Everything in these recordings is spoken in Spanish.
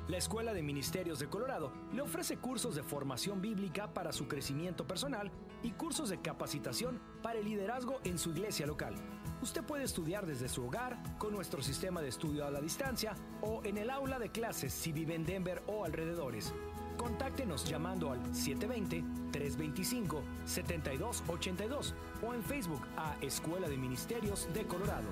La Escuela de Ministerios de Colorado le ofrece cursos de formación bíblica para su crecimiento personal y cursos de capacitación para el liderazgo en su iglesia local. Usted puede estudiar desde su hogar, con nuestro sistema de estudio a la distancia o en el aula de clases si vive en Denver o alrededores. Contáctenos llamando al 720-325-7282 o en Facebook a Escuela de Ministerios de Colorado.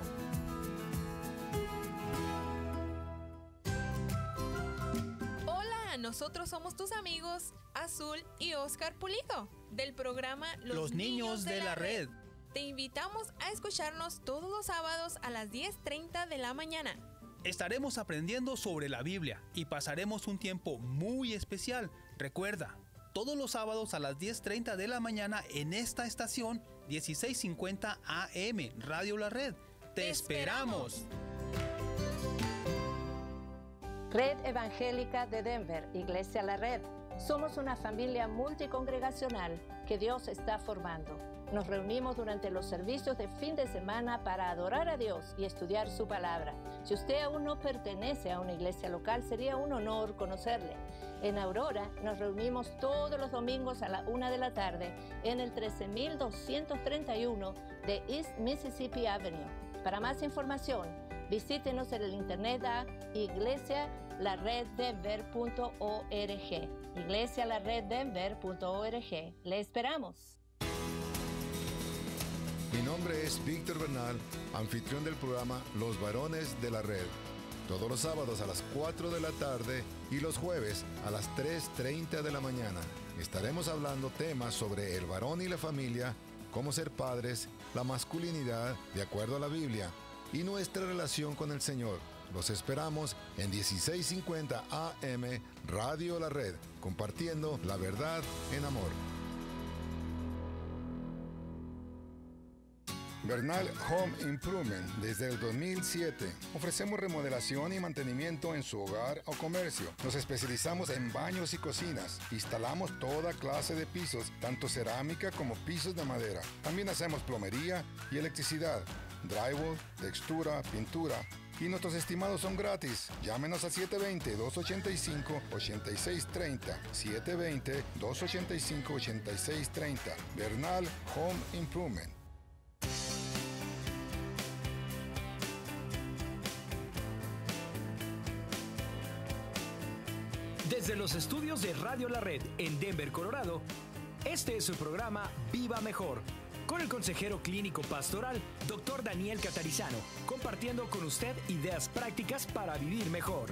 Nosotros somos tus amigos Azul y Oscar Pulido del programa Los Niños de la Red. Te invitamos a escucharnos todos los sábados a las 10:30 de la mañana. Estaremos aprendiendo sobre la Biblia y pasaremos un tiempo muy especial. Recuerda, todos los sábados a las 10:30 de la mañana en esta estación 1650 AM Radio La Red. ¡Te esperamos! Red Evangélica de Denver, Iglesia La Red. Somos una familia multicongregacional que Dios está formando. Nos reunimos durante los servicios de fin de semana para adorar a Dios y estudiar su palabra. Si usted aún no pertenece a una iglesia local, sería un honor conocerle. En Aurora nos reunimos todos los domingos a la 1 de la tarde en el 13231 de East Mississippi Avenue. Para más información, visítenos en el internet a iglesialareddenver.org. iglesialareddenver.org. Le esperamos. Mi nombre es Víctor Bernal, anfitrión del programa Los Varones de la Red. Todos los sábados a las 4 de la tarde y los jueves a las 3:30 de la mañana. Estaremos hablando temas sobre el varón y la familia, cómo ser padres, la masculinidad de acuerdo a la Biblia y nuestra relación con el Señor. Los esperamos en 1650 AM Radio La Red, compartiendo la verdad en amor. Bernal Home Improvement. Desde el 2007 ofrecemos remodelación y mantenimiento en su hogar o comercio. Nos especializamos en baños y cocinas. Instalamos toda clase de pisos, tanto cerámica como pisos de madera. También hacemos plomería y electricidad, drywall, textura, pintura. Y nuestros estimados son gratis. Llámenos a 720-285-8630. 720-285-8630. Bernal Home Improvement. Desde los estudios de Radio La Red en Denver, Colorado, este es su programa Viva Mejor, con el consejero clínico pastoral, Dr. Daniel Catarizano, compartiendo con usted ideas prácticas para vivir mejor.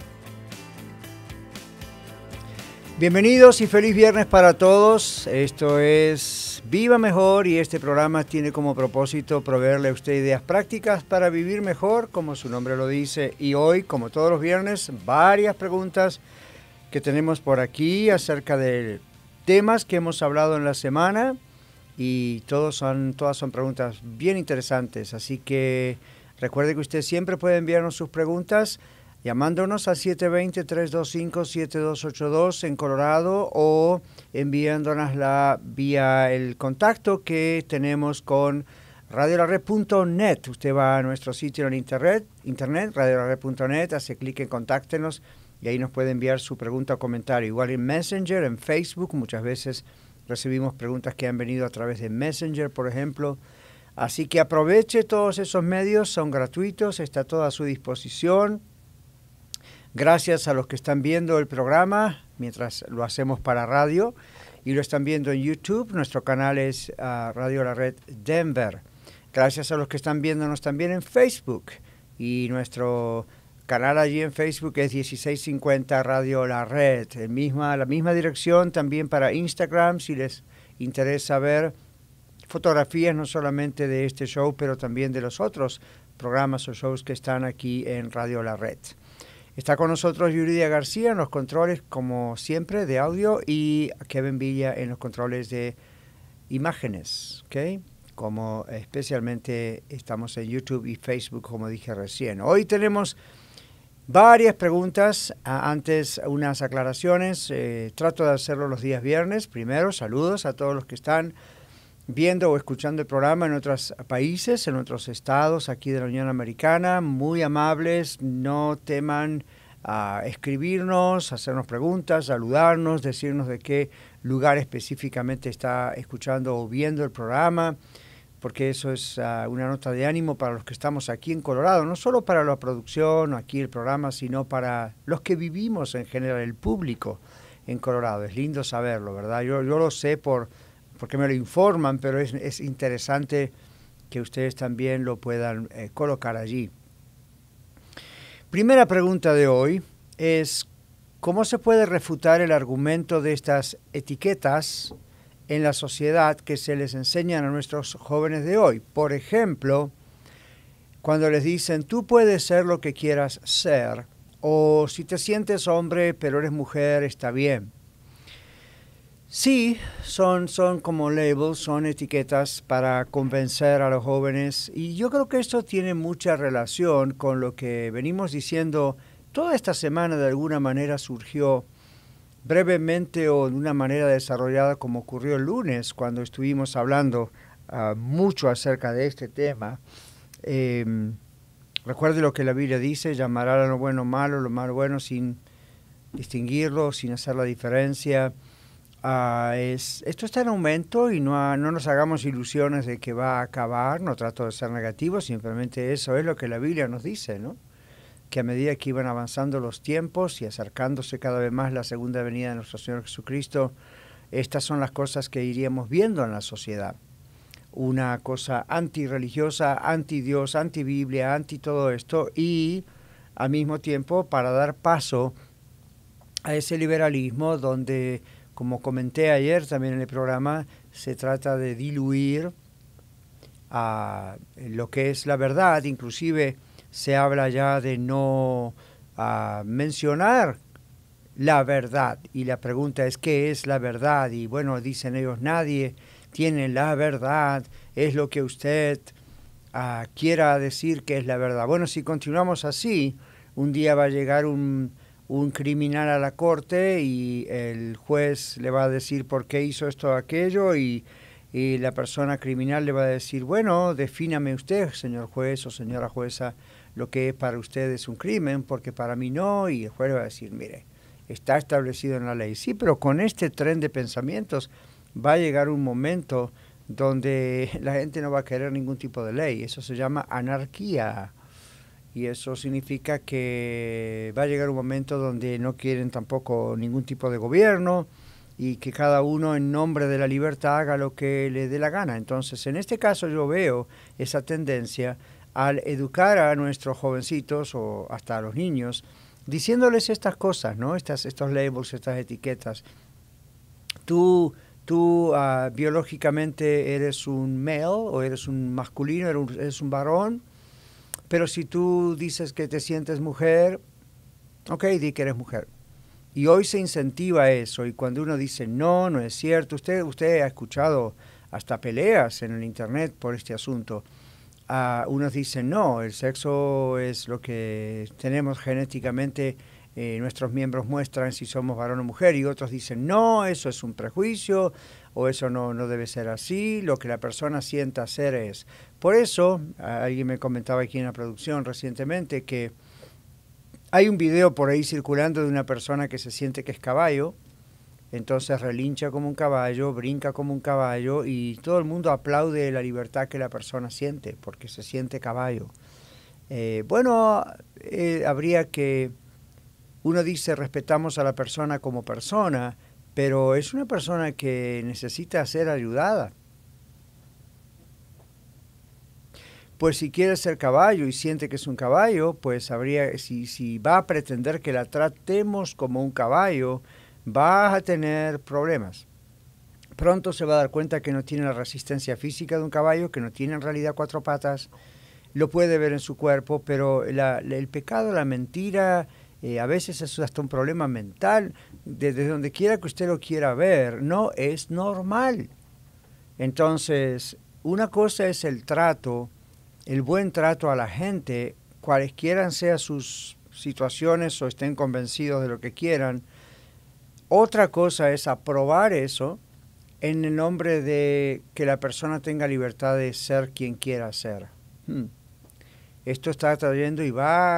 Bienvenidos y feliz viernes para todos. Esto es Viva Mejor y este programa tiene como propósito proveerle a usted ideas prácticas para vivir mejor, como su nombre lo dice. Y hoy, como todos los viernes, varias preguntas que tenemos por aquí acerca de temas que hemos hablado en la semana y todas son preguntas bien interesantes. Así que recuerde que usted siempre puede enviarnos sus preguntas llamándonos al 720-325-7282 en Colorado o enviándonosla vía el contacto que tenemos con radiolared.net. Usted va a nuestro sitio en internet radiolared.net, hace clic en Contáctenos y ahí nos puede enviar su pregunta o comentario. Igual en Messenger, en Facebook, muchas veces recibimos preguntas que han venido a través de Messenger, por ejemplo. Así que aproveche todos esos medios, son gratuitos, está todo a su disposición. Gracias a los que están viendo el programa mientras lo hacemos para radio y lo están viendo en YouTube. Nuestro canal es Radio La Red Denver. Gracias a los que están viéndonos también en Facebook y nuestro canal allí en Facebook es 1650 Radio La Red. La misma dirección también para Instagram si les interesa ver fotografías no solamente de este show, pero también de los otros programas o shows que están aquí en Radio La Red. Está con nosotros Yuridia García en los controles, como siempre, de audio y Kevin Villa en los controles de imágenes, ¿ok? Como especialmente estamos en YouTube y Facebook, como dije recién. Hoy tenemos varias preguntas, antes unas aclaraciones. Trato de hacerlo los días viernes. Primero, saludos a todos los que están viendo o escuchando el programa en otros países, en otros estados aquí de la Unión Americana. Muy amables, no teman escribirnos, hacernos preguntas, saludarnos, decirnos de qué lugar específicamente está escuchando o viendo el programa, porque eso es una nota de ánimo para los que estamos aquí en Colorado, no solo para la producción, aquí el programa, sino para los que vivimos en general, el público en Colorado. Es lindo saberlo, ¿verdad? Yo lo sé porque me lo informan, pero es interesante que ustedes también lo puedan colocar allí. Primera pregunta de hoy es, ¿cómo se puede refutar el argumento de estas etiquetas en la sociedad que se les enseñan a nuestros jóvenes de hoy? Por ejemplo, cuando les dicen, tú puedes ser lo que quieras ser, o si te sientes hombre pero eres mujer, está bien. Sí, son como labels, son etiquetas para convencer a los jóvenes, y yo creo que esto tiene mucha relación con lo que venimos diciendo toda esta semana. De alguna manera surgió brevemente o de una manera desarrollada, como ocurrió el lunes cuando estuvimos hablando mucho acerca de este tema. Recuerde lo que la Biblia dice: llamará a lo bueno malo, lo malo bueno, sin distinguirlo, sin hacer la diferencia. Esto está en aumento y no nos hagamos ilusiones de que va a acabar. No trato de ser negativo, simplemente eso es lo que la Biblia nos dice, ¿no? Que a medida que iban avanzando los tiempos y acercándose cada vez más la segunda venida de nuestro Señor Jesucristo, estas son las cosas que iríamos viendo en la sociedad. Una cosa antirreligiosa, anti-Dios, anti-Biblia, anti todo esto, y al mismo tiempo para dar paso a ese liberalismo donde, como comenté ayer también en el programa, se trata de diluir lo que es la verdad. Inclusive se habla ya de no mencionar la verdad, y la pregunta es, ¿qué es la verdad? Y bueno, dicen ellos, nadie tiene la verdad, es lo que usted quiera decir que es la verdad. Bueno, si continuamos así, un día va a llegar un criminal a la corte y el juez le va a decir por qué hizo esto o aquello, y la persona criminal le va a decir, bueno, defíname usted, señor juez o señora jueza, lo que para usted es un crimen, porque para mí no. Y el juez va a decir, mire, está establecido en la ley. Sí, pero con este tren de pensamientos va a llegar un momento donde la gente no va a querer ningún tipo de ley. Eso se llama anarquía. Y eso significa que va a llegar un momento donde no quieren tampoco ningún tipo de gobierno, y que cada uno en nombre de la libertad haga lo que le dé la gana. Entonces, en este caso yo veo esa tendencia al educar a nuestros jovencitos o hasta a los niños, diciéndoles estas cosas, ¿no? Estos labels, estas etiquetas. Tú biológicamente eres un male o eres un masculino, eres un varón, pero si tú dices que te sientes mujer, ok, di que eres mujer. Y hoy se incentiva eso, y cuando uno dice no, no es cierto, usted ha escuchado hasta peleas en el internet por este asunto. Unos dicen no, el sexo es lo que tenemos genéticamente, nuestros miembros muestran si somos varón o mujer, y otros dicen no, eso es un prejuicio, o eso no debe ser así, lo que la persona sienta hacer es. Por eso, alguien me comentaba aquí en la producción recientemente que hay un video por ahí circulando de una persona que se siente que es caballo, entonces relincha como un caballo, brinca como un caballo, y todo el mundo aplaude la libertad que la persona siente, porque se siente caballo. Habría que, uno dice respetamos a la persona como persona, pero es una persona que necesita ser ayudada. Pues si quiere ser caballo y siente que es un caballo, pues si va a pretender que la tratemos como un caballo, va a tener problemas. Pronto se va a dar cuenta que no tiene la resistencia física de un caballo, que no tiene en realidad 4 patas, lo puede ver en su cuerpo, pero el pecado, la mentira, a veces es hasta un problema mental, desde donde quiera que usted lo quiera ver, no es normal. Entonces, una cosa es el trato, el buen trato a la gente, cualesquiera sean sus situaciones o estén convencidos de lo que quieran. Otra cosa es aprobar eso en el nombre de que la persona tenga libertad de ser quien quiera ser. Esto está trayendo y va a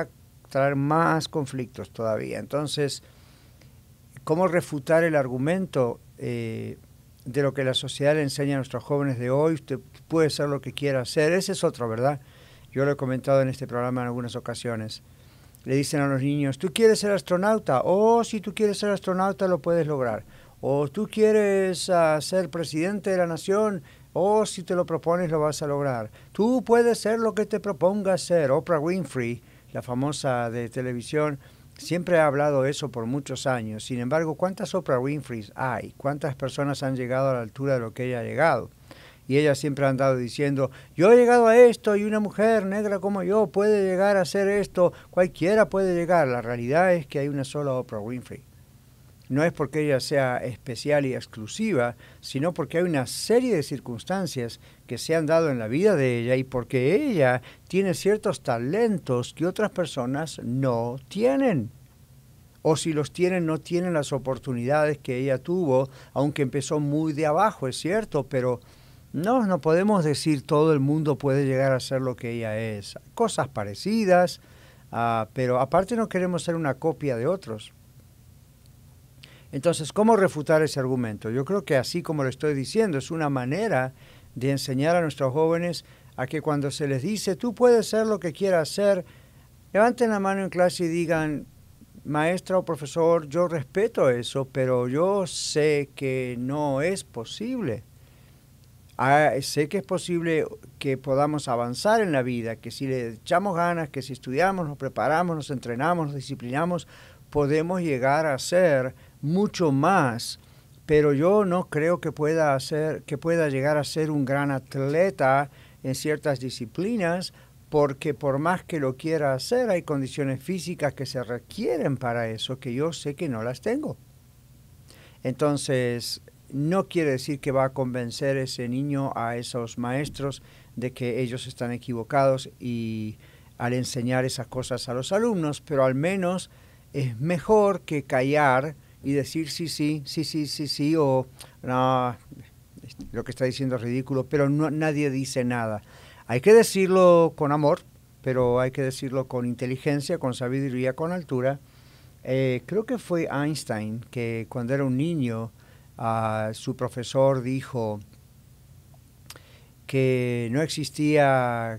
traer más conflictos todavía. Entonces, ¿cómo refutar el argumento de lo que la sociedad le enseña a nuestros jóvenes de hoy? Usted puede ser lo que quiera hacer. Ese es otro, ¿verdad? Yo lo he comentado en este programa en algunas ocasiones. Le dicen a los niños, ¿tú quieres ser astronauta? Oh, si tú quieres ser astronauta lo puedes lograr. O tú quieres ser presidente de la nación, o si te lo propones lo vas a lograr. Tú puedes ser lo que te propongas ser. Oprah Winfrey, la famosa de televisión, siempre ha hablado eso por muchos años. Sin embargo, ¿cuántas Oprah Winfreys hay? ¿Cuántas personas han llegado a la altura de lo que ella ha llegado? Y ella siempre ha andado diciendo, yo he llegado a esto y una mujer negra como yo puede llegar a hacer esto, cualquiera puede llegar. La realidad es que hay una sola Oprah Winfrey. No es porque ella sea especial y exclusiva, sino porque hay una serie de circunstancias que se han dado en la vida de ella y porque ella tiene ciertos talentos que otras personas no tienen. O si los tienen, no tienen las oportunidades que ella tuvo, aunque empezó muy de abajo, es cierto, pero no podemos decir todo el mundo puede llegar a ser lo que ella es. Cosas parecidas, pero aparte no queremos ser una copia de otros. Entonces, ¿cómo refutar ese argumento? Yo creo que así como lo estoy diciendo, es una manera de enseñar a nuestros jóvenes a que cuando se les dice, tú puedes ser lo que quieras ser, levanten la mano en clase y digan, maestra o profesor, yo respeto eso, pero yo sé que no es posible. Sé que es posible que podamos avanzar en la vida, que si le echamos ganas, que si estudiamos, nos preparamos, nos entrenamos, nos disciplinamos, podemos llegar a ser mucho más. Pero yo no creo que pueda llegar a ser un gran atleta en ciertas disciplinas, porque por más que lo quiera hacer, hay condiciones físicas que se requieren para eso, que yo sé que no las tengo. Entonces, no quiere decir que va a convencer ese niño a esos maestros de que ellos están equivocados y al enseñar esas cosas a los alumnos, pero al menos es mejor que callar y decir sí, o no, lo que está diciendo es ridículo, pero nadie dice nada. Hay que decirlo con amor, pero hay que decirlo con inteligencia, con sabiduría, con altura. Creo que fue Einstein que cuando era un niño, su profesor dijo que no existía,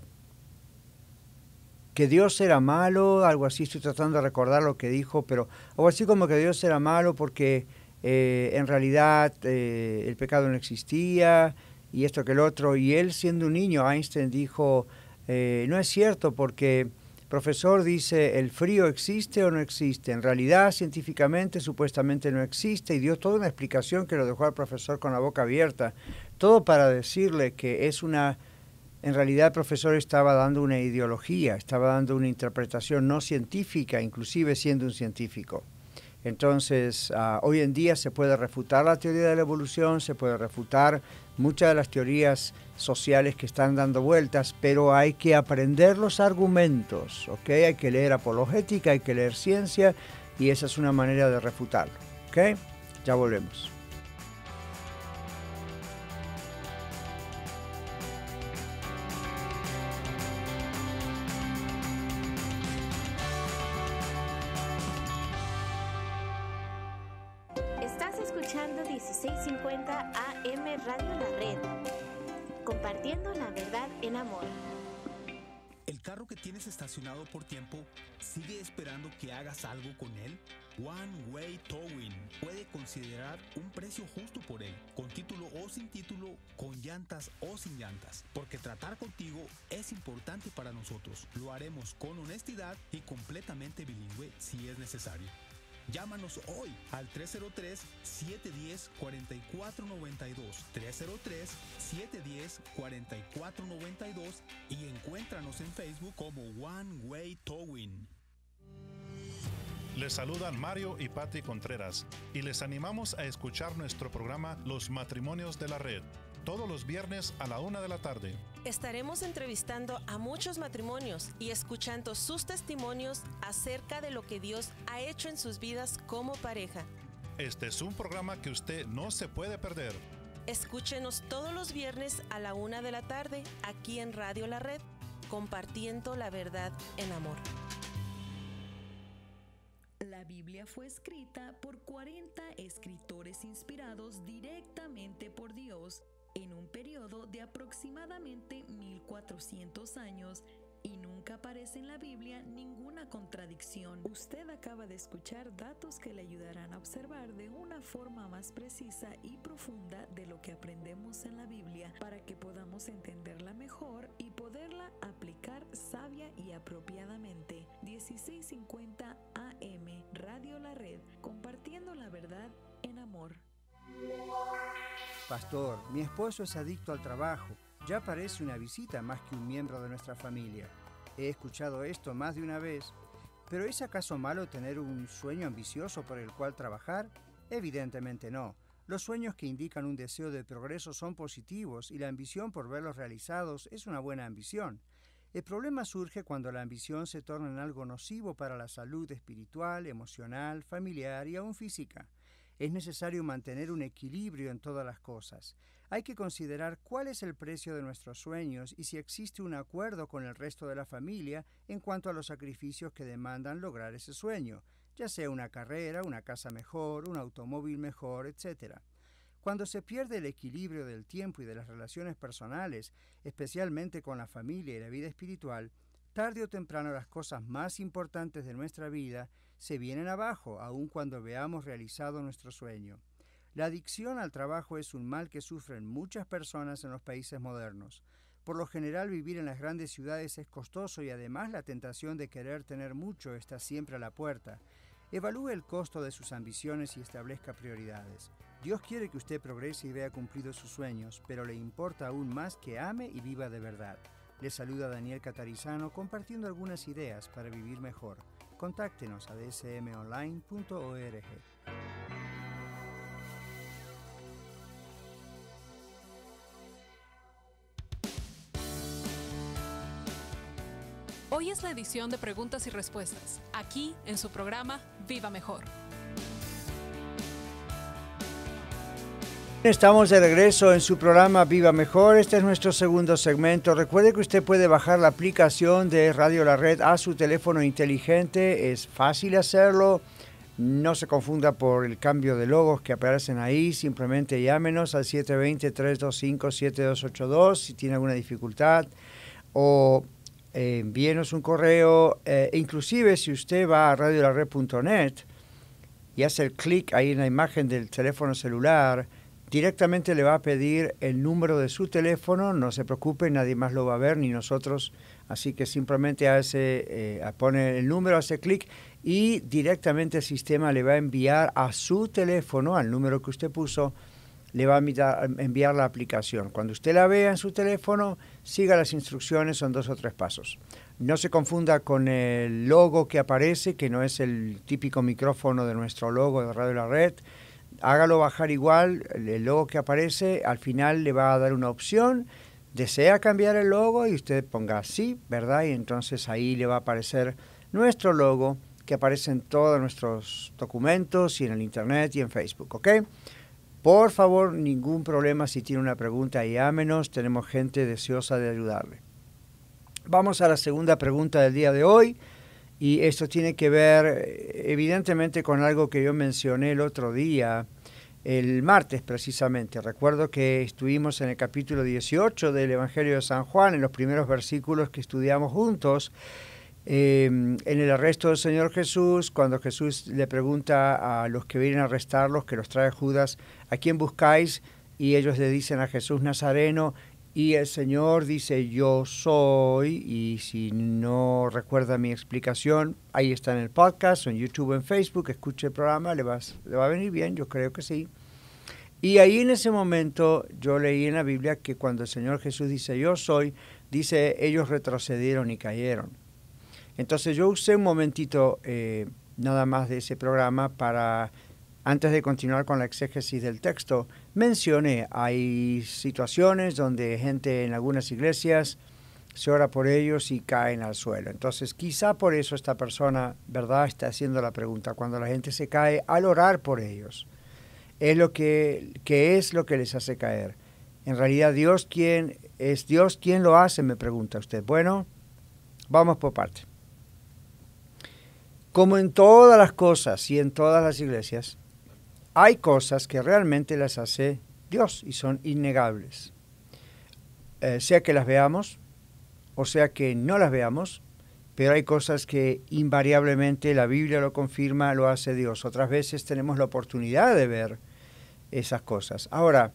que Dios era malo, algo así, estoy tratando de recordar lo que dijo, pero algo así como que Dios era malo porque en realidad el pecado no existía y esto que el otro. Y él, siendo un niño, Einstein dijo, no es cierto porque profesor dice, ¿el frío existe o no existe? En realidad, científicamente, supuestamente no existe, y dio toda una explicación que lo dejó al profesor con la boca abierta, todo para decirle que en realidad el profesor estaba dando una ideología, estaba dando una interpretación no científica, inclusive siendo un científico. Entonces, hoy en día se puede refutar la teoría de la evolución, se puede refutar muchas de las teorías sociales que están dando vueltas, pero hay que aprender los argumentos, ¿ok? Hay que leer apologética, hay que leer ciencia, y esa es una manera de refutarlo, ¿ok? Ya volvemos. Estás escuchando 1650 AM Radio La Red, compartiendo la verdad en amor. ¿El carro que tienes estacionado por tiempo sigue esperando que hagas algo con él? One Way Towing puede considerar un precio justo por él, con título o sin título, con llantas o sin llantas, porque tratar contigo es importante para nosotros. Lo haremos con honestidad y completamente bilingüe si es necesario. Llámanos hoy al 303-710-4492, 303-710-4492 y encuéntranos en Facebook como One Way Towing. Les saludan Mario y Patti Contreras y les animamos a escuchar nuestro programa Los Matrimonios de la Red, todos los viernes a la 1 de la tarde. Estaremos entrevistando a muchos matrimonios y escuchando sus testimonios acerca de lo que Dios ha hecho en sus vidas como pareja. Este es un programa que usted no se puede perder. Escúchenos todos los viernes a la 1 de la tarde aquí en Radio La Red, compartiendo la verdad en amor. Biblia fue escrita por 40 escritores inspirados directamente por Dios en un periodo de aproximadamente 1400 años y nunca aparece en la Biblia ninguna contradicción. Usted acaba de escuchar datos que le ayudarán a observar de una forma más precisa y profunda de lo que aprendemos en la Biblia para que podamos entenderla mejor y poderla aplicar sabia y apropiadamente. 1650 AM, Radio La Red, compartiendo la verdad en amor. Pastor, mi esposo es adicto al trabajo. Ya parece una visita más que un miembro de nuestra familia. He escuchado esto más de una vez, pero ¿es acaso malo tener un sueño ambicioso por el cual trabajar? Evidentemente no. Los sueños que indican un deseo de progreso son positivos y la ambición por verlos realizados es una buena ambición. El problema surge cuando la ambición se torna en algo nocivo para la salud espiritual, emocional, familiar y aún física. Es necesario mantener un equilibrio en todas las cosas. Hay que considerar cuál es el precio de nuestros sueños y si existe un acuerdo con el resto de la familia en cuanto a los sacrificios que demandan lograr ese sueño, ya sea una carrera, una casa mejor, un automóvil mejor, etc. Cuando se pierde el equilibrio del tiempo y de las relaciones personales, especialmente con la familia y la vida espiritual, tarde o temprano las cosas más importantes de nuestra vida se vienen abajo, aun cuando veamos realizado nuestro sueño. La adicción al trabajo es un mal que sufren muchas personas en los países modernos. Por lo general, vivir en las grandes ciudades es costoso y además la tentación de querer tener mucho está siempre a la puerta. Evalúe el costo de sus ambiciones y establezca prioridades. Dios quiere que usted progrese y vea cumplidos sus sueños, pero le importa aún más que ame y viva de verdad. Le saluda Daniel Catarizano compartiendo algunas ideas para vivir mejor. Contáctenos a dsmonline.org. Hoy es la edición de preguntas y respuestas, aquí en su programa Viva Mejor. Estamos de regreso en su programa Viva Mejor. Este es nuestro segundo segmento. Recuerde que usted puede bajar la aplicación de Radio La Red a su teléfono inteligente. Es fácil hacerlo. No se confunda por el cambio de logos que aparecen ahí. Simplemente llámenos al 720-325-7282 si tiene alguna dificultad. O envíenos un correo. Inclusive si usted va a radiolared.net y hace el clic ahí en la imagen del teléfono celular, directamente le va a pedir el número de su teléfono. No se preocupe, nadie más lo va a ver, ni nosotros. Así que simplemente pone el número, hace clic y directamente el sistema le va a enviar a su teléfono, al número que usted puso, le va a enviar la aplicación. Cuando usted la vea en su teléfono, siga las instrucciones, son 2 o 3 pasos. No se confunda con el logo que aparece, que no es el típico micrófono de nuestro logo de Radio La Red. Hágalo bajar igual, el logo que aparece, al final le va a dar una opción, desea cambiar el logo y usted ponga sí, ¿verdad? Y entonces ahí le va a aparecer nuestro logo que aparece en todos nuestros documentos y en el internet y en Facebook, ¿ok? Por favor, ningún problema si tiene una pregunta, llámenos, tenemos gente deseosa de ayudarle. Vamos a la segunda pregunta del día de hoy. Y esto tiene que ver evidentemente con algo que yo mencioné el otro día, el martes precisamente. Recuerdo que estuvimos en el capítulo 18 del Evangelio de San Juan, en los primeros versículos que estudiamos juntos, en el arresto del Señor Jesús, cuando Jesús le pregunta a los que vienen a arrestarlos, que los trae Judas, ¿a quién buscáis? Y ellos le dicen a Jesús Nazareno. Y el Señor dice, yo soy, y si no recuerda mi explicación, ahí está en el podcast, o en YouTube, en Facebook, escuche el programa, le va a venir bien, yo creo que sí. Y ahí en ese momento yo leí en la Biblia que cuando el Señor Jesús dice, yo soy, dice, ellos retrocedieron y cayeron. Entonces yo usé un momentito nada más de ese programa para, antes de continuar con la exégesis del texto, mencioné, hay situaciones donde gente en algunas iglesias se ora por ellos y caen al suelo. Entonces quizá por eso esta persona, ¿verdad?, está haciendo la pregunta, cuando la gente se cae al orar por ellos. Es lo que es lo que les hace caer. En realidad, Dios quien lo hace, me pregunta usted. Bueno, vamos por parte. Como en todas las cosas y en todas las iglesias, hay cosas que realmente las hace Dios y son innegables. Sea que las veamos o sea que no las veamos, pero hay cosas que invariablemente la Biblia lo confirma, lo hace Dios. Otras veces tenemos la oportunidad de ver esas cosas. Ahora,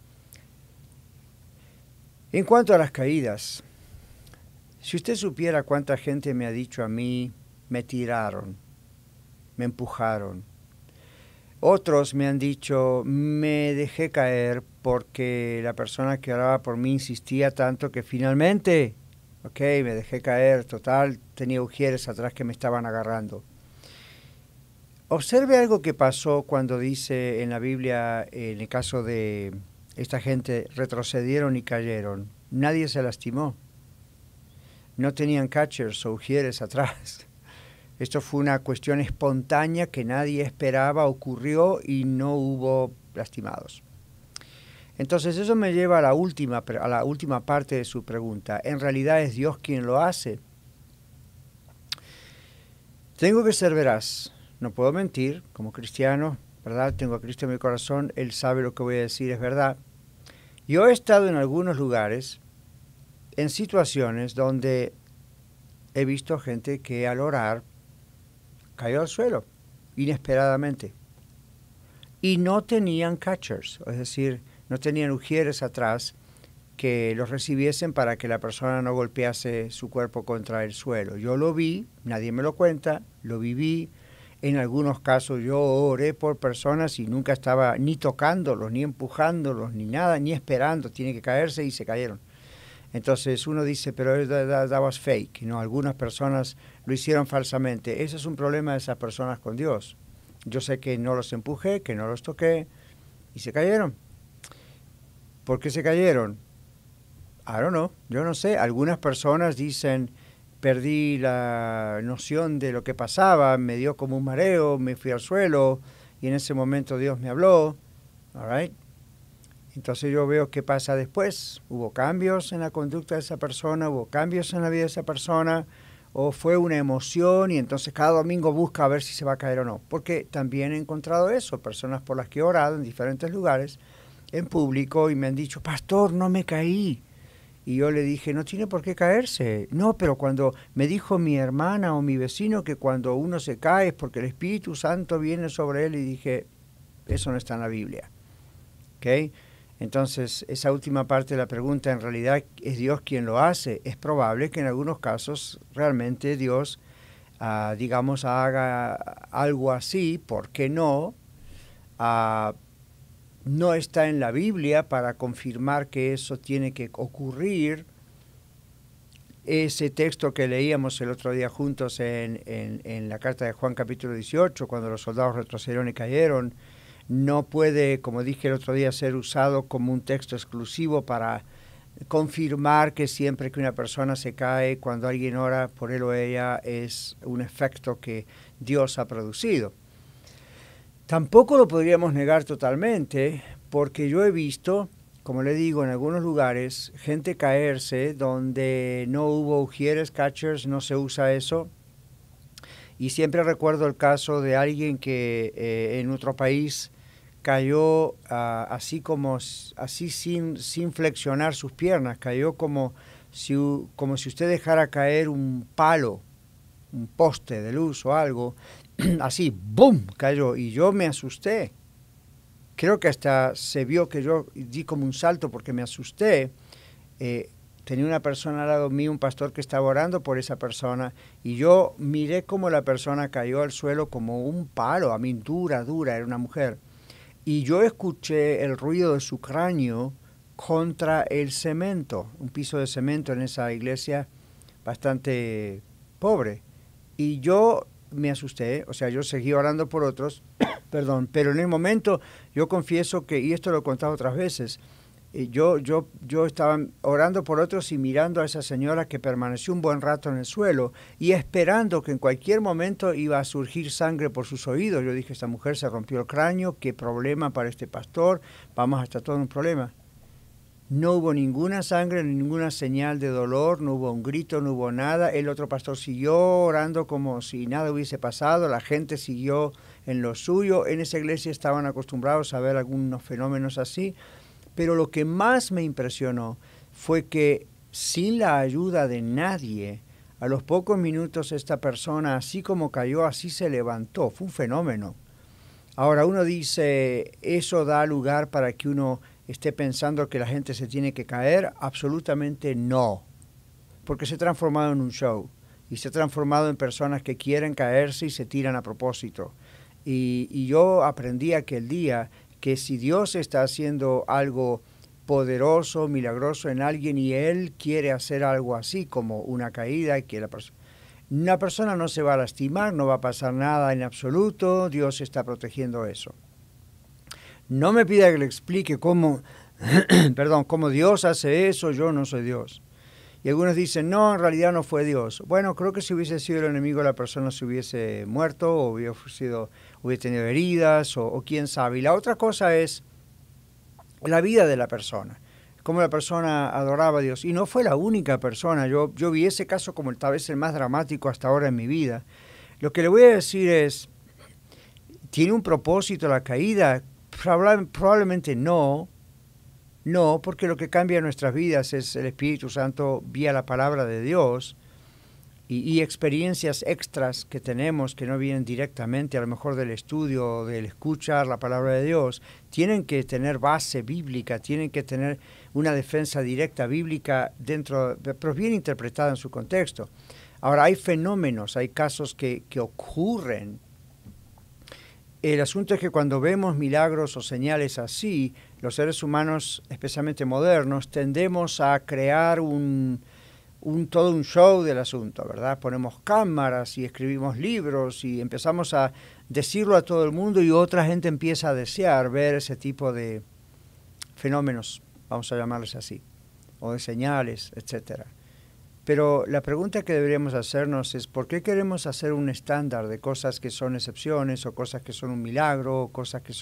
en cuanto a las caídas, si usted supiera cuánta gente me ha dicho a mí, me tiraron, me empujaron. Otros me han dicho, me dejé caer porque la persona que oraba por mí insistía tanto que finalmente, me dejé caer, total, tenía ujieres atrás que me estaban agarrando. Observe algo que pasó cuando dice en la Biblia, en el caso de esta gente, retrocedieron y cayeron. Nadie se lastimó. No tenían catchers o ujieres atrás. Esto fue una cuestión espontánea que nadie esperaba, ocurrió y no hubo lastimados. Entonces eso me lleva a la última parte de su pregunta. ¿En realidad es Dios quien lo hace? Tengo que ser veraz. No puedo mentir. Como cristiano, ¿verdad? Tengo a Cristo en mi corazón. Él sabe lo que voy a decir, es verdad. Yo he estado en algunos lugares, en situaciones donde he visto gente que al orar cayó al suelo, inesperadamente. Y no tenían catchers, es decir, no tenían ujieres atrás que los recibiesen para que la persona no golpease su cuerpo contra el suelo. Yo lo vi, nadie me lo cuenta, lo viví. En algunos casos yo oré por personas y nunca estaba ni tocándolos, ni empujándolos, ni nada, ni esperando. Tiene que caerse y se cayeron. Entonces uno dice, pero that was fake. ¿No? Algunas personas lo hicieron falsamente. Ese es un problema de esas personas con Dios. Yo sé que no los empujé, que no los toqué y se cayeron. ¿Por qué se cayeron? I don't know, yo no sé. Algunas personas dicen, perdí la noción de lo que pasaba, me dio como un mareo, me fui al suelo y en ese momento Dios me habló. All right. Entonces yo veo qué pasa después. ¿Hubo cambios en la conducta de esa persona? ¿Hubo cambios en la vida de esa persona? ¿O fue una emoción y entonces cada domingo busca a ver si se va a caer o no? Porque también he encontrado eso, personas por las que he orado en diferentes lugares, en público, y me han dicho, pastor, no me caí. Y yo le dije, no tiene por qué caerse. No, pero cuando me dijo mi hermana o mi vecino que cuando uno se cae es porque el Espíritu Santo viene sobre él, y dije, eso no está en la Biblia. ¿Okay? Entonces, esa última parte de la pregunta, ¿en realidad es Dios quien lo hace? Es probable que en algunos casos realmente Dios, digamos, haga algo así. ¿Por qué no? No está en la Biblia para confirmar que eso tiene que ocurrir. Ese texto que leíamos el otro día juntos en la carta de Juan capítulo 18, cuando los soldados retrocedieron y cayeron, no puede, como dije el otro día, ser usado como un texto exclusivo para confirmar que siempre que una persona se cae, cuando alguien ora por él o ella, es un efecto que Dios ha producido. Tampoco lo podríamos negar totalmente, porque yo he visto, como le digo, en algunos lugares, gente caerse donde no hubo ujieres, catchers, no se usa eso. Y siempre recuerdo el caso de alguien que en otro país cayó así sin flexionar sus piernas, cayó como si usted dejara caer un palo, un poste de luz o algo, así, ¡boom!, cayó, y yo me asusté. Creo que hasta se vio que yo di como un salto porque me asusté. Tenía una persona al lado mío, un pastor que estaba orando por esa persona, y yo miré cómo la persona cayó al suelo como un palo, a mí dura, era una mujer. Y yo escuché el ruido de su cráneo contra el cemento, un piso de cemento en esa iglesia bastante pobre. Y yo me asusté, o sea, yo seguí orando por otros, perdón, pero en el momento yo confieso que, y esto lo he contado otras veces, yo estaba orando por otros y mirando a esa señora que permaneció un buen rato en el suelo y esperando que en cualquier momento iba a surgir sangre por sus oídos. Yo dije, esta mujer se rompió el cráneo, qué problema para este pastor, vamos a estar todo en un problema. No hubo ninguna sangre, ninguna señal de dolor, no hubo un grito, no hubo nada. El otro pastor siguió orando como si nada hubiese pasado, la gente siguió en lo suyo. En esa iglesia estaban acostumbrados a ver algunos fenómenos así, pero lo que más me impresionó fue que sin la ayuda de nadie, a los pocos minutos esta persona, así como cayó, así se levantó. Fue un fenómeno. Ahora uno dice, ¿eso da lugar para que uno esté pensando que la gente se tiene que caer? Absolutamente no, porque se ha transformado en un show y se ha transformado en personas que quieren caerse y se tiran a propósito. Y yo aprendí aquel día que si Dios está haciendo algo poderoso, milagroso en alguien y Él quiere hacer algo así como una caída, que una persona no se va a lastimar, no va a pasar nada en absoluto, Dios está protegiendo eso. No me pida que le explique cómo Dios hace eso, yo no soy Dios. Y algunos dicen, no, en realidad no fue Dios. Bueno, creo que si hubiese sido el enemigo, la persona se hubiese muerto, o hubiese tenido heridas, o quién sabe. Y la otra cosa es la vida de la persona, cómo la persona adoraba a Dios. Y no fue la única persona. Yo vi ese caso como tal vez el más dramático hasta ahora en mi vida. Lo que le voy a decir es, ¿tiene un propósito la caída? Probablemente no, porque lo que cambia nuestras vidas es el Espíritu Santo vía la palabra de Dios y experiencias extras que tenemos que no vienen directamente a lo mejor del estudio, del escuchar la palabra de Dios. Tienen que tener base bíblica, tienen que tener una defensa directa bíblica dentro, pero bien interpretada en su contexto. Ahora, hay fenómenos, hay casos que ocurren. El asunto es que cuando vemos milagros o señales así, los seres humanos, especialmente modernos, tendemos a crear todo un show del asunto, ¿verdad? Ponemos cámaras y escribimos libros y empezamos a decirlo a todo el mundo y otra gente empieza a desear ver ese tipo de fenómenos, vamos a llamarles así, o de señales, etcétera. Pero la pregunta que deberíamos hacernos es ¿por qué queremos hacer un estándar de cosas que son excepciones o cosas que son un milagro o cosas que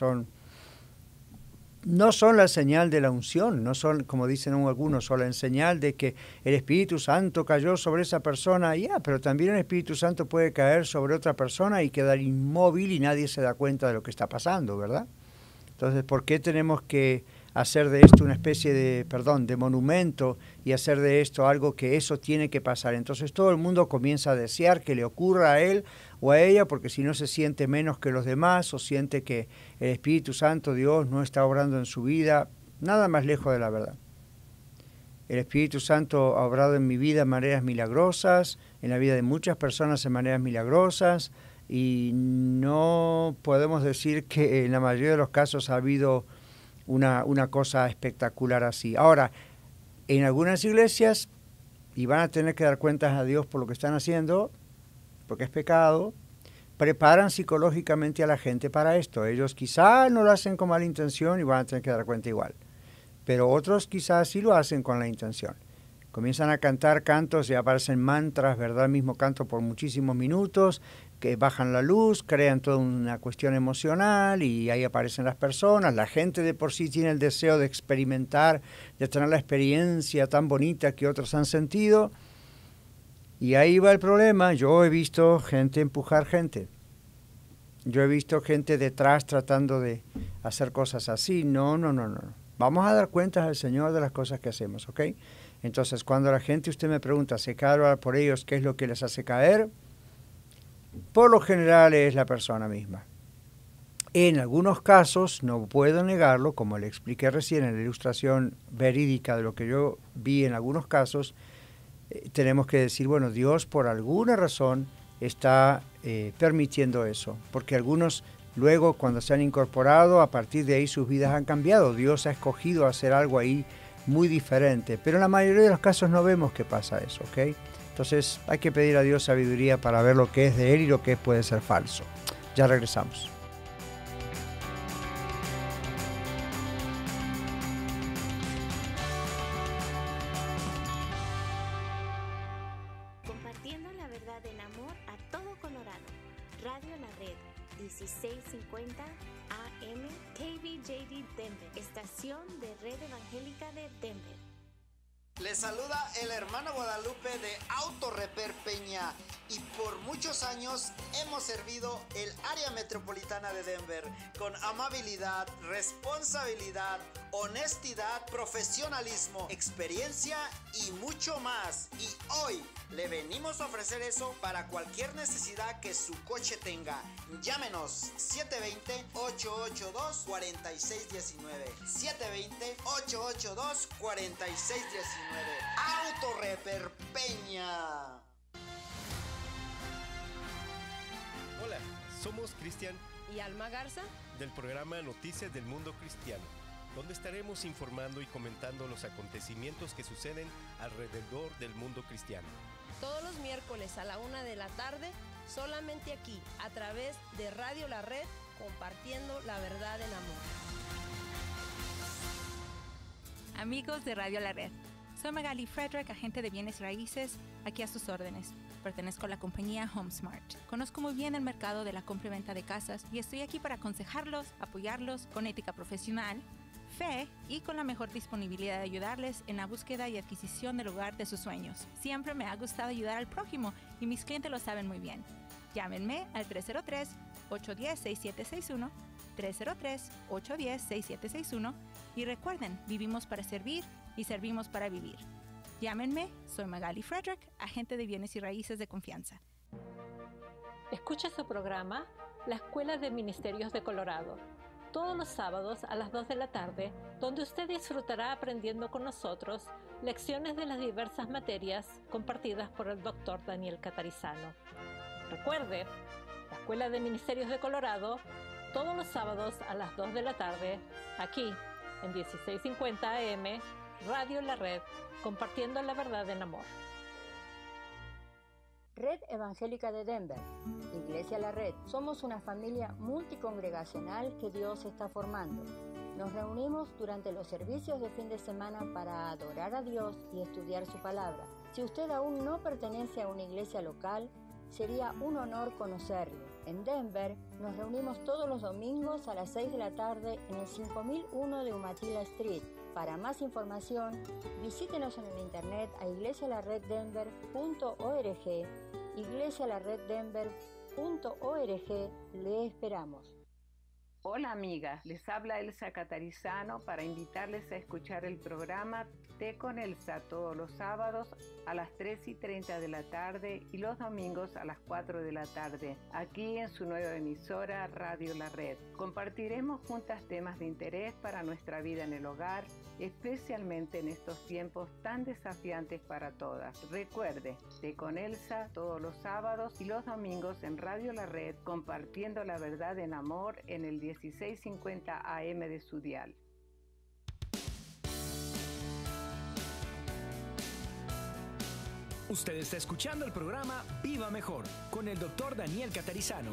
no son la señal de la unción, no son, como dicen algunos, son la señal de que el Espíritu Santo cayó sobre esa persona, pero también el Espíritu Santo puede caer sobre otra persona y quedar inmóvil y nadie se da cuenta de lo que está pasando, ¿verdad? Entonces, ¿por qué tenemos que hacer de esto una especie de monumento y hacer de esto algo que eso tiene que pasar? Entonces todo el mundo comienza a desear que le ocurra a él o a ella, porque si no se siente menos que los demás o siente que el Espíritu Santo, Dios, no está obrando en su vida. Nada más lejos de la verdad. El Espíritu Santo ha obrado en mi vida de maneras milagrosas, en la vida de muchas personas de maneras milagrosas, y no podemos decir que en la mayoría de los casos ha habido una cosa espectacular así. Ahora, en algunas iglesias, y van a tener que dar cuentas a Dios por lo que están haciendo, porque es pecado, preparan psicológicamente a la gente para esto. Ellos quizá no lo hacen con mala intención y van a tener que dar cuenta igual. Pero otros quizás sí lo hacen con la intención. Comienzan a cantar cantos y aparecen mantras, ¿verdad? El mismo canto por muchísimos minutos, que bajan la luz, crean toda una cuestión emocional y ahí aparecen las personas. La gente de por sí tiene el deseo de experimentar, de tener la experiencia tan bonita que otros han sentido. Y ahí va el problema. Yo he visto gente empujar gente. Yo he visto gente detrás tratando de hacer cosas así. No. Vamos a dar cuentas al Señor de las cosas que hacemos, ¿ok? Entonces, cuando la gente, usted me pregunta, ¿se cae orar por ellos? ¿Qué es lo que les hace caer? Por lo general es la persona misma. En algunos casos, no puedo negarlo, como le expliqué recién en la ilustración verídica de lo que yo vi en algunos casos, tenemos que decir, bueno, Dios por alguna razón está permitiendo eso, porque algunos luego cuando se han incorporado, a partir de ahí sus vidas han cambiado. Dios ha escogido hacer algo ahí muy diferente, pero en la mayoría de los casos no vemos que pasa eso, ¿ok? Entonces hay que pedir a Dios sabiduría para ver lo que es de Él y lo que puede ser falso. Ya regresamos. Compartiendo la verdad en amor a todo Colorado. Radio La Red, 1650 AM. AM KBJD Denver, estación de Red Evangélica de Denver. Les saluda el hermano Guadalupe de Auto Repair Peña y por muchos años hemos servido el área metropolitana de Denver con amabilidad, responsabilidad, honestidad, profesionalismo, experiencia y mucho más. Y hoy le venimos a ofrecer eso para cualquier necesidad que su coche tenga. Llámenos 720-882-4619. 720-882-4619. Auto Repair Peña. Hola, somos Cristian y Alma Garza del programa Noticias del Mundo Cristiano, donde estaremos informando y comentando los acontecimientos que suceden alrededor del mundo cristiano. Todos los miércoles a la 1 de la tarde, solamente aquí, a través de Radio La Red, compartiendo la verdad en amor. Amigos de Radio La Red, soy Magali Frederick, agente de bienes raíces, aquí a sus órdenes. Pertenezco a la compañía HomeSmart. Conozco muy bien el mercado de la compra y venta de casas y estoy aquí para aconsejarlos, apoyarlos con ética profesional, fe y con la mejor disponibilidad de ayudarles en la búsqueda y adquisición del hogar de sus sueños. Siempre me ha gustado ayudar al prójimo y mis clientes lo saben muy bien. Llámenme al 303-810-6761, 303-810-6761 y recuerden, vivimos para servir y servimos para vivir. Llámenme, soy Magali Frederick, agente de bienes y raíces de confianza. Escucha su programa La Escuela de Ministerios de Colorado, todos los sábados a las 2 de la tarde, donde usted disfrutará aprendiendo con nosotros lecciones de las diversas materias compartidas por el Dr. Daniel Catarizano. Recuerde, La Escuela de Ministerios de Colorado, todos los sábados a las 2 de la tarde, aquí en 1650 AM, Radio La Red, compartiendo la verdad en amor. Red Evangélica de Denver, Iglesia La Red. Somos una familia multicongregacional que Dios está formando. Nos reunimos durante los servicios de fin de semana para adorar a Dios y estudiar su palabra. Si usted aún no pertenece a una iglesia local, sería un honor conocerlo. En Denver nos reunimos todos los domingos a las 6 de la tarde en el 5001 de Umatilla Street. Para más información, visítenos en el internet a iglesialareddenver.org, iglesialareddenver.org. Le esperamos. Hola amigas, les habla Elsa Catarizano para invitarles a escuchar el programa Té con Elsa todos los sábados a las 3:30 de la tarde y los domingos a las 4 de la tarde, aquí en su nueva emisora Radio La Red. Compartiremos juntas temas de interés para nuestra vida en el hogar, especialmente en estos tiempos tan desafiantes para todas. Recuerde, Té con Elsa todos los sábados y los domingos en Radio La Red, compartiendo la verdad en amor en el 1650 AM de su dial. Usted está escuchando el programa Viva Mejor con el Dr. Daniel Catarizano.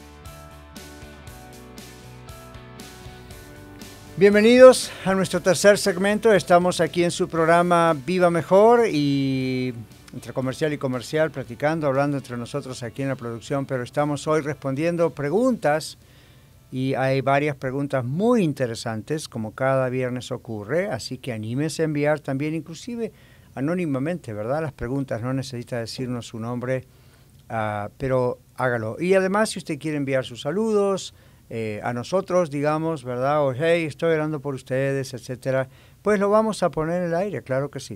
Bienvenidos a nuestro tercer segmento. Estamos aquí en su programa Viva Mejor y entre comercial y comercial, platicando, hablando entre nosotros aquí en la producción, pero estamos hoy respondiendo preguntas y hay varias preguntas muy interesantes, como cada viernes ocurre, así que anímese a enviar también, inclusive anónimamente, ¿verdad? Las preguntas, no necesita decirnos su nombre, pero hágalo. Y además, si usted quiere enviar sus saludos a nosotros, digamos, ¿verdad? O hey, estoy orando por ustedes, etcétera, pues lo vamos a poner en el aire, claro que sí.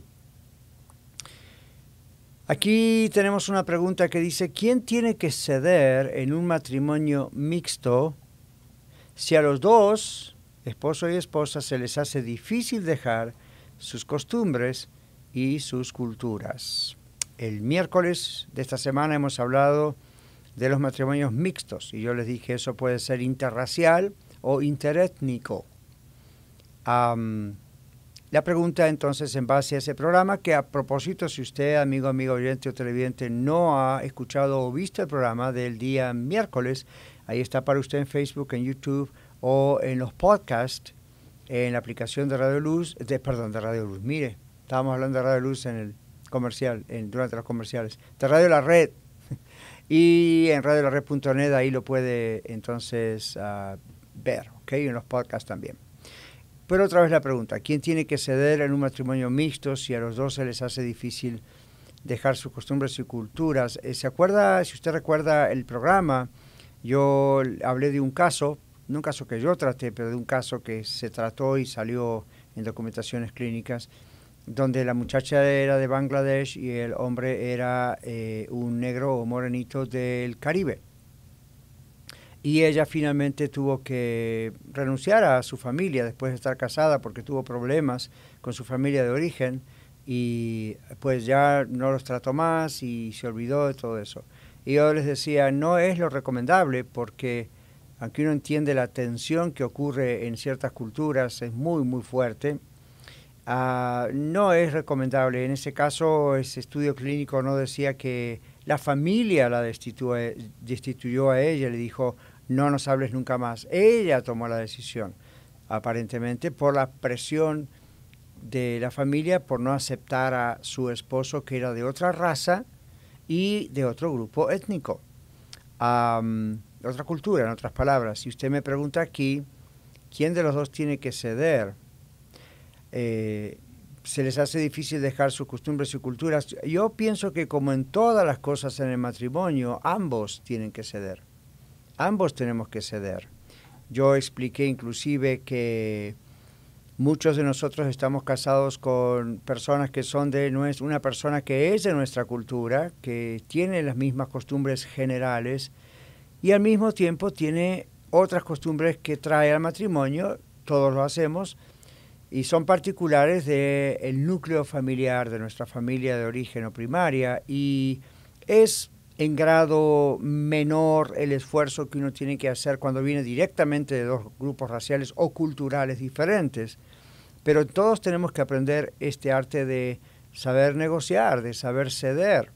Aquí tenemos una pregunta que dice, ¿quién tiene que ceder en un matrimonio mixto si a los dos, esposo y esposa, se les hace difícil dejar sus costumbres y sus culturas? El miércoles de esta semana hemos hablado de los matrimonios mixtos y yo les dije eso puede ser interracial o interétnico. La pregunta entonces en base a ese programa, que a propósito, si usted, amigo oyente o televidente, no ha escuchado o visto el programa del día miércoles, ahí está para usted en Facebook, en YouTube o en los podcasts, en la aplicación de Radio Luz, de Radio Luz, mire, estábamos hablando de Radio Luz en el comercial, durante los comerciales, de Radio La Red, y en radiolared.net ahí lo puede entonces ver, ¿ok? En los podcasts también. Pero otra vez la pregunta, ¿quién tiene que ceder en un matrimonio mixto si a los dos se les hace difícil dejar sus costumbres y culturas? ¿Se acuerda, si usted recuerda el programa, yo hablé de un caso, no un caso que yo traté, pero de un caso que se trató y salió en documentaciones clínicas, donde la muchacha era de Bangladesh y el hombre era un negro o morenito del Caribe. Y ella finalmente tuvo que renunciar a su familia después de estar casada porque tuvo problemas con su familia de origen y pues ya no los trató más y se olvidó de todo eso. Y yo les decía, no es lo recomendable porque aunque uno entiende la tensión que ocurre en ciertas culturas, es muy, muy fuerte, no es recomendable. En ese caso, ese estudio clínico no decía que la familia la destituyó a ella, le dijo, no nos hables nunca más. Ella tomó la decisión, aparentemente por la presión de la familia por no aceptar a su esposo que era de otra raza y de otro grupo étnico, otra cultura, en otras palabras. Si usted me pregunta aquí, ¿quién de los dos tiene que ceder? Se les hace difícil dejar sus costumbres y culturas. Yo pienso que como en todas las cosas en el matrimonio, ambos tienen que ceder. Ambos tenemos que ceder. Yo expliqué inclusive que muchos de nosotros estamos casados con personas que son una persona que es de nuestra cultura, que tiene las mismas costumbres generales y al mismo tiempo tiene otras costumbres que trae al matrimonio, todos lo hacemos, y son particulares del núcleo familiar, de nuestra familia de origen o primaria, y es en grado menor el esfuerzo que uno tiene que hacer cuando viene directamente de dos grupos raciales o culturales diferentes. Pero todos tenemos que aprender este arte de saber negociar, de saber ceder.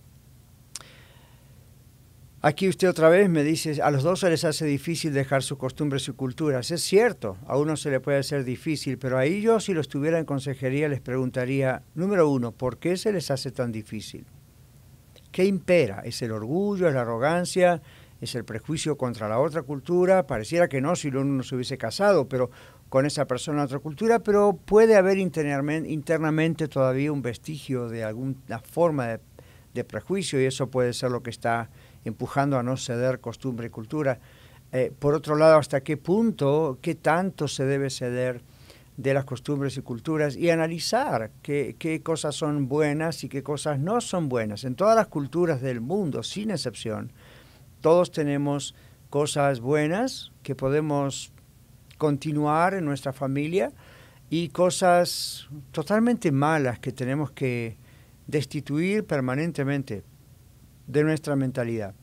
Aquí usted otra vez me dice, a los dos se les hace difícil dejar sus costumbres y culturas. Es cierto, a uno se le puede hacer difícil, pero ahí yo, si lo estuviera en consejería, les preguntaría, número uno, ¿por qué se les hace tan difícil? ¿Qué impera? ¿Es el orgullo, es la arrogancia, es el prejuicio contra la otra cultura? Pareciera que no si uno no se hubiese casado pero con esa persona de otra cultura, pero puede haber internamente todavía un vestigio de alguna forma de prejuicio y eso puede ser lo que está empujando a no ceder costumbre y cultura. Por otro lado, ¿hasta qué punto, qué tanto se debe ceder de las costumbres y culturas y analizar qué cosas son buenas y qué cosas no son buenas? En todas las culturas del mundo, sin excepción, todos tenemos cosas buenas que podemos continuar en nuestra familia y cosas totalmente malas que tenemos que destituir permanentemente de nuestra mentalidad.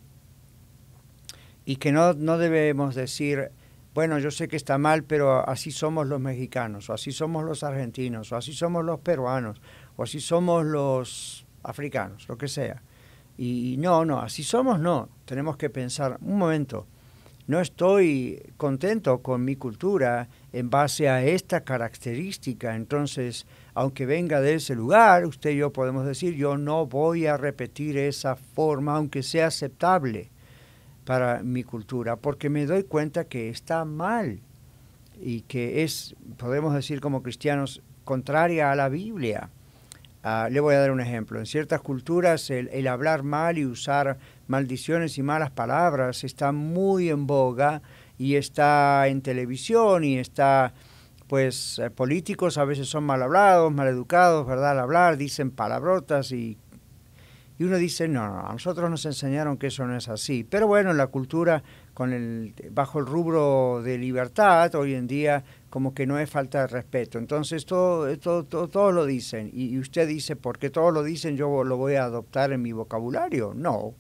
Y que no debemos decir, bueno, yo sé que está mal, pero así somos los mexicanos, o así somos los argentinos, o así somos los peruanos, o así somos los africanos, lo que sea. Y no, así somos no. Tenemos que pensar, un momento, no estoy contento con mi cultura en base a esta característica, entonces, aunque venga de ese lugar, usted y yo podemos decir, yo no voy a repetir esa forma, aunque sea aceptable para mi cultura, porque me doy cuenta que está mal y que es, podemos decir como cristianos, contraria a la Biblia. Le voy a dar un ejemplo. En ciertas culturas el hablar mal y usar maldiciones y malas palabras está muy en boga y está en televisión y está, pues, políticos a veces son mal hablados, mal educados, ¿verdad? Al hablar dicen palabrotas y uno dice, no, a nosotros nos enseñaron que eso no es así. Pero bueno, en la cultura, bajo el rubro de libertad, hoy en día como que no es falta de respeto. Entonces todos lo dicen. Y usted dice, porque todos lo dicen, yo lo voy a adoptar en mi vocabulario. No.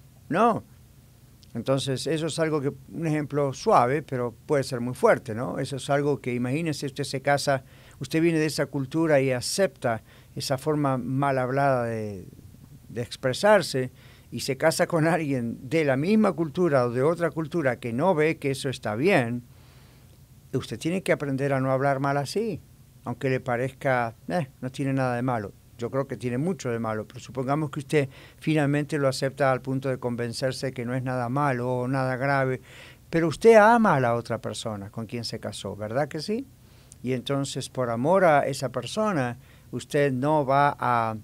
Entonces eso es algo que, un ejemplo suave, pero puede ser muy fuerte, ¿no? Eso es algo que, imagínese, usted se casa, usted viene de esa cultura y acepta esa forma mal hablada de expresarse y se casa con alguien de la misma cultura o de otra cultura que no ve que eso está bien, usted tiene que aprender a no hablar mal así, aunque le parezca, no tiene nada de malo. Yo creo que tiene mucho de malo, pero supongamos que usted finalmente lo acepta al punto de convencerse que no es nada malo o nada grave, pero usted ama a la otra persona con quien se casó, ¿verdad que sí? Y entonces por amor a esa persona, usted no va a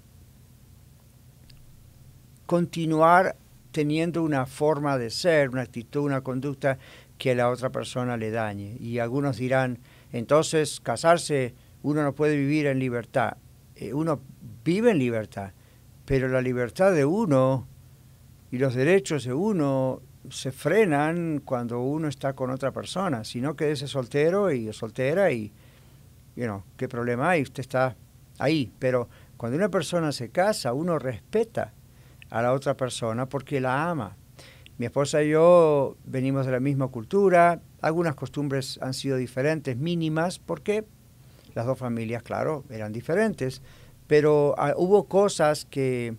continuar teniendo una forma de ser, una actitud, una conducta que a la otra persona le dañe. Y algunos dirán, entonces casarse, uno no puede vivir en libertad. Uno vive en libertad, pero la libertad de uno y los derechos de uno se frenan cuando uno está con otra persona. Si no, quédese soltero y soltera y, ¿qué problema hay? Usted está ahí. Pero cuando una persona se casa, uno respeta a la otra persona porque la ama. Mi esposa y yo venimos de la misma cultura, algunas costumbres han sido diferentes, mínimas, porque las dos familias, claro, eran diferentes, pero hubo cosas que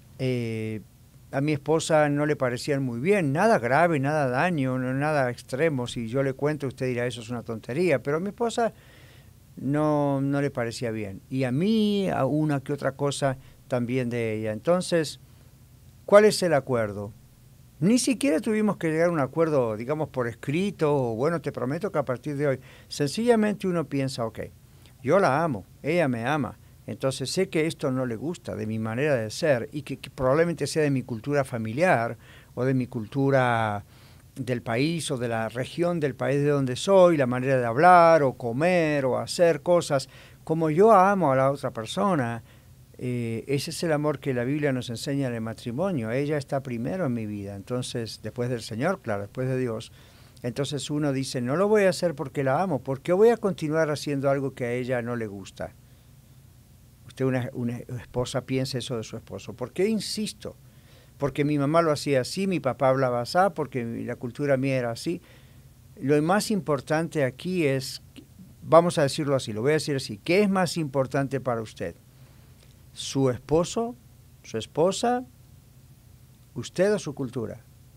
a mi esposa no le parecían muy bien, nada grave, nada daño, nada extremo. Si yo le cuento, usted dirá, eso es una tontería, pero a mi esposa no le parecía bien. Y a mí, a una que otra cosa también de ella. Entonces, ¿cuál es el acuerdo? Ni siquiera tuvimos que llegar a un acuerdo, digamos, por escrito, o bueno, te prometo que a partir de hoy, sencillamente uno piensa, ok, yo la amo, ella me ama, entonces sé que esto no le gusta de mi manera de ser y que probablemente sea de mi cultura familiar o de mi cultura del país o de la región del país de donde soy, la manera de hablar o comer o hacer cosas. Como yo amo a la otra persona, ese es el amor que la Biblia nos enseña en el matrimonio. Ella está primero en mi vida, entonces, después del Señor, claro, después de Dios. Entonces uno dice, no lo voy a hacer porque la amo, porque voy a continuar haciendo algo que a ella no le gusta. Usted, una esposa, piensa eso de su esposo. ¿Por qué insisto? Porque mi mamá lo hacía así, mi papá hablaba así, porque la cultura mía era así. Lo más importante aquí es, vamos a decirlo así, lo voy a decir así, ¿qué es más importante para usted? ¿Su esposo, su esposa, usted o su cultura?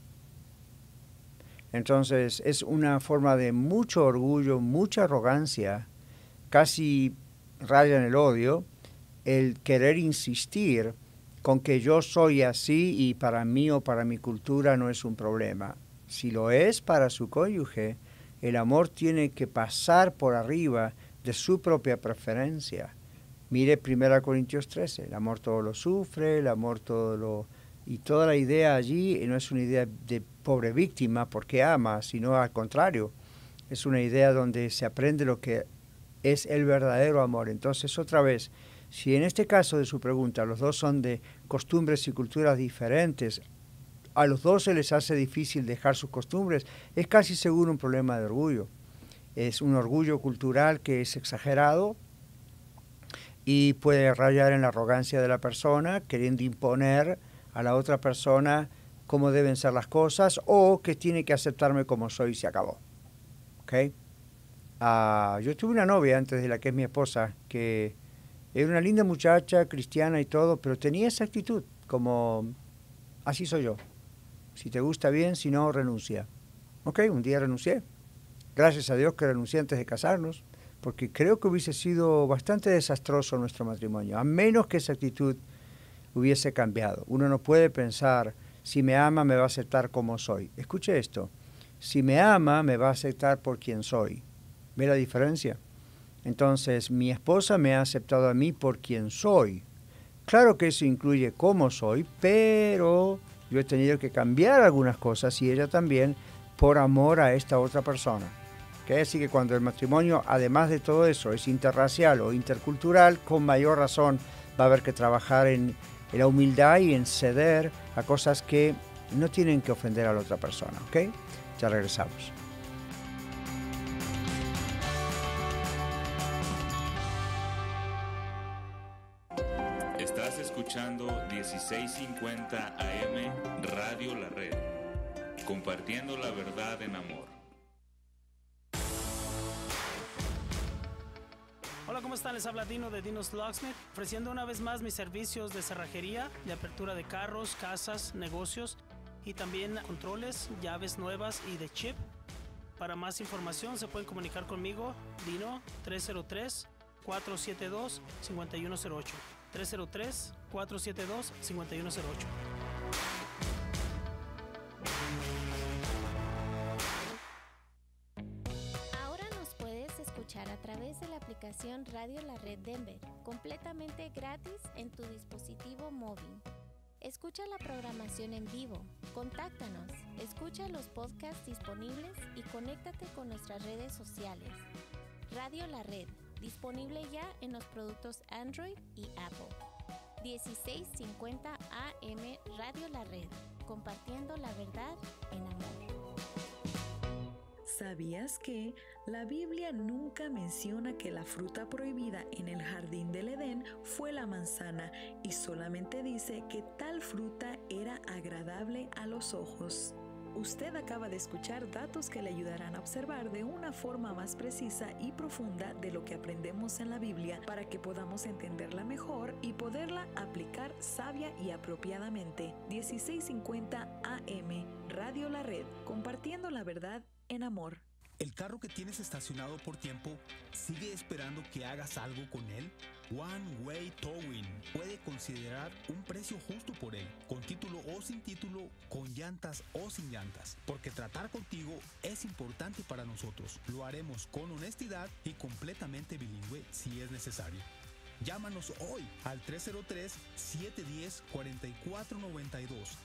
Entonces es una forma de mucho orgullo, mucha arrogancia, casi raya en el odio, el querer insistir con que yo soy así y para mí o para mi cultura no es un problema. Si lo es para su cónyuge, el amor tiene que pasar por arriba de su propia preferencia. Mire 1 Corintios 13, el amor todo lo sufre, el amor todo lo... Y toda la idea allí no es una idea de pobre víctima porque ama, sino al contrario, es una idea donde se aprende lo que es el verdadero amor. Entonces, otra vez, si en este caso de su pregunta los dos son de costumbres y culturas diferentes, a los dos se les hace difícil dejar sus costumbres, es casi seguro un problema de orgullo. Es un orgullo cultural que es exagerado y puede rayar en la arrogancia de la persona, queriendo imponer a la otra persona cómo deben ser las cosas o que tiene que aceptarme como soy y se acabó. ¿Okay? Yo tuve una novia antes de la que es mi esposa, que era una linda muchacha, cristiana y todo, pero tenía esa actitud, como, así soy yo. Si te gusta bien, si no, renuncia. Ok, un día renuncié. Gracias a Dios que renuncié antes de casarnos, porque creo que hubiese sido bastante desastroso nuestro matrimonio, a menos que esa actitud hubiese cambiado. Uno no puede pensar, si me ama, me va a aceptar como soy. Escuche esto, si me ama, me va a aceptar por quien soy. ¿Ve la diferencia? Entonces, mi esposa me ha aceptado a mí por quien soy. Claro que eso incluye cómo soy, pero yo he tenido que cambiar algunas cosas y ella también por amor a esta otra persona. ¿Okay? Así que cuando el matrimonio, además de todo eso, es interracial o intercultural, con mayor razón va a haber que trabajar en la humildad y en ceder a cosas que no tienen que ofender a la otra persona. ¿Ok? Ya regresamos. Estás escuchando 1650 AM Radio La Red, compartiendo la verdad en amor. Hola, ¿cómo están? Les habla Dino de Dino's Locksmith, ofreciendo una vez más mis servicios de cerrajería, de apertura de carros, casas, negocios y también controles, llaves nuevas y de chip. Para más información se pueden comunicar conmigo, Dino, 303-472-5108. 303-472-5108. escuchar a través de la aplicación Radio La Red Denver, completamente gratis en tu dispositivo móvil. Escucha la programación en vivo, contáctanos, escucha los podcasts disponibles y conéctate con nuestras redes sociales. Radio La Red, disponible ya en los productos Android y Apple. 1650 AM Radio La Red, compartiendo la verdad en amor. ¿Sabías que la Biblia nunca menciona que la fruta prohibida en el jardín del Edén fue la manzana y solamente dice que tal fruta era agradable a los ojos? Usted acaba de escuchar datos que le ayudarán a observar de una forma más precisa y profunda de lo que aprendemos en la Biblia para que podamos entenderla mejor y poderla aplicar sabia y apropiadamente. 1650 AM, Radio La Red, compartiendo la verdad en amor. ¿El carro que tienes estacionado por tiempo sigue esperando que hagas algo con él? One Way Towing puede considerar un precio justo por él, con título o sin título, con llantas o sin llantas, porque tratar contigo es importante para nosotros. Lo haremos con honestidad y completamente bilingüe si es necesario. Llámanos hoy al 303-710-4492,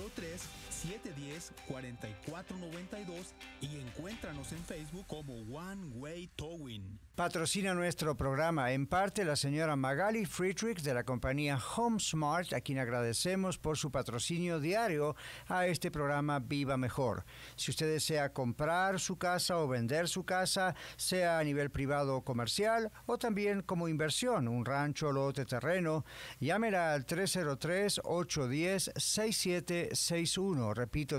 303-710-4492 y encuéntranos en Facebook como One Way Towing. Patrocina nuestro programa en parte la señora Magali Friedrich de la compañía HomeSmart, a quien agradecemos por su patrocinio diario a este programa Viva Mejor. Si usted desea comprar su casa o vender su casa, sea a nivel privado o comercial, o también como inversión, un rancho, lote, terreno, llámela al 303-810-6761. Repito,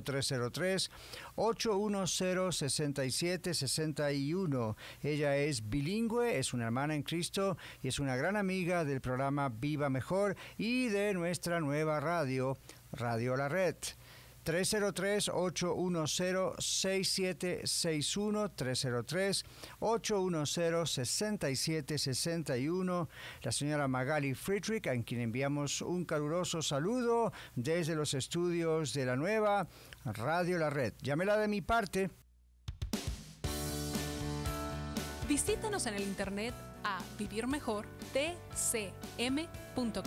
303-810-6761. Ella es bilingüe, es una hermana en Cristo y es una gran amiga del programa Viva Mejor y de nuestra nueva radio, Radio La Red. 303-810-6761, 303-810-6761. La señora Magali Friedrich, a quien enviamos un caluroso saludo desde los estudios de la nueva Radio La Red. Llámela de mi parte. Visítanos en el internet a vivirmejortcm.com.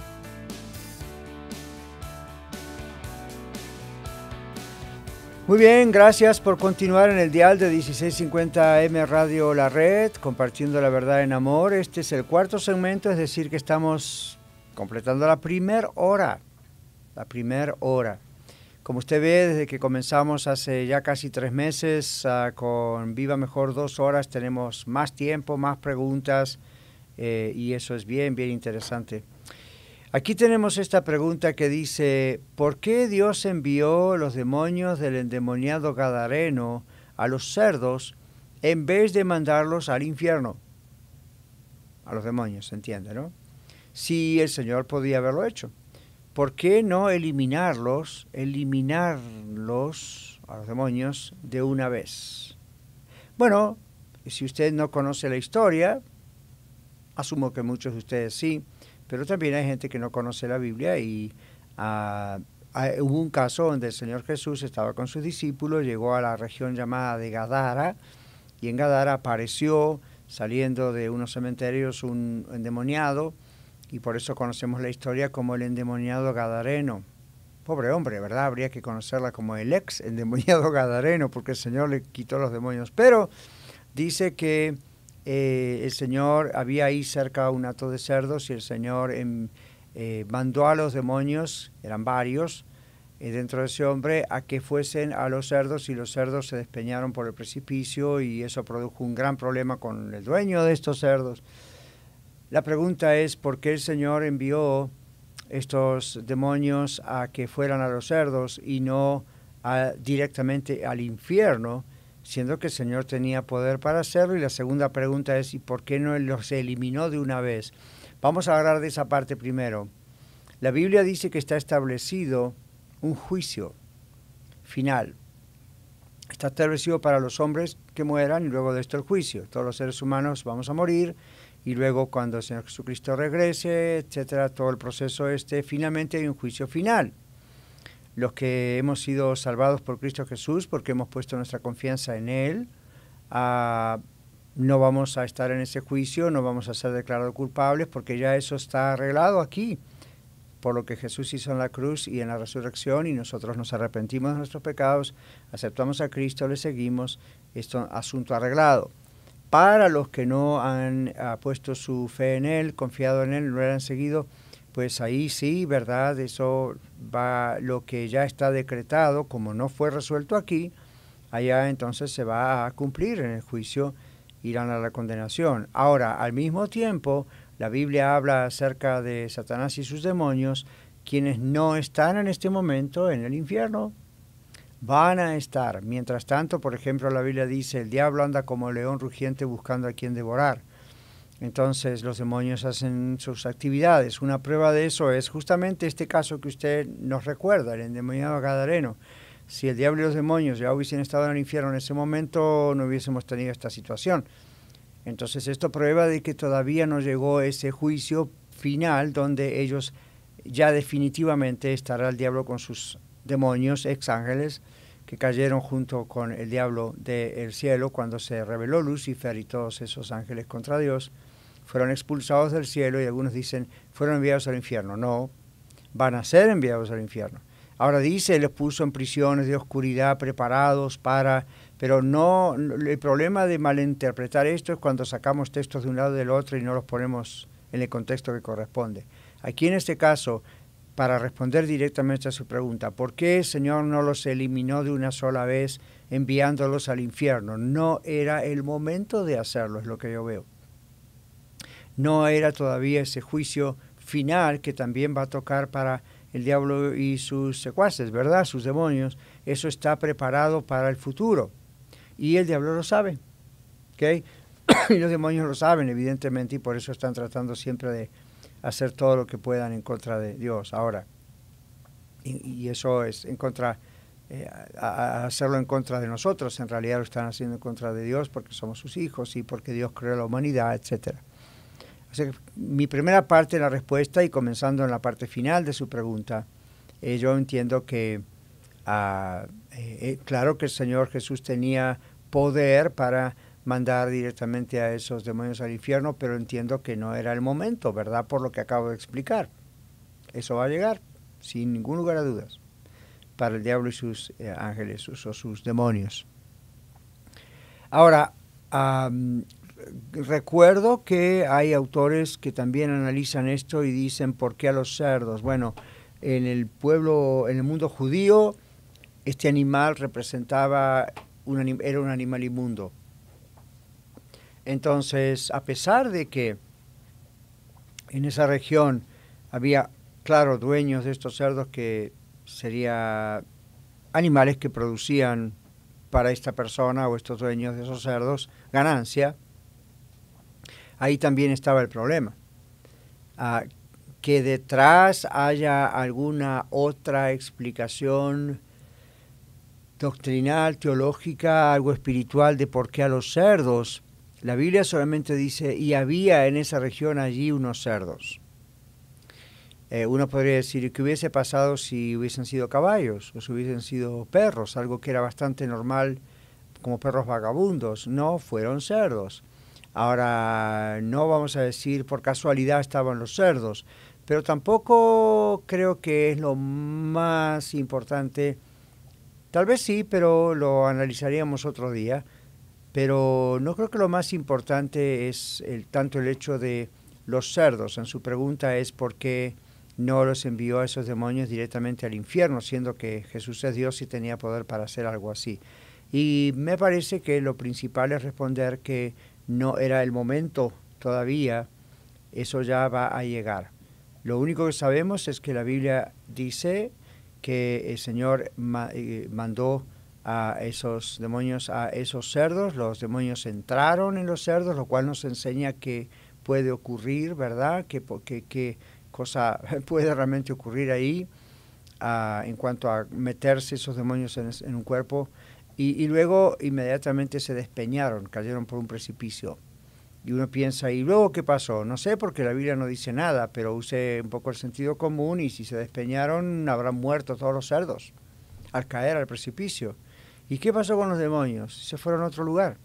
Muy bien, gracias por continuar en el dial de 1650 AM Radio La Red, compartiendo la verdad en amor. Este es el cuarto segmento, es decir, que estamos completando la primera hora. Como usted ve, desde que comenzamos hace ya casi 3 meses con Viva Mejor 2 horas, tenemos más tiempo, más preguntas y eso es bien, bien interesante. Aquí tenemos esta pregunta que dice, ¿por qué Dios envió los demonios del endemoniado Gadareno a los cerdos en vez de mandarlos al infierno? A los demonios, se entiende, ¿no? Si el Señor podía haberlo hecho. ¿Por qué no eliminarlos a los demonios de una vez? Bueno, si usted no conoce la historia, asumo que muchos de ustedes sí, pero también hay gente que no conoce la Biblia y hubo un caso donde el Señor Jesús estaba con sus discípulos, llegó a la región llamada de Gadara y en Gadara apareció saliendo de unos cementerios un endemoniado y por eso conocemos la historia como el endemoniado Gadareno. Pobre hombre, ¿verdad? Habría que conocerla como el ex endemoniado Gadareno porque el Señor le quitó los demonios. Pero dice que el Señor había ahí cerca un hato de cerdos y el Señor mandó a los demonios, eran varios, dentro de ese hombre, a que fuesen a los cerdos y los cerdos se despeñaron por el precipicio y eso produjo un gran problema con el dueño de estos cerdos. La pregunta es, ¿por qué el Señor envió estos demonios a que fueran a los cerdos y no directamente al infierno? Siendo que el Señor tenía poder para hacerlo. Y la segunda pregunta es, ¿y por qué no los eliminó de una vez? Vamos a hablar de esa parte primero. La Biblia dice que está establecido un juicio final. Está establecido para los hombres que mueran y luego de esto el juicio. Todos los seres humanos vamos a morir y luego cuando el Señor Jesucristo regrese, etcétera, todo el proceso finalmente hay un juicio final. Los que hemos sido salvados por Cristo Jesús, porque hemos puesto nuestra confianza en Él, no vamos a estar en ese juicio, no vamos a ser declarados culpables, porque ya eso está arreglado aquí, por lo que Jesús hizo en la cruz y en la resurrección, y nosotros nos arrepentimos de nuestros pecados, aceptamos a Cristo, le seguimos, esto asunto arreglado. Para los que no han puesto su fe en Él, confiado en Él, no lo han seguido, pues ahí sí, ¿verdad? Eso va, lo que ya está decretado, como no fue resuelto aquí, allá entonces se va a cumplir en el juicio, irán a la condenación. Ahora, al mismo tiempo, la Biblia habla acerca de Satanás y sus demonios, quienes no están en este momento en el infierno, van a estar. Mientras tanto, por ejemplo, la Biblia dice, el diablo anda como león rugiente buscando a quien devorar. Entonces los demonios hacen sus actividades. Una prueba de eso es justamente este caso que usted nos recuerda, el endemoniado gadareno. Si el diablo y los demonios ya hubiesen estado en el infierno en ese momento, no hubiésemos tenido esta situación. Entonces esto prueba de que todavía no llegó ese juicio final donde ellos ya definitivamente estará el diablo con sus demonios, ex ángeles, que cayeron junto con el diablo del cielo cuando se rebeló Lucifer y todos esos ángeles contra Dios. Fueron expulsados del cielo y algunos dicen, fueron enviados al infierno. No, van a ser enviados al infierno. Ahora dice, les puso en prisiones de oscuridad preparados para... Pero no, el problema de malinterpretar esto es cuando sacamos textos de un lado y del otro y no los ponemos en el contexto que corresponde. Aquí en este caso, para responder directamente a su pregunta, ¿por qué el Señor no los eliminó de una sola vez enviándolos al infierno? No era el momento de hacerlo, es lo que yo veo. No era todavía ese juicio final que también va a tocar para el diablo y sus secuaces, ¿verdad? Sus demonios. Eso está preparado para el futuro. Y el diablo lo sabe, ¿ok? Y los demonios lo saben, evidentemente, y por eso están tratando siempre de hacer todo lo que puedan en contra de Dios. Ahora, y eso es en contra, hacerlo en contra de nosotros, en realidad lo están haciendo en contra de Dios porque somos sus hijos y porque Dios creó la humanidad, etcétera. O sea, mi primera parte de la respuesta y comenzando en la parte final de su pregunta, yo entiendo que claro que el Señor Jesús tenía poder para mandar directamente a esos demonios al infierno, pero entiendo que no era el momento, ¿verdad? Por lo que acabo de explicar. Eso va a llegar, sin ningún lugar a dudas, para el diablo y sus ángeles o sus demonios. Ahora, recuerdo que hay autores que también analizan esto y dicen, ¿por qué a los cerdos? Bueno, en el pueblo, en el mundo judío, este animal representaba, era un animal inmundo. Entonces, a pesar de que en esa región había, claro, dueños de estos cerdos que serían animales que producían para esta persona o estos dueños de esos cerdos ganancia, ahí también estaba el problema. Que detrás haya alguna otra explicación doctrinal, teológica, algo espiritual de por qué a los cerdos. La Biblia solamente dice, y había en esa región allí unos cerdos. Uno podría decir, ¿qué hubiese pasado si hubiesen sido caballos o si hubiesen sido perros? Algo que era bastante normal como perros vagabundos. No, fueron cerdos. Ahora, no vamos a decir por casualidad estaban los cerdos, pero tampoco creo que es lo más importante. Tal vez sí, pero lo analizaríamos otro día. Pero no creo que lo más importante es tanto el hecho de los cerdos. En su pregunta es por qué no los envió a esos demonios directamente al infierno, siendo que Jesús es Dios y tenía poder para hacer algo así. Y me parece que lo principal es responder que no era el momento todavía, eso ya va a llegar. Lo único que sabemos es que la Biblia dice que el Señor mandó a esos demonios, a esos cerdos. Los demonios entraron en los cerdos, lo cual nos enseña que puede ocurrir, ¿verdad? ¿Qué cosa puede realmente ocurrir ahí en cuanto a meterse esos demonios en un cuerpo? Y luego inmediatamente se despeñaron, cayeron por un precipicio. Y uno piensa, ¿y luego qué pasó? No sé, porque la Biblia no dice nada, pero use un poco el sentido común y si se despeñaron habrán muerto todos los cerdos al caer al precipicio. ¿Y qué pasó con los demonios? Se fueron a otro lugar.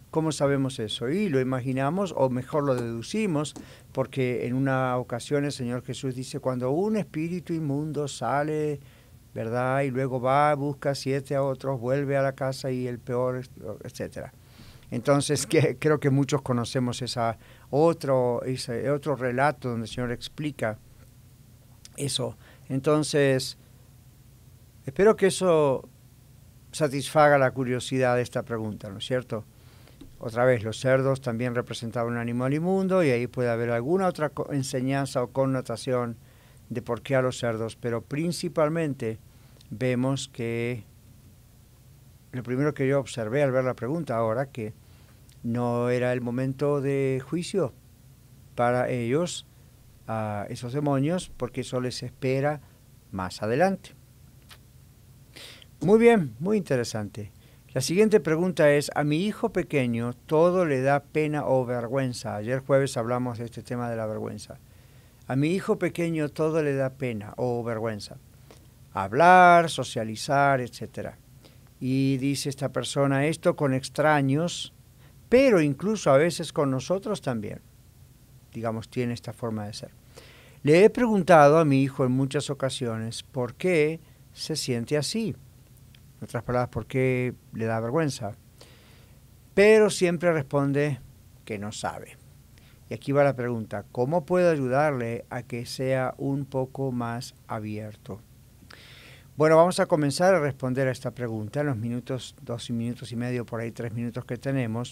¿Cómo sabemos eso? Y lo imaginamos, o mejor lo deducimos, porque en una ocasión el Señor Jesús dice, cuando un espíritu inmundo sale, ¿verdad? Y luego va, busca 7 a otros, vuelve a la casa y el peor, etcétera. Entonces, creo que muchos conocemos ese otro relato donde el Señor explica eso. Entonces, espero que eso satisfaga la curiosidad de esta pregunta, ¿no es cierto? Otra vez, los cerdos también representaban un animal inmundo y ahí puede haber alguna otra enseñanza o connotación de por qué a los cerdos, pero principalmente vemos que lo primero que yo observé al ver la pregunta ahora, que no era el momento de juicio para ellos, a esos demonios, porque eso les espera más adelante. Muy bien, muy interesante. La siguiente pregunta es, a mi hijo pequeño todo le da pena o vergüenza. Ayer jueves hablamos de este tema de la vergüenza. A mi hijo pequeño todo le da pena o vergüenza. Hablar, socializar, etc. Y dice esta persona esto con extraños, pero incluso a veces con nosotros también. Digamos, tiene esta forma de ser. Le he preguntado a mi hijo en muchas ocasiones por qué se siente así. En otras palabras, ¿por qué le da vergüenza? Pero siempre responde que no sabe. Y aquí va la pregunta, ¿cómo puedo ayudarle a que sea un poco más abierto? Bueno, vamos a comenzar a responder a esta pregunta en los minutos, 2 minutos y medio, por ahí 3 minutos que tenemos.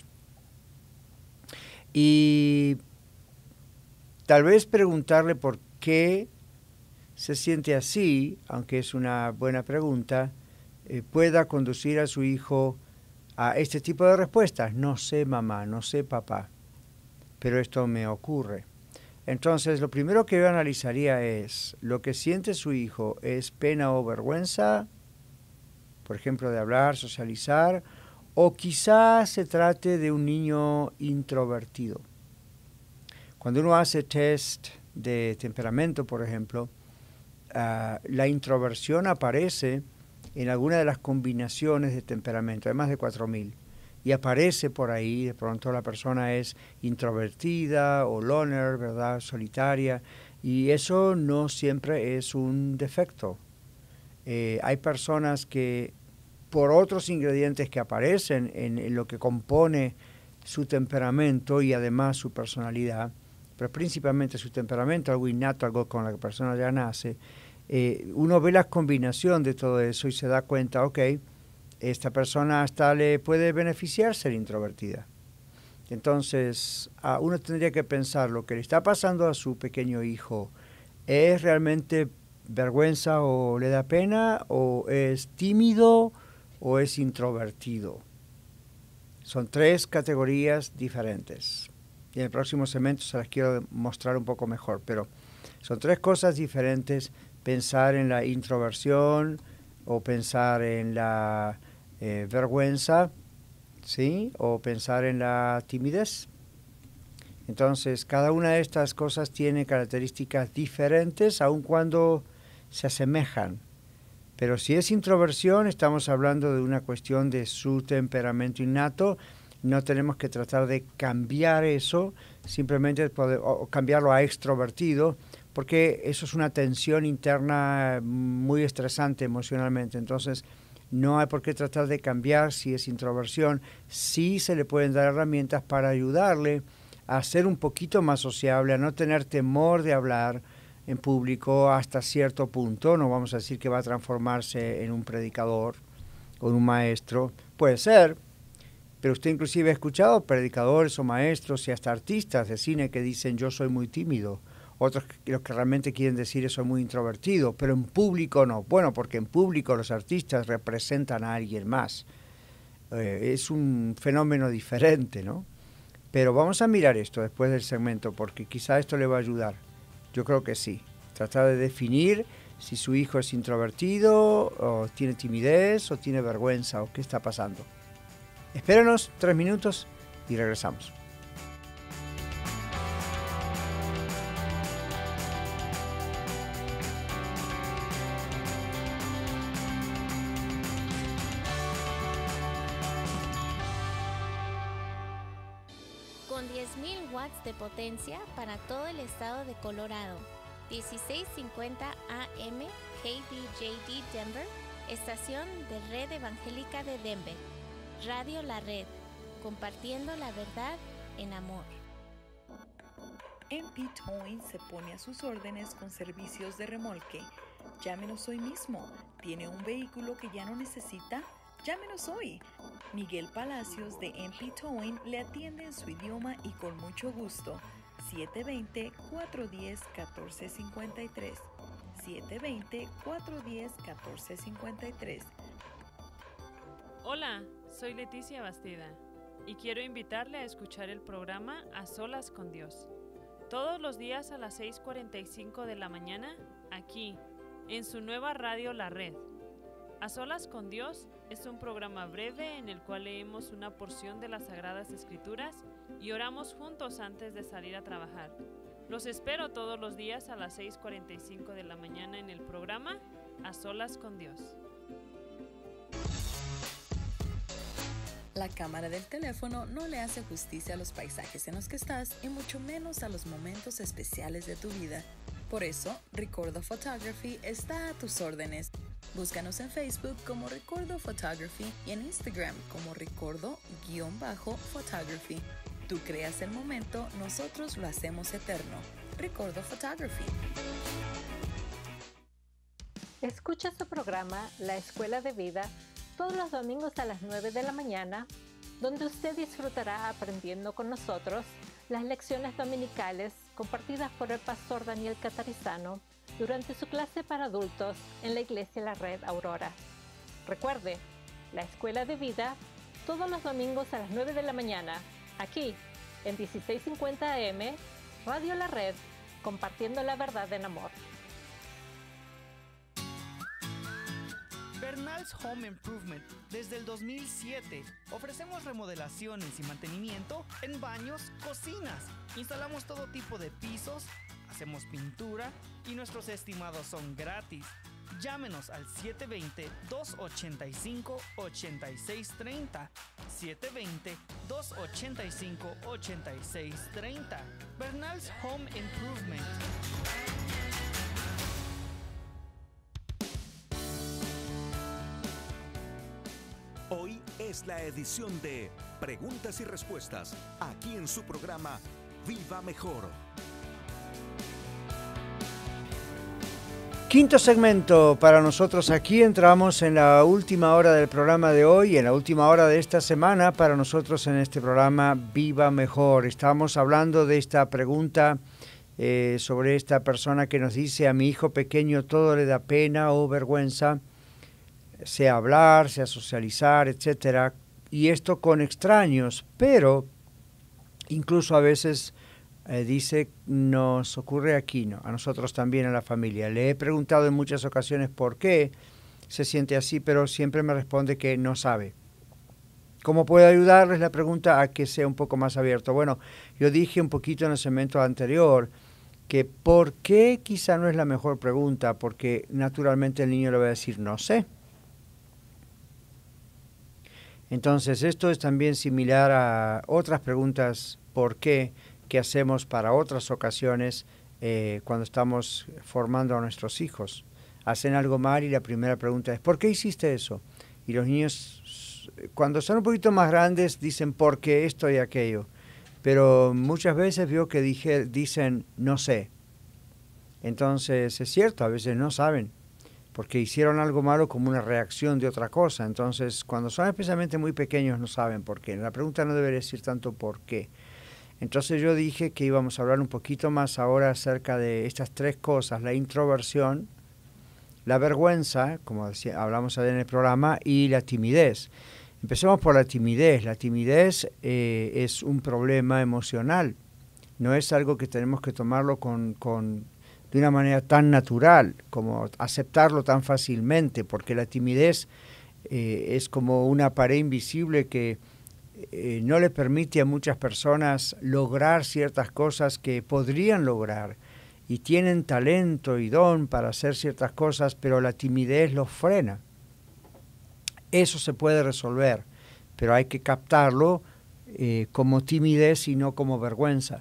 Y tal vez preguntarle por qué se siente así, aunque es una buena pregunta, pueda conducir a su hijo a este tipo de respuestas. No sé, mamá, no sé, papá, pero esto me ocurre. Entonces, lo primero que yo analizaría es, ¿lo que siente su hijo es pena o vergüenza? Por ejemplo, de hablar, socializar, o quizás se trate de un niño introvertido. Cuando uno hace test de temperamento, por ejemplo, la introversión aparece en alguna de las combinaciones de temperamento, hay más de 4.000, y aparece por ahí, de pronto la persona es introvertida o loner, ¿verdad?, solitaria, y eso no siempre es un defecto. Hay personas que, por otros ingredientes que aparecen en lo que compone su temperamento y además su personalidad, pero principalmente su temperamento, algo innato, algo con lo que la persona ya nace, uno ve la combinación de todo eso y se da cuenta, ok, esta persona hasta le puede beneficiar ser introvertida. Entonces, uno tendría que pensar, lo que le está pasando a su pequeño hijo, ¿es realmente vergüenza o le da pena? ¿O es tímido o es introvertido? Son 3 categorías diferentes. Y en el próximo segmento se las quiero mostrar un poco mejor, pero son 3 cosas diferentes. Pensar en la introversión o pensar en la vergüenza, ¿sí? O pensar en la timidez. Entonces, cada una de estas cosas tiene características diferentes, aun cuando se asemejan. Pero si es introversión, estamos hablando de una cuestión de su temperamento innato. No tenemos que tratar de cambiar eso, simplemente o cambiarlo a extrovertido, porque eso es una tensión interna muy estresante emocionalmente. Entonces, no hay por qué tratar de cambiar si es introversión. Sí se le pueden dar herramientas para ayudarle a ser un poquito más sociable, a no tener temor de hablar en público hasta cierto punto. No vamos a decir que va a transformarse en un predicador o en un maestro. Puede ser, pero usted inclusive ha escuchado predicadores o maestros y hasta artistas de cine que dicen yo soy muy tímido. Otros lo que realmente quieren decir es soy muy introvertido, pero en público no. Bueno, porque en público los artistas representan a alguien más. Es un fenómeno diferente, ¿no? Pero vamos a mirar esto después del segmento, porque quizá esto le va a ayudar. Yo creo que sí. Tratar de definir si su hijo es introvertido, o tiene timidez, o tiene vergüenza, o qué está pasando. Espérenos 3 minutos y regresamos. con 10.000 watts de potencia para todo el estado de Colorado. 1650 AM KBJD Denver, estación de Red Evangélica de Denver. Radio La Red, compartiendo la verdad en amor. MP Towing se pone a sus órdenes con servicios de remolque. Llámenos hoy mismo. ¿Tiene un vehículo que ya no necesita? Llámenos hoy. Miguel Palacios de MP Towing le atiende en su idioma y con mucho gusto. 720-410-1453. 720-410-1453. Hola, soy Leticia Bastida y quiero invitarle a escuchar el programa A Solas con Dios. Todos los días a las 6:45 de la mañana, aquí, en su nueva radio La Red. A Solas con Dios es un programa breve en el cual leemos una porción de las Sagradas Escrituras y oramos juntos antes de salir a trabajar. Los espero todos los días a las 6:45 de la mañana en el programa A Solas con Dios. La cámara del teléfono no le hace justicia a los paisajes en los que estás y mucho menos a los momentos especiales de tu vida. Por eso, Recordo Photography está a tus órdenes. Búscanos en Facebook como Recordo Photography y en Instagram como Recordo_Photography. Tú creas el momento, nosotros lo hacemos eterno. Recordo Photography. Escucha su programa La Escuela de Vida todos los domingos a las 9 de la mañana, donde usted disfrutará aprendiendo con nosotros las lecciones dominicales compartidas por el pastor Daniel Catarizano durante su clase para adultos en la Iglesia La Red Aurora. Recuerde, La Escuela de Vida todos los domingos a las 9 de la mañana, aquí en 1650 AM, Radio La Red, compartiendo la verdad en amor. Bernal's Home Improvement. Desde el 2007 ofrecemos remodelaciones y mantenimiento en baños, cocinas. Instalamos todo tipo de pisos, hacemos pintura y nuestros estimados son gratis. Llámenos al 720-285-8630. 720-285-8630. Bernal's Home Improvement. Hoy es la edición de Preguntas y Respuestas, aquí en su programa Viva Mejor. Quinto segmento para nosotros. Aquí entramos en la última hora del programa de hoy, en la última hora de esta semana para nosotros en este programa Viva Mejor. Estamos hablando de esta pregunta sobre esta persona que nos dice: a mi hijo pequeño todo le da pena o vergüenza, sea hablar, sea socializar, etcétera, y esto con extraños, pero incluso a veces dice, nos ocurre aquí, ¿no? A nosotros también, a la familia. Le he preguntado en muchas ocasiones por qué se siente así, pero siempre me responde que no sabe. ¿Cómo puedo ayudarles? La pregunta a que sea un poco más abierto. Bueno, yo dije un poquito en el segmento anterior que por qué quizá no es la mejor pregunta, porque naturalmente el niño le va a decir no sé. Entonces, esto es también similar a otras preguntas, ¿por qué?, que hacemos para otras ocasiones cuando estamos formando a nuestros hijos. Hacen algo mal y la primera pregunta es, ¿por qué hiciste eso? Y los niños, cuando son un poquito más grandes, dicen, ¿por qué esto y aquello? Pero muchas veces veo que dicen, no sé. Entonces, es cierto, a veces no saben, porque hicieron algo malo como una reacción de otra cosa. Entonces, cuando son especialmente muy pequeños no saben por qué. La pregunta no debería decir tanto por qué. Entonces yo dije que íbamos a hablar un poquito más ahora acerca de estas tres cosas: la introversión, la vergüenza, como hablamos ayer en el programa, y la timidez. Empecemos por la timidez. La timidez es un problema emocional. No es algo que tenemos que tomarlo de una manera tan natural, como aceptarlo tan fácilmente, porque la timidez es como una pared invisible que no le permite a muchas personas lograr ciertas cosas que podrían lograr, y tienen talento y don para hacer ciertas cosas, pero la timidez los frena. Eso se puede resolver, pero hay que captarlo como timidez y no como vergüenza.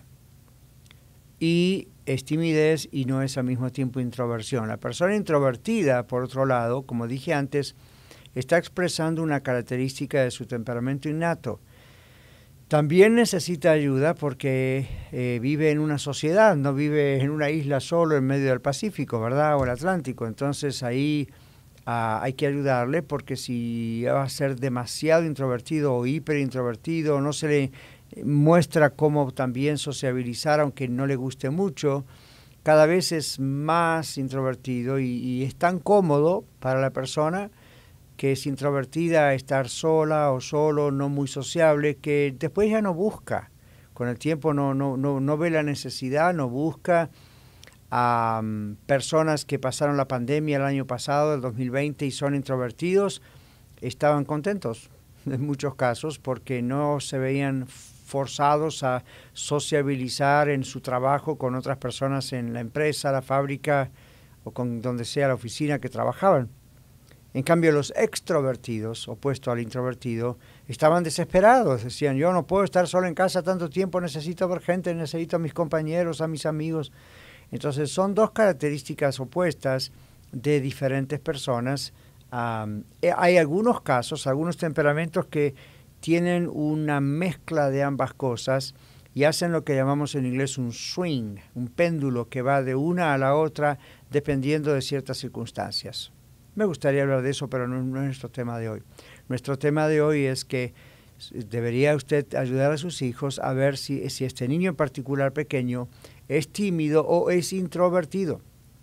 Y es timidez y no es al mismo tiempo introversión. La persona introvertida, por otro lado, como dije antes, está expresando una característica de su temperamento innato. También necesita ayuda porque vive en una sociedad, no vive en una isla solo en medio del Pacífico, ¿verdad? O el Atlántico. Entonces ahí hay que ayudarle, porque si va a ser demasiado introvertido o hiperintrovertido, no se le muestra cómo también sociabilizar, aunque no le guste mucho, cada vez es más introvertido y es tan cómodo para la persona que es introvertida estar sola o solo, no muy sociable, que después ya no busca. Con el tiempo no ve la necesidad, no busca. A personas que pasaron la pandemia el año pasado, el 2020, y son introvertidos, estaban contentos en muchos casos porque no se veían forzados a sociabilizar en su trabajo con otras personas en la empresa, la fábrica o con donde sea la oficina que trabajaban. En cambio, los extrovertidos, opuesto al introvertido, estaban desesperados. Decían, yo no puedo estar solo en casa tanto tiempo, necesito ver gente, necesito a mis compañeros, a mis amigos. Entonces, son dos características opuestas de diferentes personas. Hay algunos casos, algunos temperamentos que tienen una mezcla de ambas cosas y hacen lo que llamamos en inglés un swing, un péndulo que va de una a la otra dependiendo de ciertas circunstancias. Me gustaría hablar de eso, pero no es nuestro tema de hoy. Nuestro tema de hoy es que debería usted ayudar a sus hijos a ver si este niño en particular pequeño es tímido o es introvertido,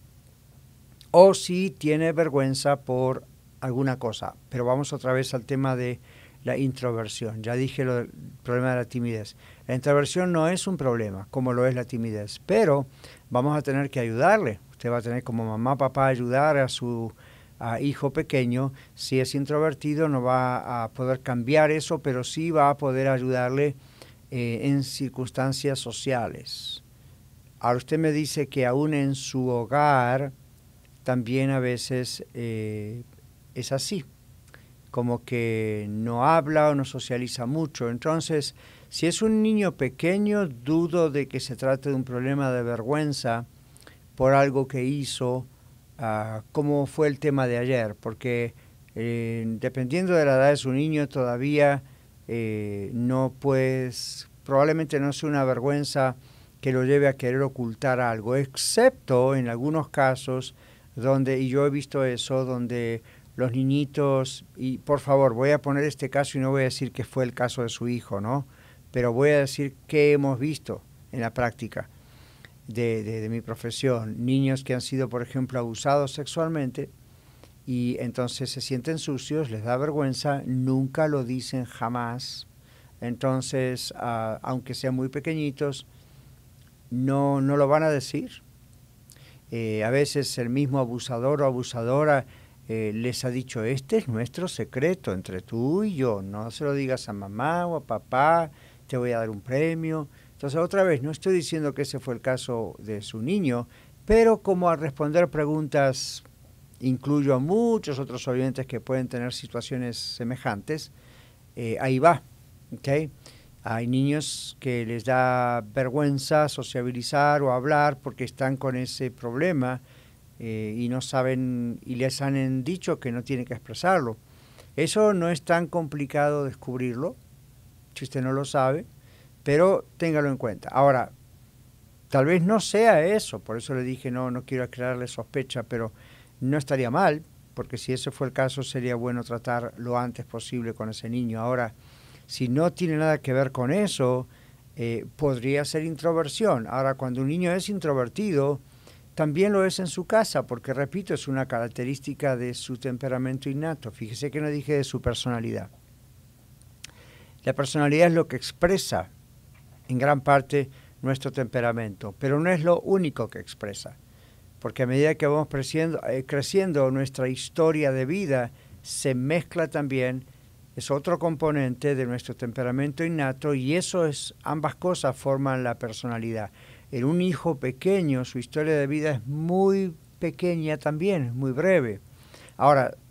o si tiene vergüenza por alguna cosa. Pero vamos otra vez al tema de la introversión. Ya dije el problema de la timidez. La introversión no es un problema, como lo es la timidez, pero vamos a tener que ayudarle. Usted va a tener como mamá, papá, ayudar a su hijo pequeño. Si es introvertido no va a poder cambiar eso, pero sí va a poder ayudarle en circunstancias sociales. Ahora usted me dice que aún en su hogar también a veces es así, como que no habla o no socializa mucho. Entonces, si es un niño pequeño, dudo de que se trate de un problema de vergüenza por algo que hizo, como fue el tema de ayer, porque dependiendo de la edad de su niño todavía probablemente no sea una vergüenza que lo lleve a querer ocultar algo, excepto en algunos casos donde, y yo he visto eso, donde los niñitos, y por favor voy a poner este caso y no voy a decir que fue el caso de su hijo, ¿no? Pero voy a decir qué hemos visto en la práctica de mi profesión. Niños que han sido, por ejemplo, abusados sexualmente y entonces se sienten sucios, les da vergüenza, nunca lo dicen jamás. Entonces, aunque sean muy pequeñitos, no lo van a decir. A veces el mismo abusador o abusadora les ha dicho, este es nuestro secreto entre tú y yo, no se lo digas a mamá o a papá, te voy a dar un premio. Entonces, otra vez, no estoy diciendo que ese fue el caso de su niño, pero como al responder preguntas incluyo a muchos otros oyentes que pueden tener situaciones semejantes, ahí va, ¿okay? Hay niños que les da vergüenza sociabilizar o hablar porque están con ese problema y no saben y les han dicho que no tienen que expresarlo. Eso no es tan complicado descubrirlo, si usted no lo sabe, pero téngalo en cuenta. Ahora, tal vez no sea eso, por eso le dije no quiero crearle sospecha, pero no estaría mal, porque si ese fue el caso sería bueno tratar lo antes posible con ese niño. Ahora, si no tiene nada que ver con eso, podría ser introversión. Ahora, cuando un niño es introvertido, también lo es en su casa, porque, repito, es una característica de su temperamento innato. Fíjese que no dije de su personalidad. La personalidad es lo que expresa, en gran parte, nuestro temperamento, pero no es lo único que expresa, porque a medida que vamos creciendo nuestra historia de vida se mezcla también, es otro componente de nuestro temperamento innato y ambas cosas forman la personalidad. En un hijo pequeño su historia de vida es muy pequeña también, muy breve. Ahora,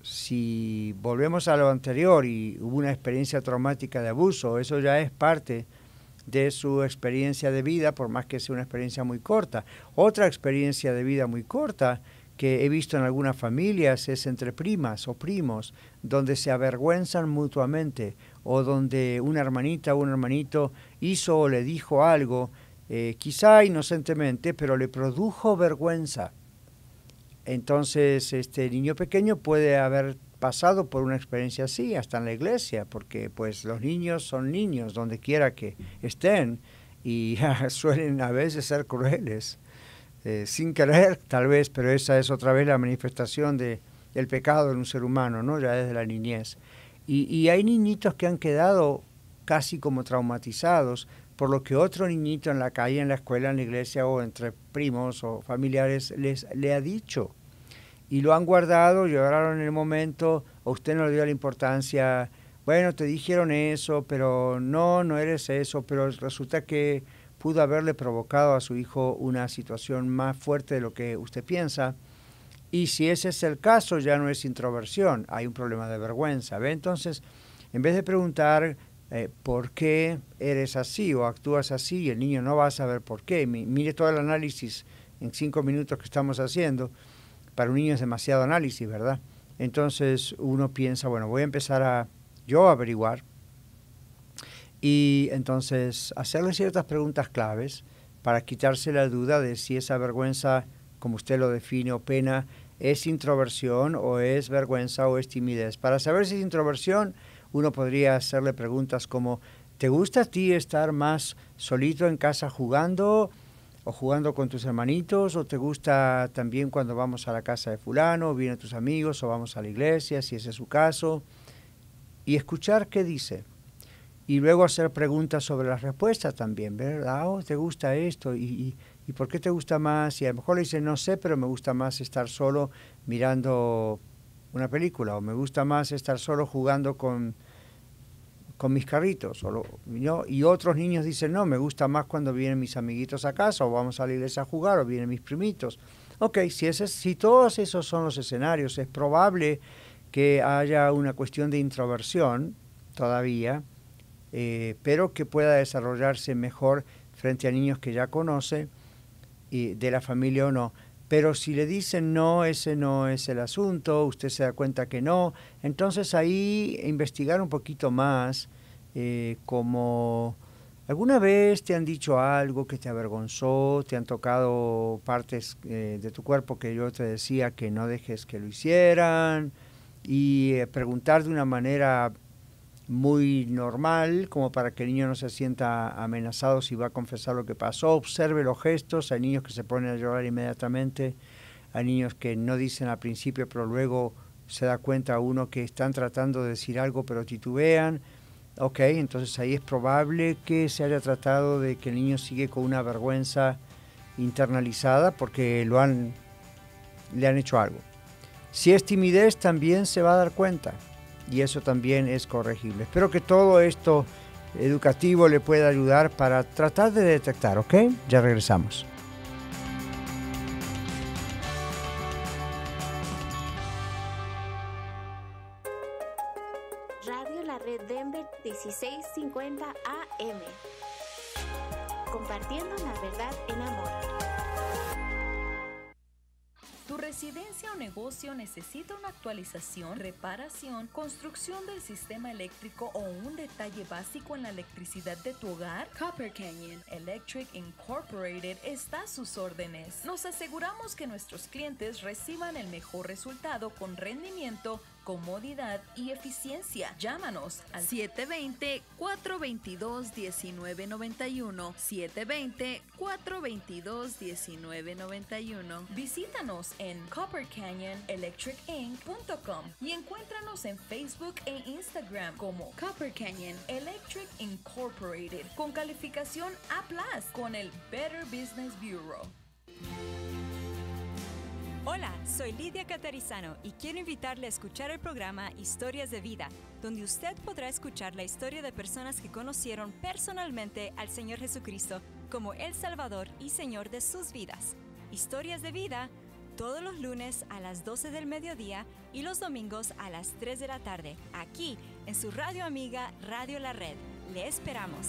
si volvemos a lo anterior y hubo una experiencia traumática de abuso, eso ya es parte de su experiencia de vida, por más que sea una experiencia muy corta. Otra experiencia de vida muy corta que he visto en algunas familias es entre primas o primos, donde se avergüenzan mutuamente o donde una hermanita o un hermanito hizo o le dijo algo, quizá inocentemente, pero le produjo vergüenza. Entonces, este niño pequeño puede haber pasado por una experiencia así, hasta en la iglesia, porque pues los niños son niños donde quiera que estén y suelen a veces ser crueles, sin querer tal vez, pero esa es otra vez la manifestación del pecado en un ser humano, ¿no? Ya desde la niñez. Y hay niñitos que han quedado casi como traumatizados por lo que otro niñito en la calle, en la escuela, en la iglesia o entre primos o familiares le ha dicho. Y lo han guardado, lloraron en el momento, o usted no le dio la importancia, bueno, te dijeron eso, pero no eres eso, pero resulta que pudo haberle provocado a su hijo una situación más fuerte de lo que usted piensa. Y si ese es el caso, ya no es introversión, hay un problema de vergüenza, ¿ve? Entonces, en vez de preguntar por qué eres así o actúas así, el niño no va a saber por qué. Mire todo el análisis en 5 minutos que estamos haciendo. Para un niño es demasiado análisis, ¿verdad? Entonces uno piensa, bueno, voy a empezar a averiguar y entonces hacerle ciertas preguntas claves para quitarse la duda de si esa vergüenza, como usted lo define, o pena, es introversión o es vergüenza o es timidez. Para saber si es introversión, uno podría hacerle preguntas como, ¿te gusta a ti estar más solito en casa jugando o jugando con tus hermanitos? ¿O te gusta también cuando vamos a la casa de fulano, o vienen tus amigos, o vamos a la iglesia, si ese es su caso? Y escuchar qué dice. Y luego hacer preguntas sobre las respuestas también, ¿verdad? Oh, ¿te gusta esto? ¿Y por qué te gusta más? Y a lo mejor le dice, no sé, pero me gusta más estar solo mirando una película, o me gusta más estar solo jugando con mis carritos, ¿no? Y otros niños dicen, no, me gusta más cuando vienen mis amiguitos a casa, o vamos a la iglesia a jugar, o vienen mis primitos. Ok, si todos esos son los escenarios, es probable que haya una cuestión de introversión todavía, pero que pueda desarrollarse mejor frente a niños que ya conoce, de la familia o no. Pero si le dicen no, ese no es el asunto, usted se da cuenta que no, entonces ahí investigar un poquito más, como alguna vez te han dicho algo que te avergonzó, te han tocado partes de tu cuerpo que yo te decía que no dejes que lo hicieran, y preguntar de una manera muy normal, como para que el niño no se sienta amenazado si va a confesar lo que pasó. Observe los gestos, hay niños que se ponen a llorar inmediatamente, hay niños que no dicen al principio, pero luego se da cuenta uno que están tratando de decir algo, pero titubean. Ok, entonces ahí es probable que se haya tratado de que el niño sigue con una vergüenza internalizada porque le han hecho algo. Si es timidez, también se va a dar cuenta. Y eso también es corregible. Espero que todo esto educativo le pueda ayudar para tratar de detectar, ¿ok? Ya regresamos. Radio La Red Denver 1650 AM. Compartiendo la verdad en amor. ¿Tu residencia o negocio necesita una actualización, reparación, construcción del sistema eléctrico o un detalle básico en la electricidad de tu hogar? Copper Canyon Electric Incorporated está a sus órdenes. Nos aseguramos que nuestros clientes reciban el mejor resultado con rendimiento, comodidad y eficiencia. Llámanos al 720-422-1991. 720-422-1991. Visítanos en coppercanyonelectricinc.com y encuéntranos en Facebook e Instagram como Copper Canyon Electric Incorporated con calificación A+ con el Better Business Bureau. Hola, soy Lidia Catarizano y quiero invitarle a escuchar el programa Historias de Vida, donde usted podrá escuchar la historia de personas que conocieron personalmente al Señor Jesucristo como el Salvador y Señor de sus vidas. Historias de Vida, todos los lunes a las 12 del mediodía y los domingos a las 3 de la tarde, aquí en su radio amiga Radio La Red. Le esperamos.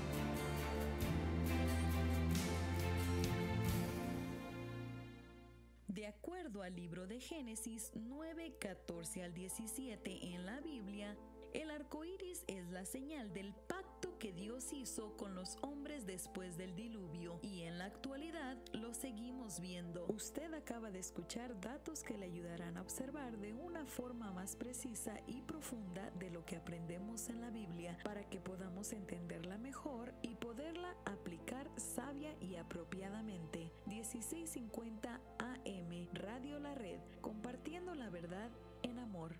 De acuerdo al libro de Génesis 9, 14 al 17 en la Biblia, el arco iris es la señal del pacto que Dios hizo con los hombres después del diluvio, y en la actualidad lo seguimos viendo. Usted acaba de escuchar datos que le ayudarán a observar de una forma más precisa y profunda de lo que aprendemos en la Biblia, para que podamos entenderla mejor y poderla aplicar sabia y apropiadamente. 1650 AM, Radio La Red, compartiendo la verdad en amor.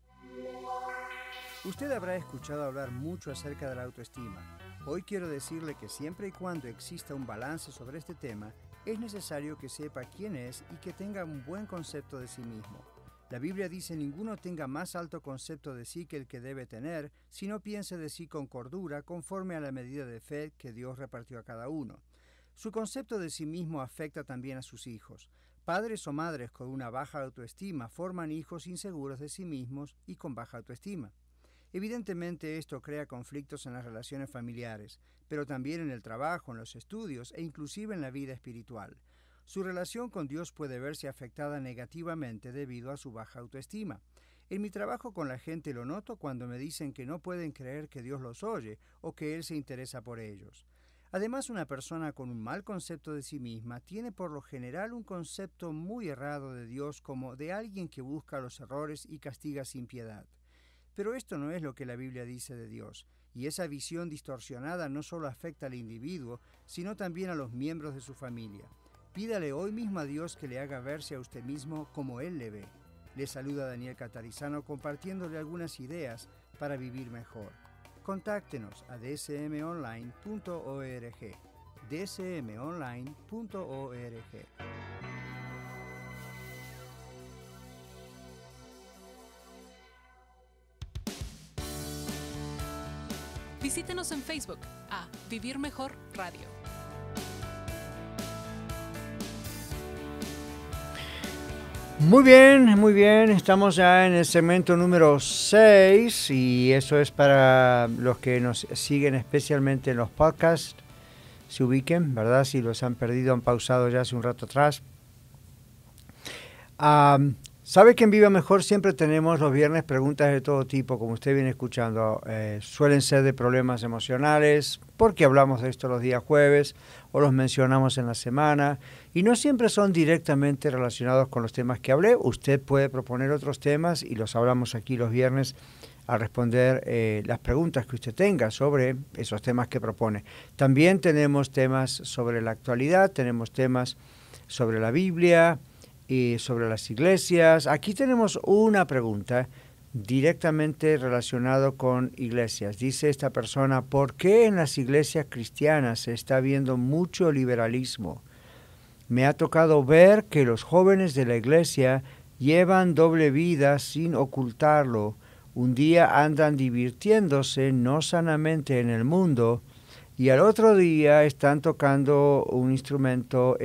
Usted habrá escuchado hablar mucho acerca de la autoestima. Hoy quiero decirle que siempre y cuando exista un balance sobre este tema, es necesario que sepa quién es y que tenga un buen concepto de sí mismo. La Biblia dice: ninguno tenga más alto concepto de sí que el que debe tener, sino piense de sí con cordura, conforme a la medida de fe que Dios repartió a cada uno. Su concepto de sí mismo afecta también a sus hijos. Padres o madres con una baja autoestima forman hijos inseguros de sí mismos y con baja autoestima. Evidentemente esto crea conflictos en las relaciones familiares, pero también en el trabajo, en los estudios e inclusive en la vida espiritual. Su relación con Dios puede verse afectada negativamente debido a su baja autoestima. En mi trabajo con la gente lo noto cuando me dicen que no pueden creer que Dios los oye o que Él se interesa por ellos. Además, una persona con un mal concepto de sí misma tiene por lo general un concepto muy errado de Dios, como de alguien que busca los errores y castiga sin piedad. Pero esto no es lo que la Biblia dice de Dios, y esa visión distorsionada no solo afecta al individuo, sino también a los miembros de su familia. Pídale hoy mismo a Dios que le haga verse a usted mismo como Él le ve. Le saluda Daniel Catarizano, compartiéndole algunas ideas para vivir mejor. Contáctenos a dsmonline.org, dsmonline.org. Visítenos en Facebook a Vivir Mejor Radio. Muy bien, estamos ya en el segmento número 6 y eso es para los que nos siguen especialmente en los podcasts, se ubiquen, ¿verdad? Si los han perdido, han pausado ya hace un rato atrás. Sabe que en Viva Mejor siempre tenemos los viernes preguntas de todo tipo, como usted viene escuchando. Suelen ser de problemas emocionales, porque hablamos de esto los días jueves o los mencionamos en la semana, y no siempre son directamente relacionados con los temas que hablé. Usted puede proponer otros temas y los hablamos aquí los viernes a responder las preguntas que usted tenga sobre esos temas que propone. También tenemos temas sobre la actualidad, tenemos temas sobre la Biblia y sobre las iglesias. Aquí tenemos una pregunta directamente relacionado con iglesias. Dice esta persona: ¿por qué en las iglesias cristianas se está viendo mucho liberalismo? Me ha tocado ver que los jóvenes de la iglesia llevan doble vida sin ocultarlo. Un día andan divirtiéndose no sanamente en el mundo y al otro día están tocando un instrumento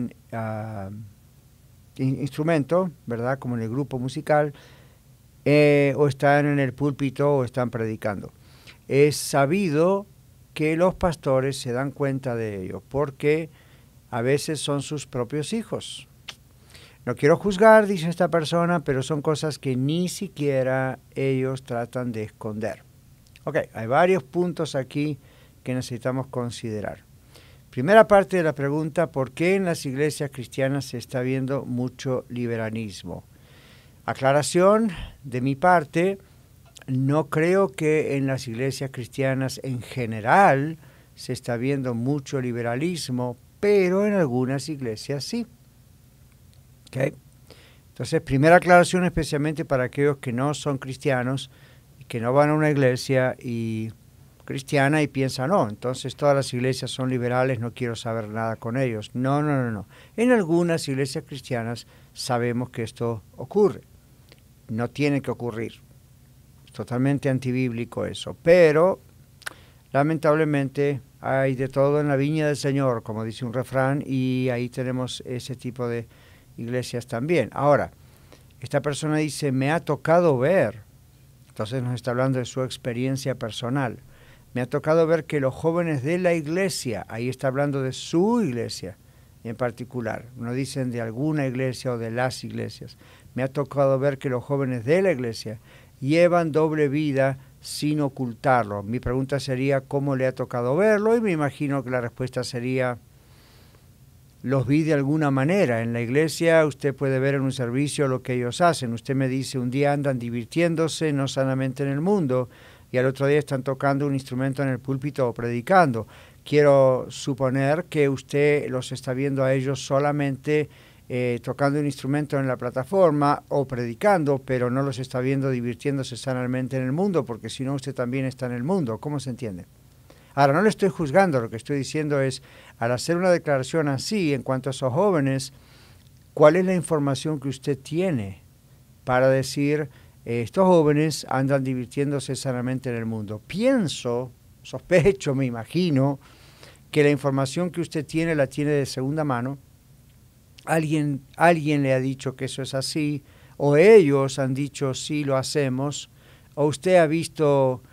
¿verdad? Como en el grupo musical, o están en el púlpito o están predicando. Es sabido que los pastores se dan cuenta de ello porque a veces son sus propios hijos. No quiero juzgar, dice esta persona, pero son cosas que ni siquiera ellos tratan de esconder. Ok, hay varios puntos aquí que necesitamos considerar. Primera parte de la pregunta: ¿por qué en las iglesias cristianas se está viendo mucho liberalismo? Aclaración de mi parte: no creo que en las iglesias cristianas en general se está viendo mucho liberalismo, pero en algunas iglesias sí. ¿Okay? Entonces, primera aclaración especialmente para aquellos que no son cristianos, que no van a una iglesia cristiana y piensan: no, entonces todas las iglesias son liberales, no quiero saber nada con ellos. No. En algunas iglesias cristianas sabemos que esto ocurre. No tiene que ocurrir. Es totalmente antibíblico eso. Pero, lamentablemente, hay de todo en la viña del Señor, como dice un refrán, y ahí tenemos ese tipo de iglesias también. Ahora, esta persona dice, me ha tocado ver, entonces nos está hablando de su experiencia personal, me ha tocado ver que los jóvenes de la iglesia, ahí está hablando de su iglesia en particular, no dicen de alguna iglesia o de las iglesias, me ha tocado ver que los jóvenes de la iglesia llevan doble vida sin ocultarlo. Mi pregunta sería, ¿cómo le ha tocado verlo? Y me imagino que la respuesta sería, los vi de alguna manera. En la iglesia usted puede ver en un servicio lo que ellos hacen. Usted me dice, un día andan divirtiéndose no sanamente en el mundo y al otro día están tocando un instrumento en el púlpito o predicando. Quiero suponer que usted los está viendo a ellos solamente tocando un instrumento en la plataforma o predicando, pero no los está viendo divirtiéndose sanamente en el mundo, porque si no usted también está en el mundo. ¿Cómo se entiende? Ahora, no le estoy juzgando, lo que estoy diciendo es, al hacer una declaración así en cuanto a esos jóvenes, ¿cuál es la información que usted tiene para decir, estos jóvenes andan divirtiéndose sanamente en el mundo? Pienso, sospecho, me imagino, que la información que usted tiene la tiene de segunda mano. Alguien le ha dicho que eso es así, o ellos han dicho sí, lo hacemos, o usted ha visto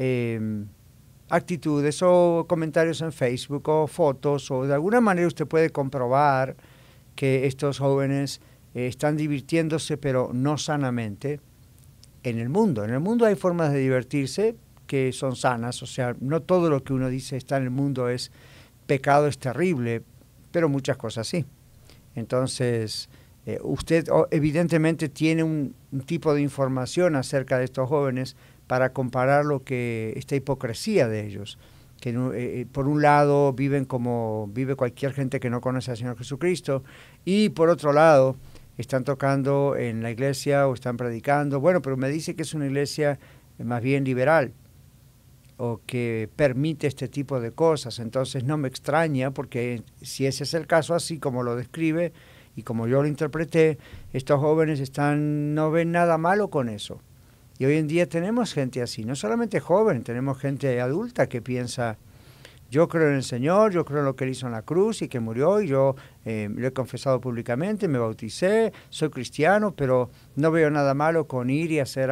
actitudes o comentarios en Facebook o fotos, o de alguna manera usted puede comprobar que estos jóvenes están divirtiéndose, pero no sanamente, en el mundo. En el mundo hay formas de divertirse que son sanas, o sea, no todo lo que uno dice está en el mundo es pecado, es terrible, pero muchas cosas sí. Entonces, usted evidentemente tiene un tipo de información acerca de estos jóvenes para comparar esta hipocresía de ellos, que por un lado viven como vive cualquier gente que no conoce al Señor Jesucristo, y por otro lado están tocando en la iglesia o están predicando. Bueno, pero me dice que es una iglesia más bien liberal o que permite este tipo de cosas. Entonces no me extraña, porque si ese es el caso, así como lo describe y como yo lo interpreté, estos jóvenes no ven nada malo con eso. Y hoy en día tenemos gente así, no solamente joven, tenemos gente adulta que piensa, yo creo en el Señor, yo creo en lo que Él hizo en la cruz y que murió, y yo lo he confesado públicamente, me bauticé, soy cristiano, pero no veo nada malo con ir y hacer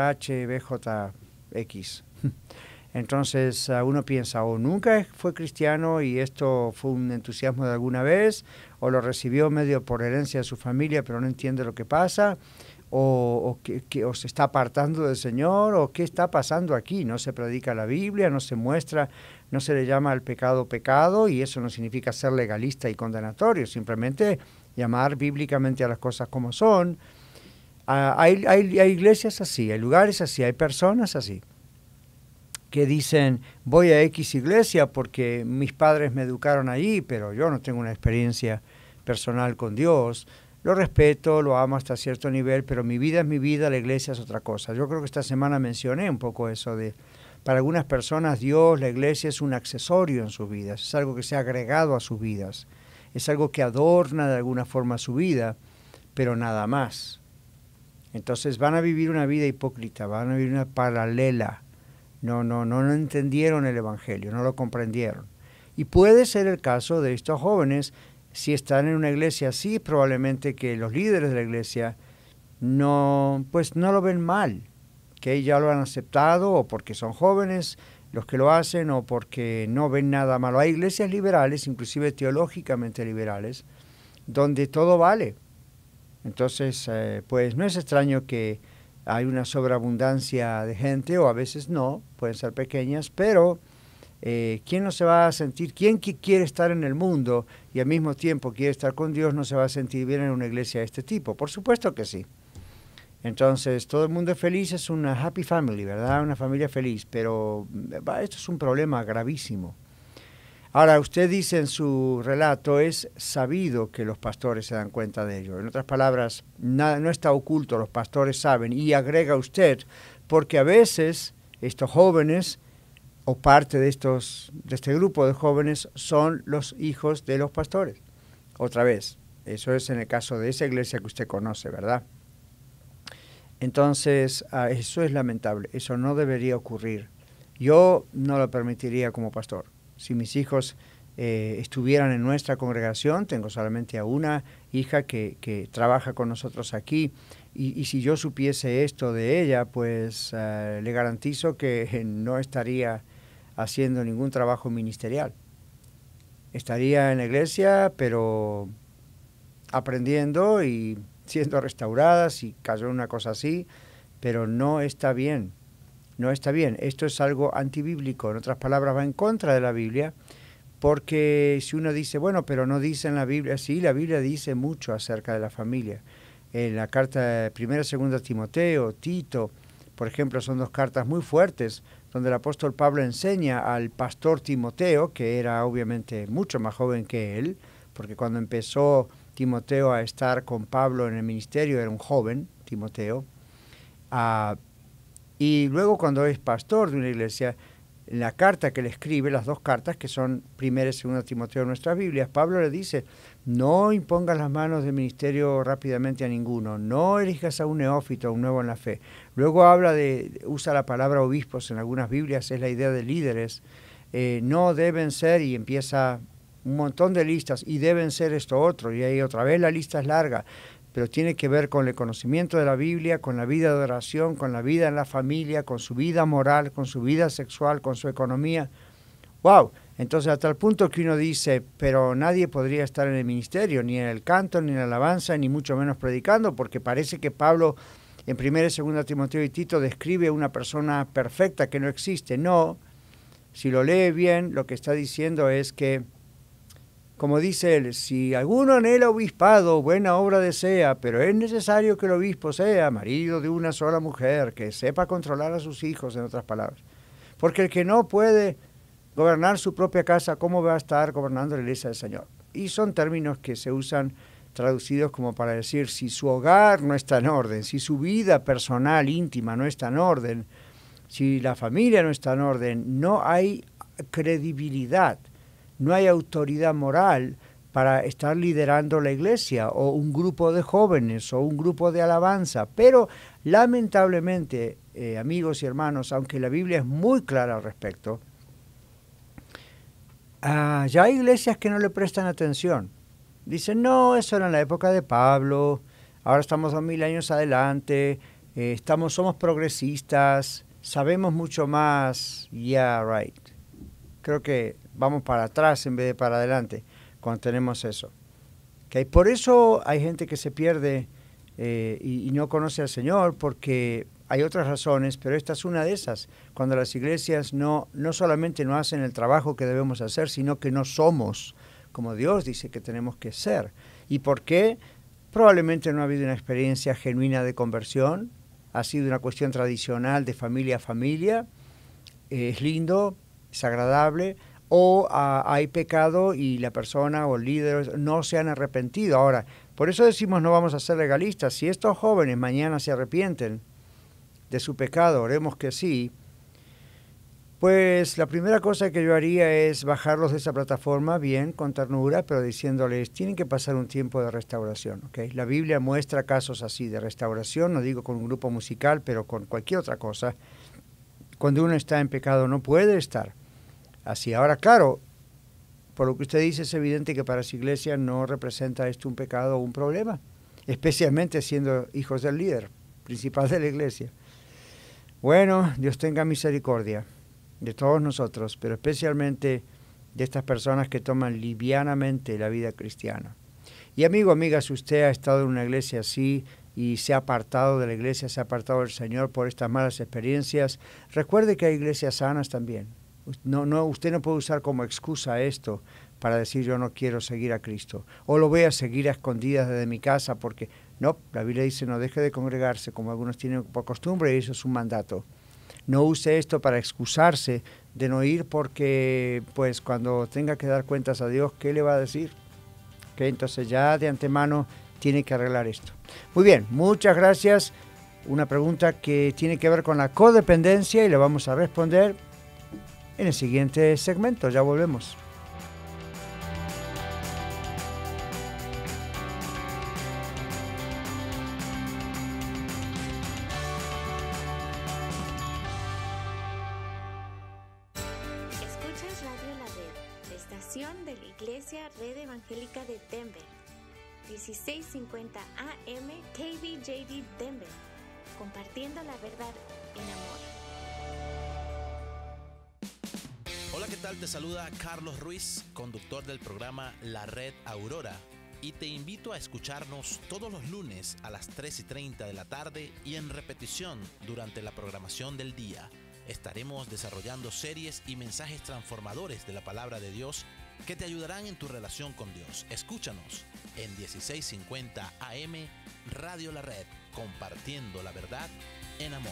HBJX. Entonces uno piensa, o nunca fue cristiano y esto fue un entusiasmo de alguna vez, o lo recibió medio por herencia de su familia, pero no entiende lo que pasa, o se está apartando del Señor, o qué está pasando aquí. No se predica la Biblia, no se muestra, no se le llama al pecado pecado, y eso no significa ser legalista y condenatorio, simplemente llamar bíblicamente a las cosas como son. Hay iglesias así, hay lugares así, hay personas así, que dicen, voy a X iglesia porque mis padres me educaron allí, pero yo no tengo una experiencia personal con Dios. Lo respeto, lo amo hasta cierto nivel, pero mi vida es mi vida, la iglesia es otra cosa. Yo creo que esta semana mencioné un poco eso de, para algunas personas Dios, la iglesia es un accesorio en sus vidas, es algo que se ha agregado a sus vidas, es algo que adorna de alguna forma su vida, pero nada más. Entonces van a vivir una vida hipócrita, van a vivir una paralela. No entendieron el Evangelio, no lo comprendieron. Y puede ser el caso de estos jóvenes, si están en una iglesia así, probablemente que los líderes de la iglesia no lo ven mal, que ya lo han aceptado, o porque son jóvenes los que lo hacen, o porque no ven nada malo. Hay iglesias liberales, inclusive teológicamente liberales, donde todo vale. Entonces, pues no es extraño que hay una sobreabundancia de gente, o a veces no, pueden ser pequeñas, pero ¿quién no se va a sentir, quién quiere estar en el mundo y al mismo tiempo quiere estar con Dios, no se va a sentir bien en una iglesia de este tipo? Por supuesto que sí. Entonces, todo el mundo es feliz, es una happy family, ¿verdad? Una familia feliz, pero esto es un problema gravísimo. Ahora, usted dice en su relato, es sabido que los pastores se dan cuenta de ello. En otras palabras, no está oculto, los pastores saben. Y agrega usted, porque a veces estos jóvenes, o parte de este grupo de jóvenes, son los hijos de los pastores. Otra vez, eso es en el caso de esa iglesia que usted conoce, ¿verdad? Entonces, eso es lamentable, eso no debería ocurrir. Yo no lo permitiría como pastor. Si mis hijos estuvieran en nuestra congregación. Tengo solamente a una hija que trabaja con nosotros aquí, y si yo supiese esto de ella, pues le garantizo que no estaría haciendo ningún trabajo ministerial. Estaría en la iglesia, pero aprendiendo y siendo restaurada, si cayó una cosa así, pero no está bien. No está bien. Esto es algo antibíblico. En otras palabras, va en contra de la Biblia. Porque si uno dice, bueno, pero no dice en la Biblia, sí, la Biblia dice mucho acerca de la familia. En la carta 1 y 2 Timoteo, Tito, por ejemplo, son dos cartas muy fuertes, donde el apóstol Pablo enseña al pastor Timoteo, que era obviamente mucho más joven que él, porque cuando empezó Timoteo a estar con Pablo en el ministerio era un joven, Timoteo, y luego cuando es pastor de una iglesia, en la carta que le escribe, las dos cartas que son 1 y 2 Timoteo en nuestras Biblias, Pablo le dice, no impongas las manos del ministerio rápidamente a ninguno, no elijas a un neófito, a un nuevo en la fe. Luego usa la palabra obispos en algunas Biblias, es la idea de líderes, no deben ser, y empieza un montón de listas, y deben ser esto otro, y ahí otra vez la lista es larga, pero tiene que ver con el conocimiento de la Biblia, con la vida de oración, con la vida en la familia, con su vida moral, con su vida sexual, con su economía. ¡Wow! Entonces, hasta el punto que uno dice, pero nadie podría estar en el ministerio, ni en el canto, ni en la alabanza, ni mucho menos predicando, porque parece que Pablo, en 1 y 2 Timoteo y Tito, describe una persona perfecta que no existe. No, si lo lee bien, lo que está diciendo es que, como dice él, si alguno anhela obispado, buena obra desea, pero es necesario que el obispo sea marido de una sola mujer, que sepa controlar a sus hijos, en otras palabras. Porque el que no puede gobernar su propia casa, ¿cómo va a estar gobernando la iglesia del Señor? Y son términos que se usan traducidos como para decir, si su hogar no está en orden, si su vida personal, íntima, no está en orden, si la familia no está en orden, no hay credibilidad. No hay autoridad moral para estar liderando la iglesia o un grupo de jóvenes o un grupo de alabanza. Pero lamentablemente, amigos y hermanos, aunque la Biblia es muy clara al respecto, ya hay iglesias que no le prestan atención. Dicen, no, eso era en la época de Pablo, ahora estamos 2000 años adelante, somos progresistas, sabemos mucho más. Yeah, right. Creo que vamos para atrás en vez de para adelante cuando tenemos eso. ¿Okay? Por eso hay gente que se pierde y no conoce al Señor, porque hay otras razones, pero esta es una de esas. Cuando las iglesias no solamente no hacen el trabajo que debemos hacer, sino que no somos como Dios dice que tenemos que ser. ¿Y por qué? Probablemente no ha habido una experiencia genuina de conversión, ha sido una cuestión tradicional de familia a familia, es lindo, es agradable, o hay pecado y la persona o el líder no se han arrepentido. Ahora, por eso decimos no vamos a ser legalistas. Si estos jóvenes mañana se arrepienten de su pecado, oremos que sí, pues la primera cosa que yo haría es bajarlos de esa plataforma bien, con ternura, pero diciéndoles, tienen que pasar un tiempo de restauración. ¿Okay? La Biblia muestra casos así de restauración, no digo con un grupo musical, pero con cualquier otra cosa. Cuando uno está en pecado no puede estar así. Ahora, claro, por lo que usted dice, es evidente que para su iglesia no representa esto un pecado o un problema, especialmente siendo hijos del líder principal de la iglesia. Bueno, Dios tenga misericordia de todos nosotros, pero especialmente de estas personas que toman livianamente la vida cristiana. Y amigo, amiga, si usted ha estado en una iglesia así y se ha apartado de la iglesia, se ha apartado del Señor por estas malas experiencias, recuerde que hay iglesias sanas también. Usted no puede usar como excusa esto para decir yo no quiero seguir a Cristo, o lo voy a seguir a escondidas desde mi casa, porque no, la Biblia dice no deje de congregarse como algunos tienen por costumbre, y eso es un mandato. No use esto para excusarse de no ir, porque pues cuando tenga que dar cuentas a Dios, ¿qué le va a decir? ¿Okay? Entonces ya de antemano tiene que arreglar esto. Muy bien, muchas gracias. Una pregunta que tiene que ver con la codependencia y le vamos a responder en el siguiente segmento. Ya volvemos. programación de la Iglesia Red Evangélica de Denver, 1650 AM KBJD Denver, compartiendo la verdad en amor. Hola, ¿qué tal? Te saluda Carlos Ruiz, conductor del programa La Red Aurora, y te invito a escucharnos todos los lunes a las 3:30 de la tarde y en repetición durante la programación del día. Estaremos desarrollando series y mensajes transformadores de la palabra de Dios que te ayudarán en tu relación con Dios. Escúchanos en 1650 AM Radio La Red, compartiendo la verdad en amor.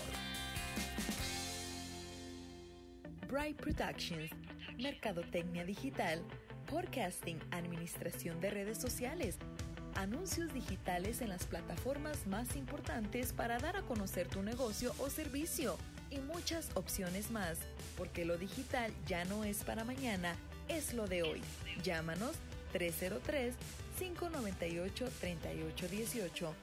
Bright Productions, mercadotecnia digital, podcasting, administración de redes sociales, anuncios digitales en las plataformas más importantes para dar a conocer tu negocio o servicio y muchas opciones más, porque lo digital ya no es para mañana, es lo de hoy. Llámanos 303-598-3818,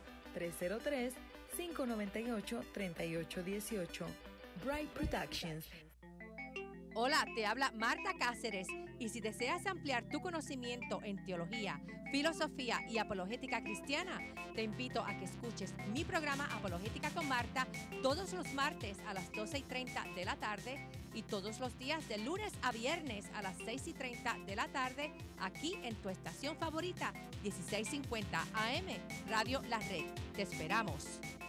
303-598-3818. Bright Productions. Hola, te habla Marta Cáceres, y si deseas ampliar tu conocimiento en teología, filosofía y apologética cristiana, te invito a que escuches mi programa Apologética con Marta todos los martes a las 12:30 de la tarde y todos los días de lunes a viernes a las 6:30 de la tarde, aquí en tu estación favorita, 1650 AM Radio La Red. Te esperamos.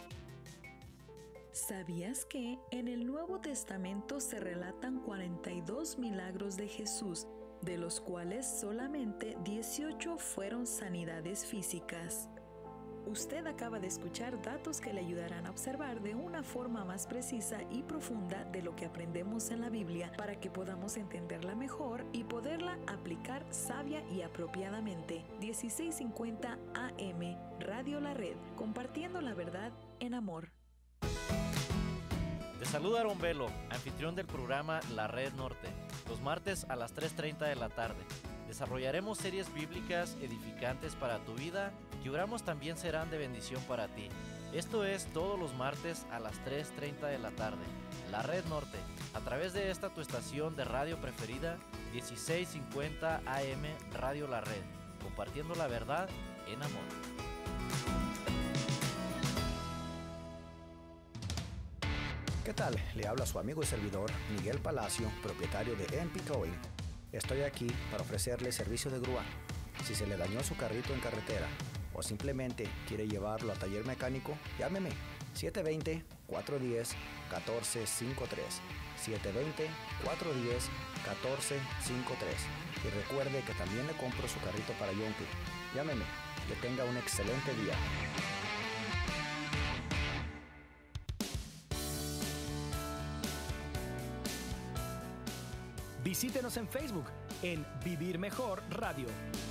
¿Sabías que en el Nuevo Testamento se relatan 42 milagros de Jesús, de los cuales solamente 18 fueron sanidades físicas? Usted acaba de escuchar datos que le ayudarán a observar de una forma más precisa y profunda de lo que aprendemos en la Biblia para que podamos entenderla mejor y poderla aplicar sabia y apropiadamente. 1650 AM Radio La Red, compartiendo la verdad en amor. Te saluda Aaron Velo, anfitrión del programa La Red Norte, los martes a las 3:30 de la tarde. Desarrollaremos series bíblicas edificantes para tu vida que oramos también serán de bendición para ti. Esto es todos los martes a las 3:30 de la tarde. La Red Norte, a través de esta tu estación de radio preferida, 1650 AM Radio La Red, compartiendo la verdad en amor. ¿Qué tal? Le habla su amigo y servidor Miguel Palacio, propietario de MP Towing. Estoy aquí para ofrecerle servicio de grúa. Si se le dañó su carrito en carretera o simplemente quiere llevarlo a taller mecánico, llámeme 720-410-1453. 720-410-1453. Y recuerde que también le compro su carrito para Yonke. Llámeme. Que tenga un excelente día. Visítenos en Facebook en Vivir Mejor Radio.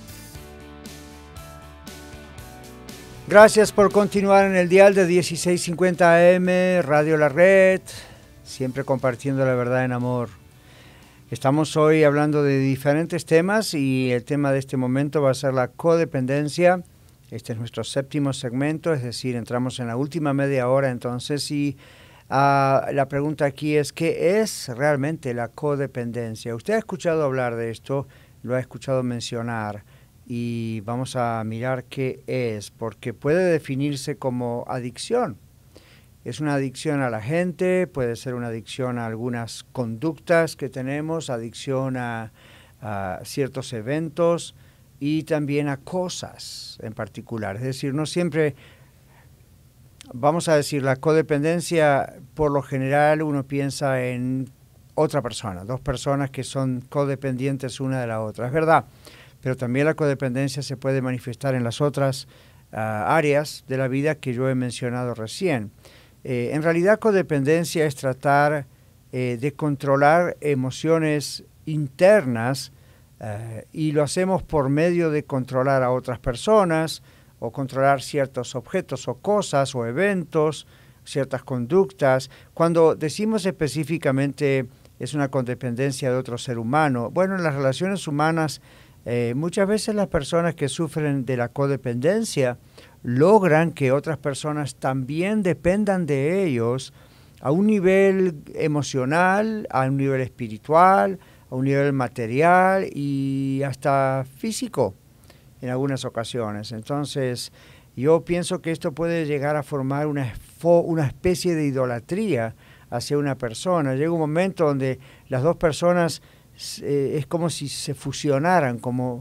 Gracias por continuar en el dial de 1650 AM Radio La Red, siempre compartiendo la verdad en amor. Estamos hoy hablando de diferentes temas y el tema de este momento va a ser la codependencia. Este es nuestro séptimo segmento, es decir, entramos en la última media hora entonces y la pregunta aquí es, ¿qué es realmente la codependencia? Usted ha escuchado hablar de esto, lo ha escuchado mencionar y vamos a mirar qué es, porque puede definirse como adicción. Es una adicción a la gente, puede ser una adicción a algunas conductas que tenemos, adicción a ciertos eventos y también a cosas en particular. Es decir, no siempre... Vamos a decir, la codependencia, por lo general uno piensa en otra persona, dos personas que son codependientes una de la otra. Es verdad, pero también la codependencia se puede manifestar en las otras áreas de la vida que yo he mencionado recién. En realidad, codependencia es tratar de controlar emociones internas y lo hacemos por medio de controlar a otras personas, o controlar ciertos objetos o cosas o eventos, ciertas conductas. Cuando decimos específicamente es una codependencia de otro ser humano, bueno, en las relaciones humanas muchas veces las personas que sufren de la codependencia logran que otras personas también dependan de ellos a un nivel emocional, a un nivel espiritual, a un nivel material y hasta físico en algunas ocasiones. Entonces, yo pienso que esto puede llegar a formar una especie de idolatría hacia una persona. Llega un momento donde las dos personas es como si se fusionaran,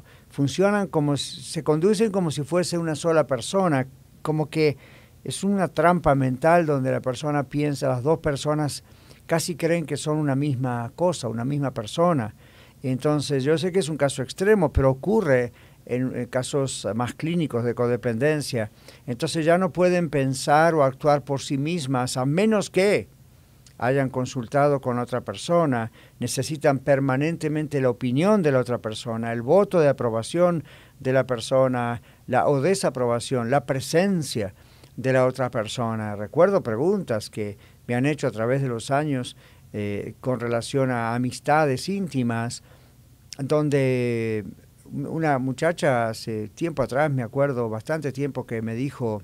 se conducen como si fuese una sola persona, como que es una trampa mental donde la persona piensa, las dos personas casi creen que son una misma cosa, una misma persona. Entonces, yo sé que es un caso extremo, pero ocurre en casos más clínicos de codependencia. Entonces ya no pueden pensar o actuar por sí mismas, a menos que hayan consultado con otra persona. Necesitan permanentemente la opinión de la otra persona, el voto de aprobación de la persona, o desaprobación, la presencia de la otra persona. Recuerdo preguntas que me han hecho a través de los años con relación a amistades íntimas, donde una muchacha hace tiempo atrás, me acuerdo, bastante tiempo, que me dijo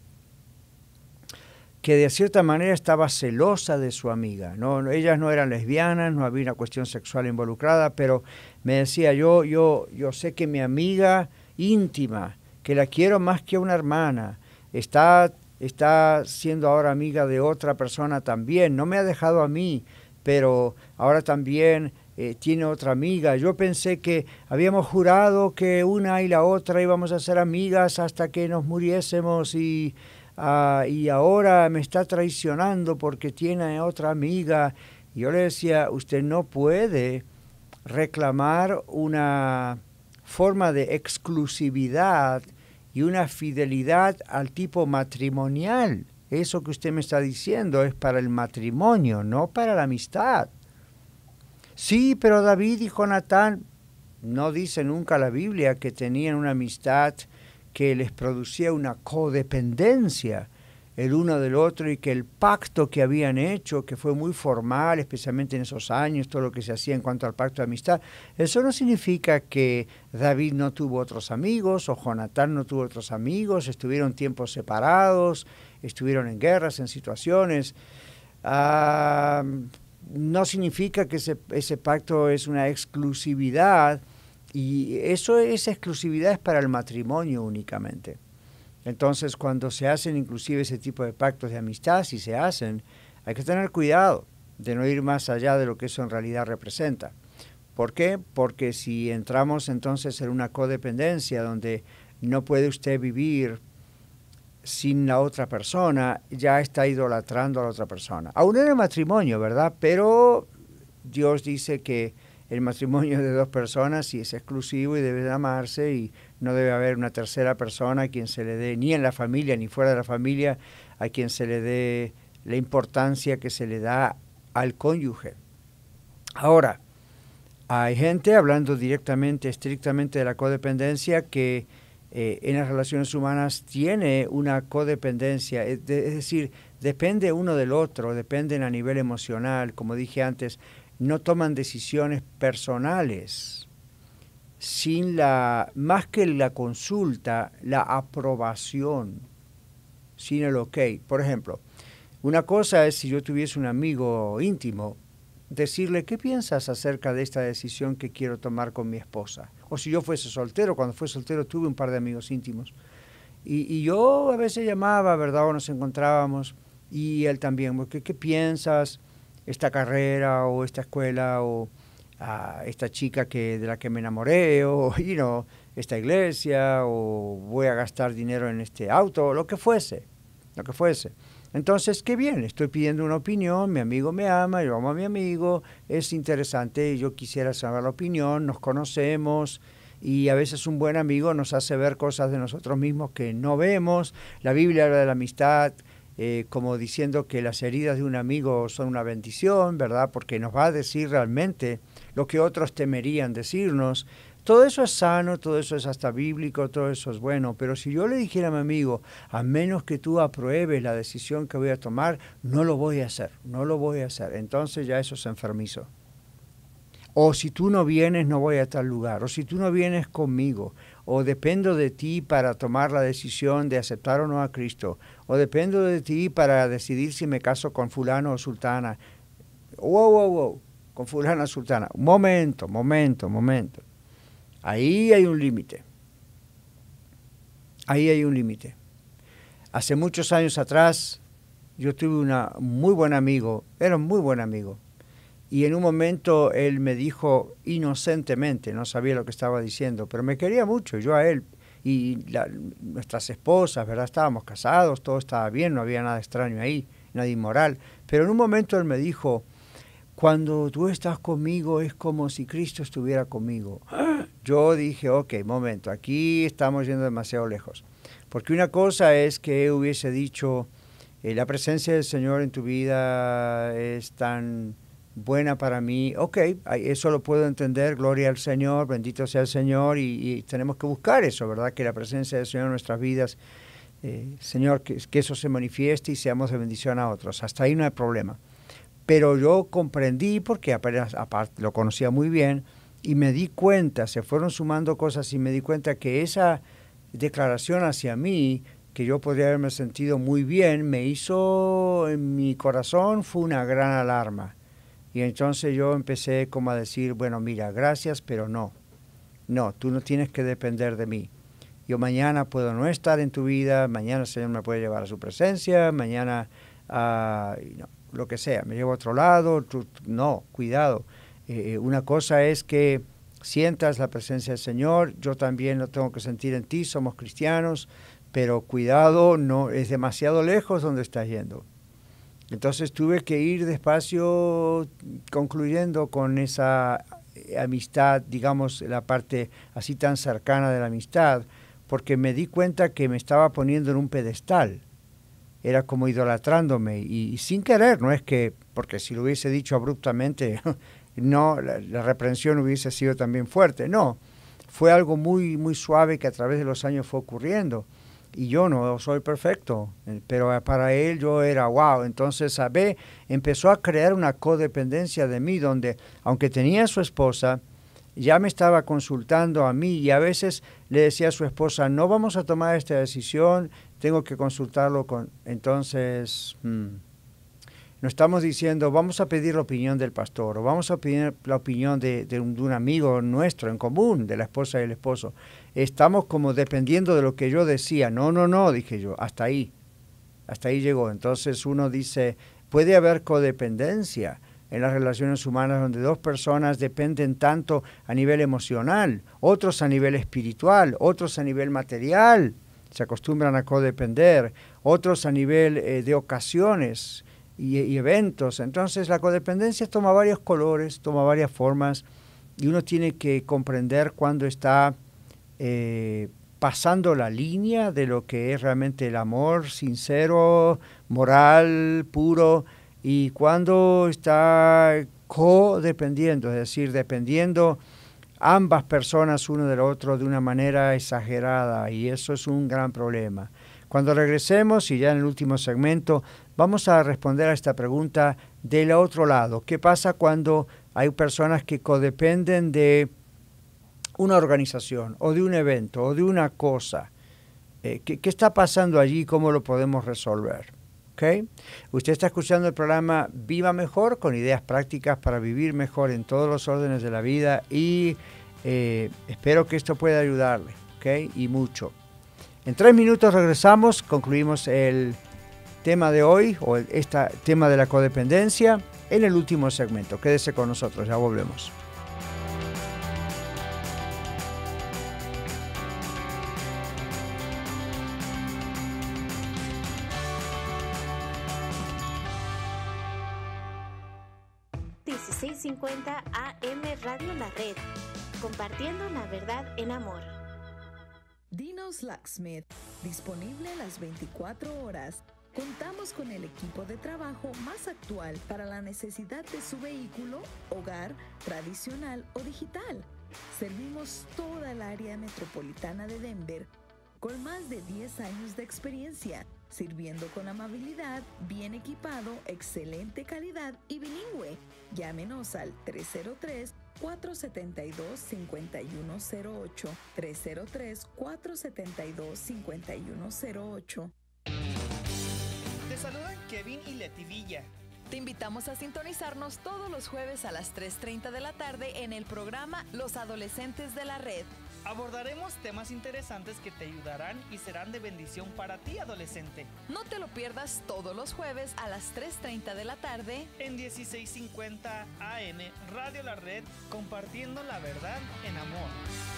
que de cierta manera estaba celosa de su amiga. No, ellas no eran lesbianas, no había una cuestión sexual involucrada, pero me decía, yo sé que mi amiga íntima, que la quiero más que a una hermana, está siendo ahora amiga de otra persona también, no me ha dejado a mí, pero ahora también tiene otra amiga. Yo pensé que habíamos jurado que una y la otra íbamos a ser amigas hasta que nos muriésemos y ahora me está traicionando porque tiene otra amiga. Y yo le decía, usted no puede reclamar una forma de exclusividad y una fidelidad al tipo matrimonial. Eso que usted me está diciendo es para el matrimonio, no para la amistad. Sí, pero David y Jonatán, no dice nunca la Biblia que tenían una amistad que les producía una codependencia el uno del otro, y que el pacto que habían hecho, que fue muy formal, especialmente en esos años, todo lo que se hacía en cuanto al pacto de amistad, eso no significa que David no tuvo otros amigos o Jonatán no tuvo otros amigos, estuvieron tiempos separados, estuvieron en guerras, en situaciones. No significa que ese pacto es una exclusividad, y esa exclusividad es para el matrimonio únicamente. Entonces, cuando se hacen inclusive ese tipo de pactos de amistad, si se hacen, hay que tener cuidado de no ir más allá de lo que eso en realidad representa. ¿Por qué? Porque si entramos entonces en una codependencia donde no puede usted vivir sin la otra persona, ya está idolatrando a la otra persona. Aún en el matrimonio, ¿verdad? Pero Dios dice que el matrimonio es de dos personas y es exclusivo y debe de amarse, y no debe haber una tercera persona a quien se le dé, ni en la familia ni fuera de la familia, a quien se le dé la importancia que se le da al cónyuge. Ahora, hay gente, hablando directamente, estrictamente de la codependencia, que en las relaciones humanas tiene una codependencia, es decir, depende uno del otro, dependen a nivel emocional, como dije antes, no toman decisiones personales sin más que la consulta, la aprobación, sin el ok. Por ejemplo, una cosa es, si yo tuviese un amigo íntimo, decirle, ¿qué piensas acerca de esta decisión que quiero tomar con mi esposa? O si yo fuese soltero, cuando fui soltero tuve un par de amigos íntimos. Y yo a veces llamaba, ¿verdad? O nos encontrábamos, y él también, ¿qué piensas? Esta carrera o esta escuela o esta chica de la que me enamoré, o esta iglesia, o voy a gastar dinero en este auto, lo que fuese. Entonces, qué bien, estoy pidiendo una opinión, mi amigo me ama, yo amo a mi amigo, es interesante, yo quisiera saber la opinión, nos conocemos, y a veces un buen amigo nos hace ver cosas de nosotros mismos que no vemos. La Biblia habla de la amistad como diciendo que las heridas de un amigo son una bendición, ¿verdad? Porque nos va a decir realmente lo que otros temerían decirnos. Todo eso es sano, todo eso es hasta bíblico, todo eso es bueno, pero si yo le dijera a mi amigo, a menos que tú apruebes la decisión que voy a tomar, no lo voy a hacer, entonces ya eso es enfermizo. O si tú no vienes, no voy a tal lugar, o si tú no vienes conmigo, o dependo de ti para tomar la decisión de aceptar o no a Cristo, o dependo de ti para decidir si me caso con fulano o sultana. Wow. con fulana sultana. Momento. Ahí hay un límite. Hace muchos años atrás, yo tuve un muy buen amigo, era un muy buen amigo, y en un momento él me dijo inocentemente, no sabía lo que estaba diciendo, pero me quería mucho, yo a él, y nuestras esposas, ¿verdad? Estábamos casados, todo estaba bien, no había nada extraño ahí, nada inmoral, pero en un momento él me dijo, cuando tú estás conmigo es como si Cristo estuviera conmigo. Yo dije, ok, momento, aquí estamos yendo demasiado lejos. Porque una cosa es que hubiese dicho, la presencia del Señor en tu vida es tan buena para mí. Ok, eso lo puedo entender, gloria al Señor, bendito sea el Señor, y tenemos que buscar eso, ¿verdad? Que la presencia del Señor en nuestras vidas, Señor, que eso se manifieste y seamos de bendición a otros. Hasta ahí no hay problema. Pero yo comprendí, porque apenas aparte lo conocía muy bien, y me di cuenta, se fueron sumando cosas y me di cuenta que esa declaración hacia mí, que yo podría haberme sentido muy bien, me hizo, en mi corazón, fue una gran alarma. Y entonces yo empecé como a decir, bueno, mira, gracias, pero no, tú no tienes que depender de mí. Yo mañana puedo no estar en tu vida, mañana el Señor me puede llevar a su presencia, mañana, lo que sea, me llevo a otro lado, no, cuidado. Una cosa es que sientas la presencia del Señor, yo también lo tengo que sentir en ti, somos cristianos, pero cuidado, no es demasiado lejos donde estás yendo. Entonces tuve que ir despacio concluyendo con esa amistad, digamos, la parte así tan cercana de la amistad, porque me di cuenta que me estaba poniendo en un pedestal. Era como idolatrándome y sin querer, no es que, porque si lo hubiese dicho abruptamente, no, la reprensión hubiese sido también fuerte, no, fue algo muy, muy suave que a través de los años fue ocurriendo, y yo no soy perfecto, pero para él yo era wow. Entonces, empezó a crear una codependencia de mí, donde, aunque tenía a su esposa, ya me estaba consultando a mí, y a veces le decía a su esposa, no vamos a tomar esta decisión, tengo que consultarlo con... Entonces, no estamos diciendo, vamos a pedir la opinión del pastor, o vamos a pedir la opinión de un amigo nuestro en común, de la esposa y el esposo. Estamos como dependiendo de lo que yo decía. No, dije yo, hasta ahí llegó. Entonces uno dice, puede haber codependencia en las relaciones humanas donde dos personas dependen tanto a nivel emocional, otros a nivel espiritual, otros a nivel material, se acostumbran a codepender, otros a nivel de ocasiones y eventos. Entonces la codependencia toma varios colores, toma varias formas, y uno tiene que comprender cuándo está pasando la línea de lo que es realmente el amor sincero, moral, puro, y cuando está codependiendo, es decir, dependiendo ambas personas uno del otro de una manera exagerada, y eso es un gran problema. Cuando regresemos, y ya en el último segmento, vamos a responder a esta pregunta del otro lado. ¿Qué pasa cuando hay personas que codependen de una organización, o de un evento, o de una cosa? ¿Qué está pasando allí? ¿Cómo lo podemos resolver? ¿Okay? Usted está escuchando el programa Viva Mejor, con ideas prácticas para vivir mejor en todos los órdenes de la vida, y espero que esto pueda ayudarle, ¿okay? Y mucho. En 3 minutos regresamos, concluimos el tema de hoy, o este tema de la codependencia, en el último segmento. Quédese con nosotros, ya volvemos. AM Radio La Red, compartiendo la verdad en amor. Dino's Locksmith, disponible las 24 horas. Contamos con el equipo de trabajo más actual para la necesidad de su vehículo, hogar, tradicional o digital. Servimos toda el área metropolitana de Denver con más de 10 años de experiencia, sirviendo con amabilidad, bien equipado, excelente calidad y bilingüe. Llámenos al 303-472-5108, 303-472-5108. Te saludan Kevin y Leti Villa. Te invitamos a sintonizarnos todos los jueves a las 3:30 de la tarde en el programa Los Adolescentes de la Red. Abordaremos temas interesantes que te ayudarán y serán de bendición para ti, adolescente. No te lo pierdas todos los jueves a las 3:30 de la tarde en 1650 AM Radio La Red, compartiendo la verdad en amor.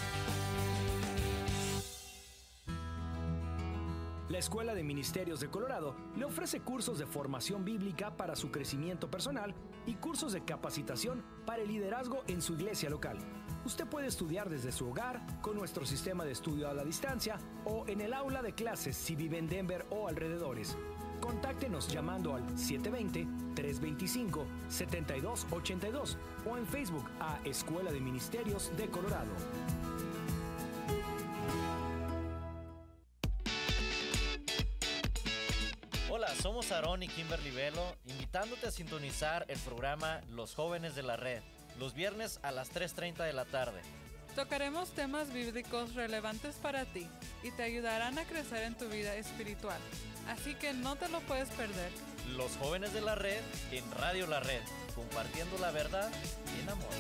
La Escuela de Ministerios de Colorado le ofrece cursos de formación bíblica para su crecimiento personal y cursos de capacitación para el liderazgo en su iglesia local. Usted puede estudiar desde su hogar, con nuestro sistema de estudio a la distancia o en el aula de clases si vive en Denver o alrededores. Contáctenos llamando al 720-325-7282 o en Facebook a Escuela de Ministerios de Colorado. Hola, somos Aarón y Kimberly Velo, invitándote a sintonizar el programa Los Jóvenes de la Red, los viernes a las 3:30 de la tarde. Tocaremos temas bíblicos relevantes para ti y te ayudarán a crecer en tu vida espiritual, así que no te lo puedes perder. Los Jóvenes de la Red en Radio La Red, compartiendo la verdad en amor.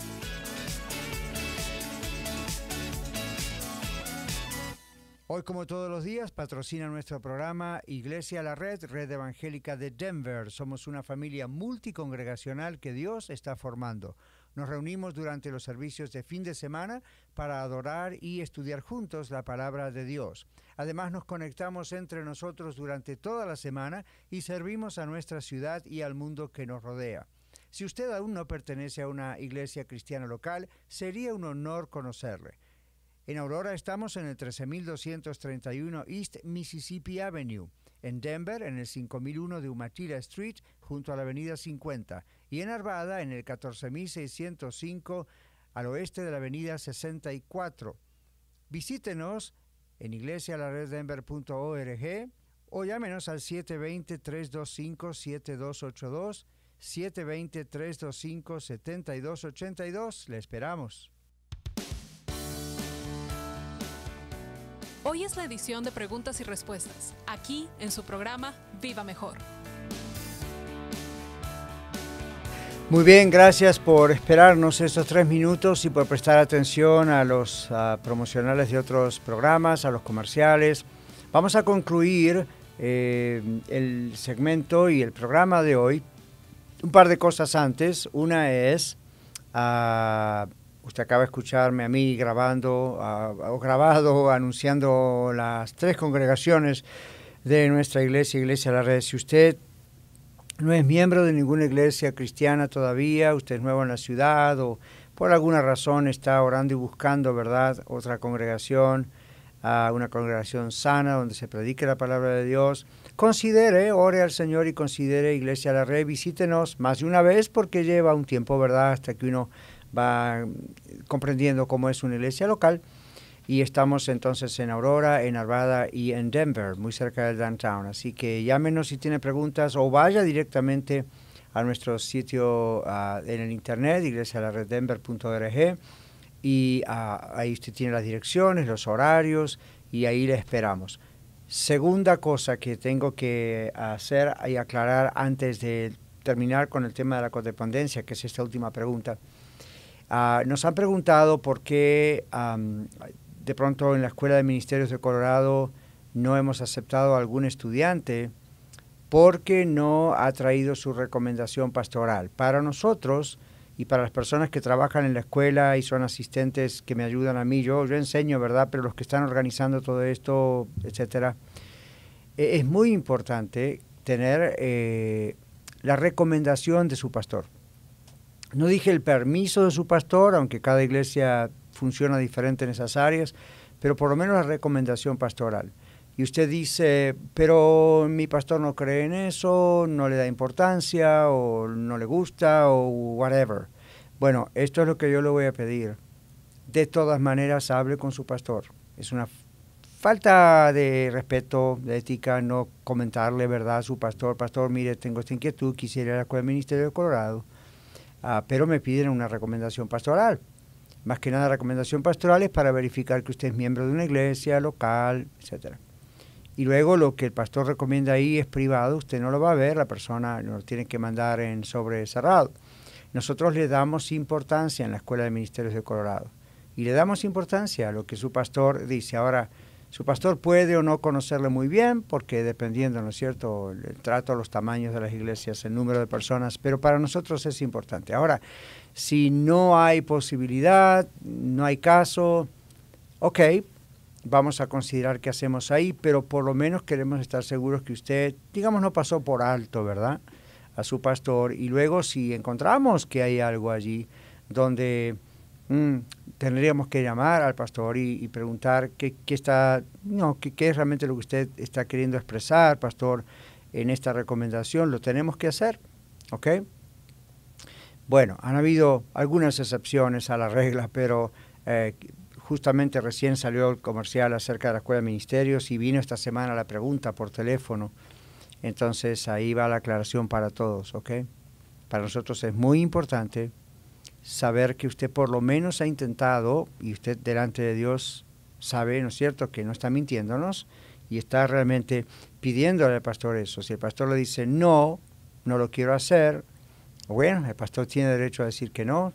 Hoy, como todos los días, patrocina nuestro programa Iglesia La Red, Red Evangélica de Denver. Somos una familia multicongregacional que Dios está formando. Nos reunimos durante los servicios de fin de semana para adorar y estudiar juntos la palabra de Dios. Además, nos conectamos entre nosotros durante toda la semana y servimos a nuestra ciudad y al mundo que nos rodea. Si usted aún no pertenece a una iglesia cristiana local, sería un honor conocerle. En Aurora estamos en el 13231 East Mississippi Avenue. En Denver, en el 5001 de Umatilla Street, junto a la avenida 50. Y en Arvada, en el 14605, al oeste de la avenida 64. Visítenos en iglesialareddenver.org o llámenos al 720-325-7282, 720-325-7282. Le esperamos. Hoy es la edición de preguntas y respuestas, aquí en su programa Viva Mejor. Muy bien, gracias por esperarnos estos 3 minutos y por prestar atención a los promocionales de otros programas, a los comerciales. Vamos a concluir el segmento y el programa de hoy. Un par de cosas antes. Una es... usted acaba de escucharme a mí grabado, anunciando las 3 congregaciones de nuestra iglesia, Iglesia La Red. Si usted no es miembro de ninguna iglesia cristiana todavía, usted es nuevo en la ciudad o por alguna razón está orando y buscando, ¿verdad?, otra congregación, una congregación sana donde se predique la palabra de Dios, ore al Señor y considere Iglesia La Red. Visítenos más de una vez porque lleva un tiempo, ¿verdad?, hasta que uno va comprendiendo cómo es una iglesia local. Y estamos entonces en Aurora, en Arvada y en Denver, muy cerca del downtown. Así que llámenos si tiene preguntas o vaya directamente a nuestro sitio en el internet, iglesialareddenver.org, y ahí usted tiene las direcciones, los horarios, y ahí le esperamos. Segunda cosa que tengo que hacer y aclarar antes de terminar con el tema de la codependencia, que es esta última pregunta. Nos han preguntado por qué de pronto en la Escuela de Ministerios de Colorado no hemos aceptado a algún estudiante porque no ha traído su recomendación pastoral. Para nosotros y para las personas que trabajan en la escuela y son asistentes que me ayudan a mí, yo enseño, ¿verdad?, pero los que están organizando todo esto, etcétera, es muy importante tener la recomendación de su pastor. No dije el permiso de su pastor, aunque cada iglesia funciona diferente en esas áreas, pero por lo menos la recomendación pastoral. Y usted dice, pero mi pastor no cree en eso, no le da importancia, o no le gusta, o whatever. Bueno, esto es lo que yo le voy a pedir. De todas maneras, hable con su pastor. Es una falta de respeto, de ética, no comentarle, ¿verdad?, a su pastor. Pastor, mire, tengo esta inquietud, quisiera ir a la Escuela del Ministerio de Colorado, pero me piden una recomendación pastoral. Más que nada, recomendación pastoral es para verificar que usted es miembro de una iglesia local, etcétera. Y luego lo que el pastor recomienda ahí es privado, usted no lo va a ver, la persona no lo tiene que mandar en sobre cerrado. Nosotros le damos importancia en la Escuela de Ministerios de Colorado y le damos importancia a lo que su pastor dice. Ahora, su pastor puede o no conocerle muy bien, porque dependiendo, ¿no es cierto?, el trato, los tamaños de las iglesias, el número de personas, pero para nosotros es importante. Ahora, si no hay posibilidad, no hay caso, ok, vamos a considerar qué hacemos ahí, pero por lo menos queremos estar seguros que usted, digamos, no pasó por alto, ¿verdad?, a su pastor. Y luego si encontramos que hay algo allí donde tendríamos que llamar al pastor y preguntar qué es realmente lo que usted está queriendo expresar, pastor, en esta recomendación. Lo tenemos que hacer, ¿ok? Bueno, han habido algunas excepciones a la regla, pero justamente recién salió el comercial acerca de la Escuela de Ministerios y vino esta semana la pregunta por teléfono. Entonces ahí va la aclaración para todos, ¿ok? Para nosotros es muy importante saber que usted por lo menos ha intentado, y usted delante de Dios sabe, ¿no es cierto?, que no está mintiéndonos y está realmente pidiéndole al pastor eso. Si el pastor le dice no lo quiero hacer, bueno, el pastor tiene derecho a decir que no,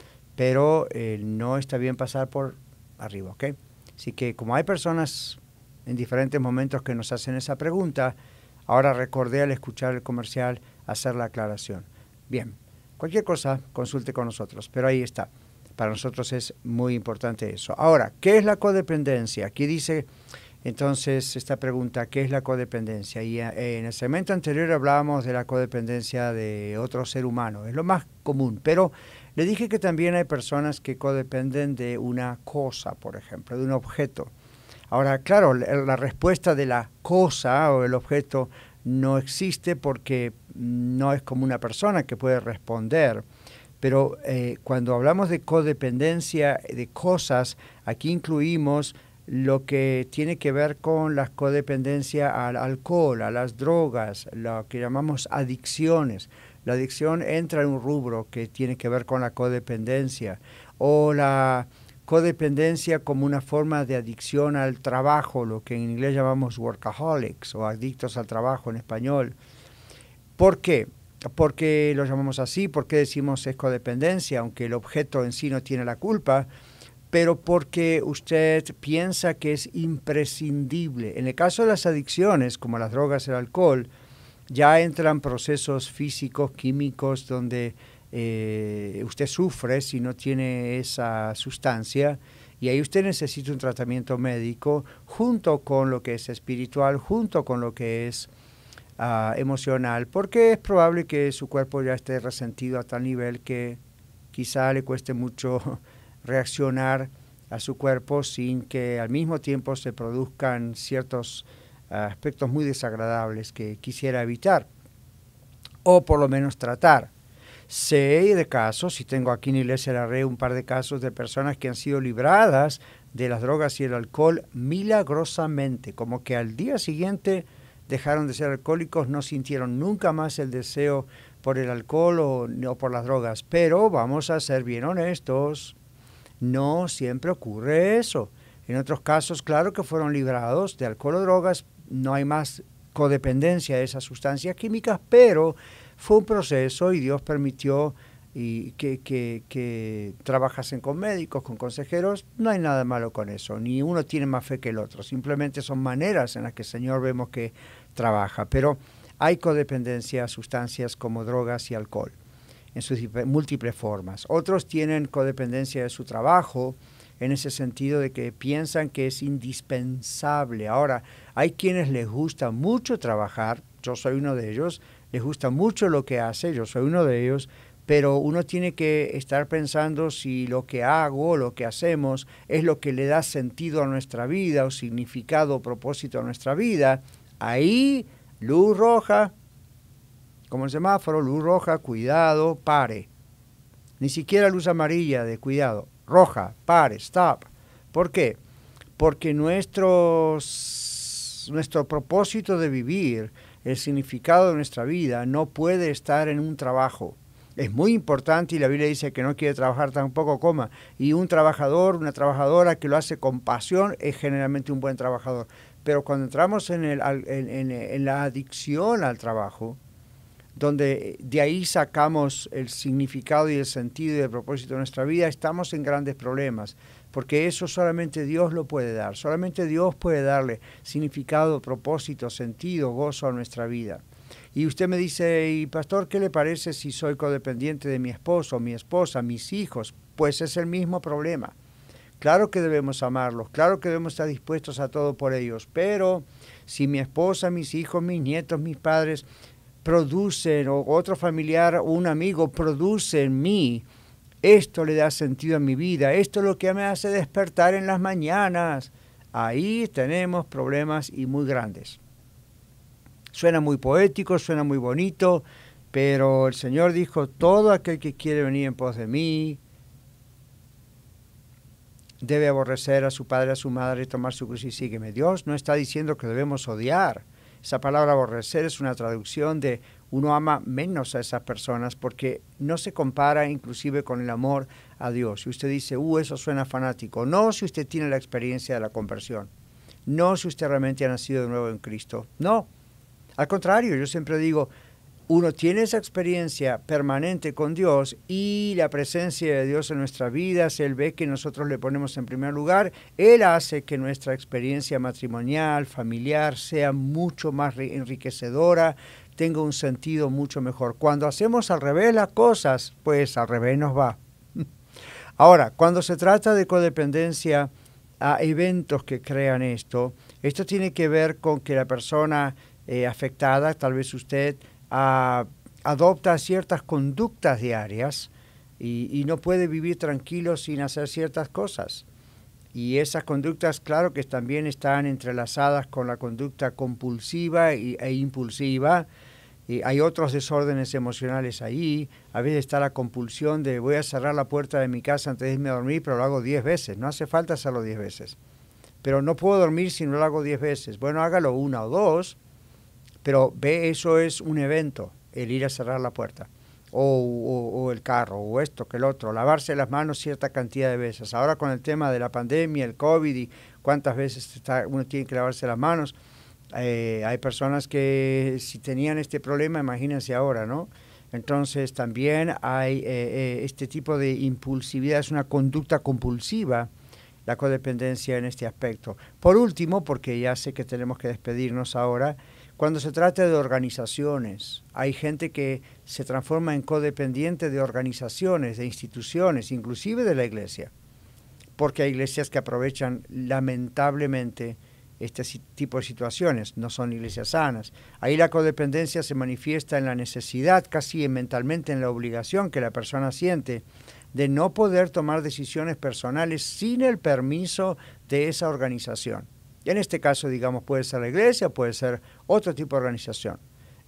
pero no está bien pasar por arriba, ¿ok? Así que como hay personas en diferentes momentos que nos hacen esa pregunta, ahora recordé al escuchar el comercial hacer la aclaración. Bien. Cualquier cosa, consulte con nosotros, pero ahí está. Para nosotros es muy importante eso. Ahora, ¿qué es la codependencia? Aquí dice, entonces, esta pregunta, ¿qué es la codependencia? Y en el segmento anterior hablábamos de la codependencia de otro ser humano, es lo más común, pero le dije que también hay personas que codependen de una cosa, por ejemplo, de un objeto. Ahora, claro, la respuesta de la cosa o el objeto no existe porque no es como una persona que puede responder, pero cuando hablamos de codependencia de cosas, aquí incluimos lo que tiene que ver con la codependencia al alcohol, a las drogas, lo que llamamos adicciones. La adicción entra en un rubro que tiene que ver con la codependencia, o la codependencia como una forma de adicción al trabajo, lo que en inglés llamamos workaholics o adictos al trabajo en español. ¿Por qué? ¿Por qué lo llamamos así? ¿Por qué decimos es codependencia, aunque el objeto en sí no tiene la culpa? Pero porque usted piensa que es imprescindible. En el caso de las adicciones, como las drogas y el alcohol, ya entran procesos físicos, químicos, donde usted sufre si no tiene esa sustancia, y ahí usted necesita un tratamiento médico junto con lo que es espiritual, junto con lo que es emocional, porque es probable que su cuerpo ya esté resentido a tal nivel que quizá le cueste mucho reaccionar a su cuerpo sin que al mismo tiempo se produzcan ciertos aspectos muy desagradables que quisiera evitar o por lo menos tratar. Sé de casos, y tengo aquí en Iglesia de la Red un par de casos de personas que han sido libradas de las drogas y el alcohol milagrosamente, como que al día siguiente dejaron de ser alcohólicos, no sintieron nunca más el deseo por el alcohol o por las drogas. Pero vamos a ser bien honestos, no siempre ocurre eso. En otros casos, claro que fueron librados de alcohol o drogas, no hay más codependencia de esas sustancias químicas, pero fue un proceso y Dios permitió que trabajasen con médicos, con consejeros. No hay nada malo con eso, ni uno tiene más fe que el otro, simplemente son maneras en las que el Señor vemos que trabaja. Pero hay codependencia a sustancias como drogas y alcohol en sus múltiples formas. Otros tienen codependencia de su trabajo, en ese sentido de que piensan que es indispensable. Ahora, hay quienes les gusta mucho trabajar, yo soy uno de ellos, les gusta mucho lo que hace, yo soy uno de ellos, pero uno tiene que estar pensando si lo que hago, lo que hacemos, es lo que le da sentido a nuestra vida o significado o propósito a nuestra vida. Ahí, luz roja, como el semáforo, luz roja, cuidado, pare. Ni siquiera luz amarilla de cuidado. Roja, pare, stop. ¿Por qué? Porque nuestro propósito de vivir, el significado de nuestra vida, no puede estar en un trabajo. Es muy importante y la Biblia dice que no quiere trabajar tampoco coma. Y un trabajador, una trabajadora que lo hace con pasión es generalmente un buen trabajador. Pero cuando entramos en la adicción al trabajo, donde de ahí sacamos el significado y el sentido y el propósito de nuestra vida, estamos en grandes problemas, porque eso solamente Dios lo puede dar, solamente Dios puede darle significado, propósito, sentido, gozo a nuestra vida. Y usted me dice, y pastor, ¿qué le parece si soy codependiente de mi esposo, mi esposa, mis hijos? Pues es el mismo problema. Claro que debemos amarlos, claro que debemos estar dispuestos a todo por ellos, pero si mi esposa, mis hijos, mis nietos, mis padres producen, o otro familiar o un amigo produce en mí, esto le da sentido a mi vida, esto es lo que me hace despertar en las mañanas, ahí tenemos problemas y muy grandes. Suena muy poético, suena muy bonito, pero el Señor dijo, todo aquel que quiere venir en pos de mí, debe aborrecer a su padre, a su madre, tomar su cruz y sígueme. Dios no está diciendo que debemos odiar. Esa palabra aborrecer es una traducción de uno ama menos a esas personas porque no se compara inclusive con el amor a Dios. Si usted dice, eso suena fanático. No si usted tiene la experiencia de la conversión. No si usted realmente ha nacido de nuevo en Cristo. No. Al contrario, yo siempre digo, uno tiene esa experiencia permanente con Dios y la presencia de Dios en nuestras vidas, Él ve que nosotros le ponemos en primer lugar, Él hace que nuestra experiencia matrimonial, familiar, sea mucho más enriquecedora, tenga un sentido mucho mejor. Cuando hacemos al revés las cosas, pues al revés nos va. Ahora, cuando se trata de codependencia a eventos que crean esto tiene que ver con que la persona afectada, tal vez usted, adopta ciertas conductas diarias y no puede vivir tranquilo sin hacer ciertas cosas. Y esas conductas, claro que también están entrelazadas con la conducta compulsiva e impulsiva. Y hay otros desórdenes emocionales ahí. A veces está la compulsión de voy a cerrar la puerta de mi casa antes de irme a dormir, pero lo hago 10 veces. No hace falta hacerlo 10 veces. Pero no puedo dormir si no lo hago 10 veces. Bueno, hágalo 1 o 2. Pero eso es un evento, el ir a cerrar la puerta, o el carro, o esto, que el otro, lavarse las manos cierta cantidad de veces. Ahora con el tema de la pandemia, el COVID y cuántas veces uno tiene que lavarse las manos, hay personas que si tenían este problema, imagínense ahora, ¿no? Entonces también hay este tipo de impulsividad, es una conducta compulsiva, la codependencia en este aspecto. Por último, porque ya sé que tenemos que despedirnos ahora, cuando se trata de organizaciones, hay gente que se transforma en codependiente de organizaciones, de instituciones, inclusive de la iglesia, porque hay iglesias que aprovechan lamentablemente este tipo de situaciones, no son iglesias sanas. Ahí la codependencia se manifiesta en la necesidad, casi mentalmente en la obligación que la persona siente de no poder tomar decisiones personales sin el permiso de esa organización. Y en este caso, digamos, puede ser la iglesia, puede ser otro tipo de organización.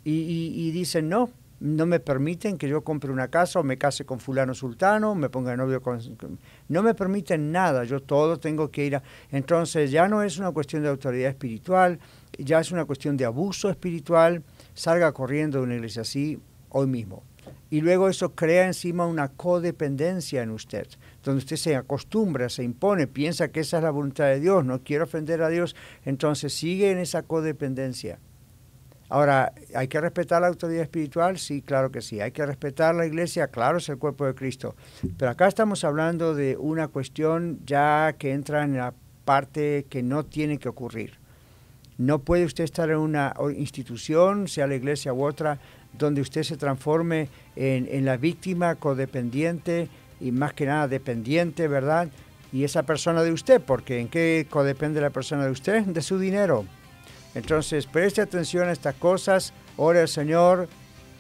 Y dicen, no me permiten que yo compre una casa o me case con fulano sultano, me ponga de novio con... No me permiten nada, yo todo tengo que ir a... Entonces ya no es una cuestión de autoridad espiritual, ya es una cuestión de abuso espiritual. Salga corriendo de una iglesia así hoy mismo. Y luego eso crea encima una codependencia en usted, donde usted se acostumbra, se impone, piensa que esa es la voluntad de Dios, no quiero ofender a Dios, entonces sigue en esa codependencia. Ahora, ¿hay que respetar la autoridad espiritual? Sí, claro que sí. ¿Hay que respetar la iglesia? Claro, es el cuerpo de Cristo. Pero acá estamos hablando de una cuestión ya que entra en la parte que no tiene que ocurrir. No puede usted estar en una institución, sea la iglesia u otra, donde usted se transforme en la víctima codependiente y más que nada dependiente, ¿verdad? Y esa persona de usted, porque ¿en qué codepende la persona de usted? De su dinero. Entonces, preste atención a estas cosas, ore al Señor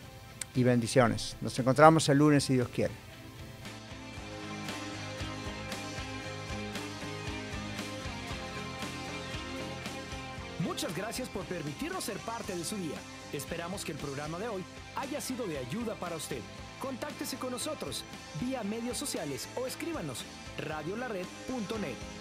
y bendiciones. Nos encontramos el lunes si Dios quiere. Muchas gracias por permitirnos ser parte de su día. Esperamos que el programa de hoy haya sido de ayuda para usted. Contáctese con nosotros vía medios sociales o escríbanos radiolared.net.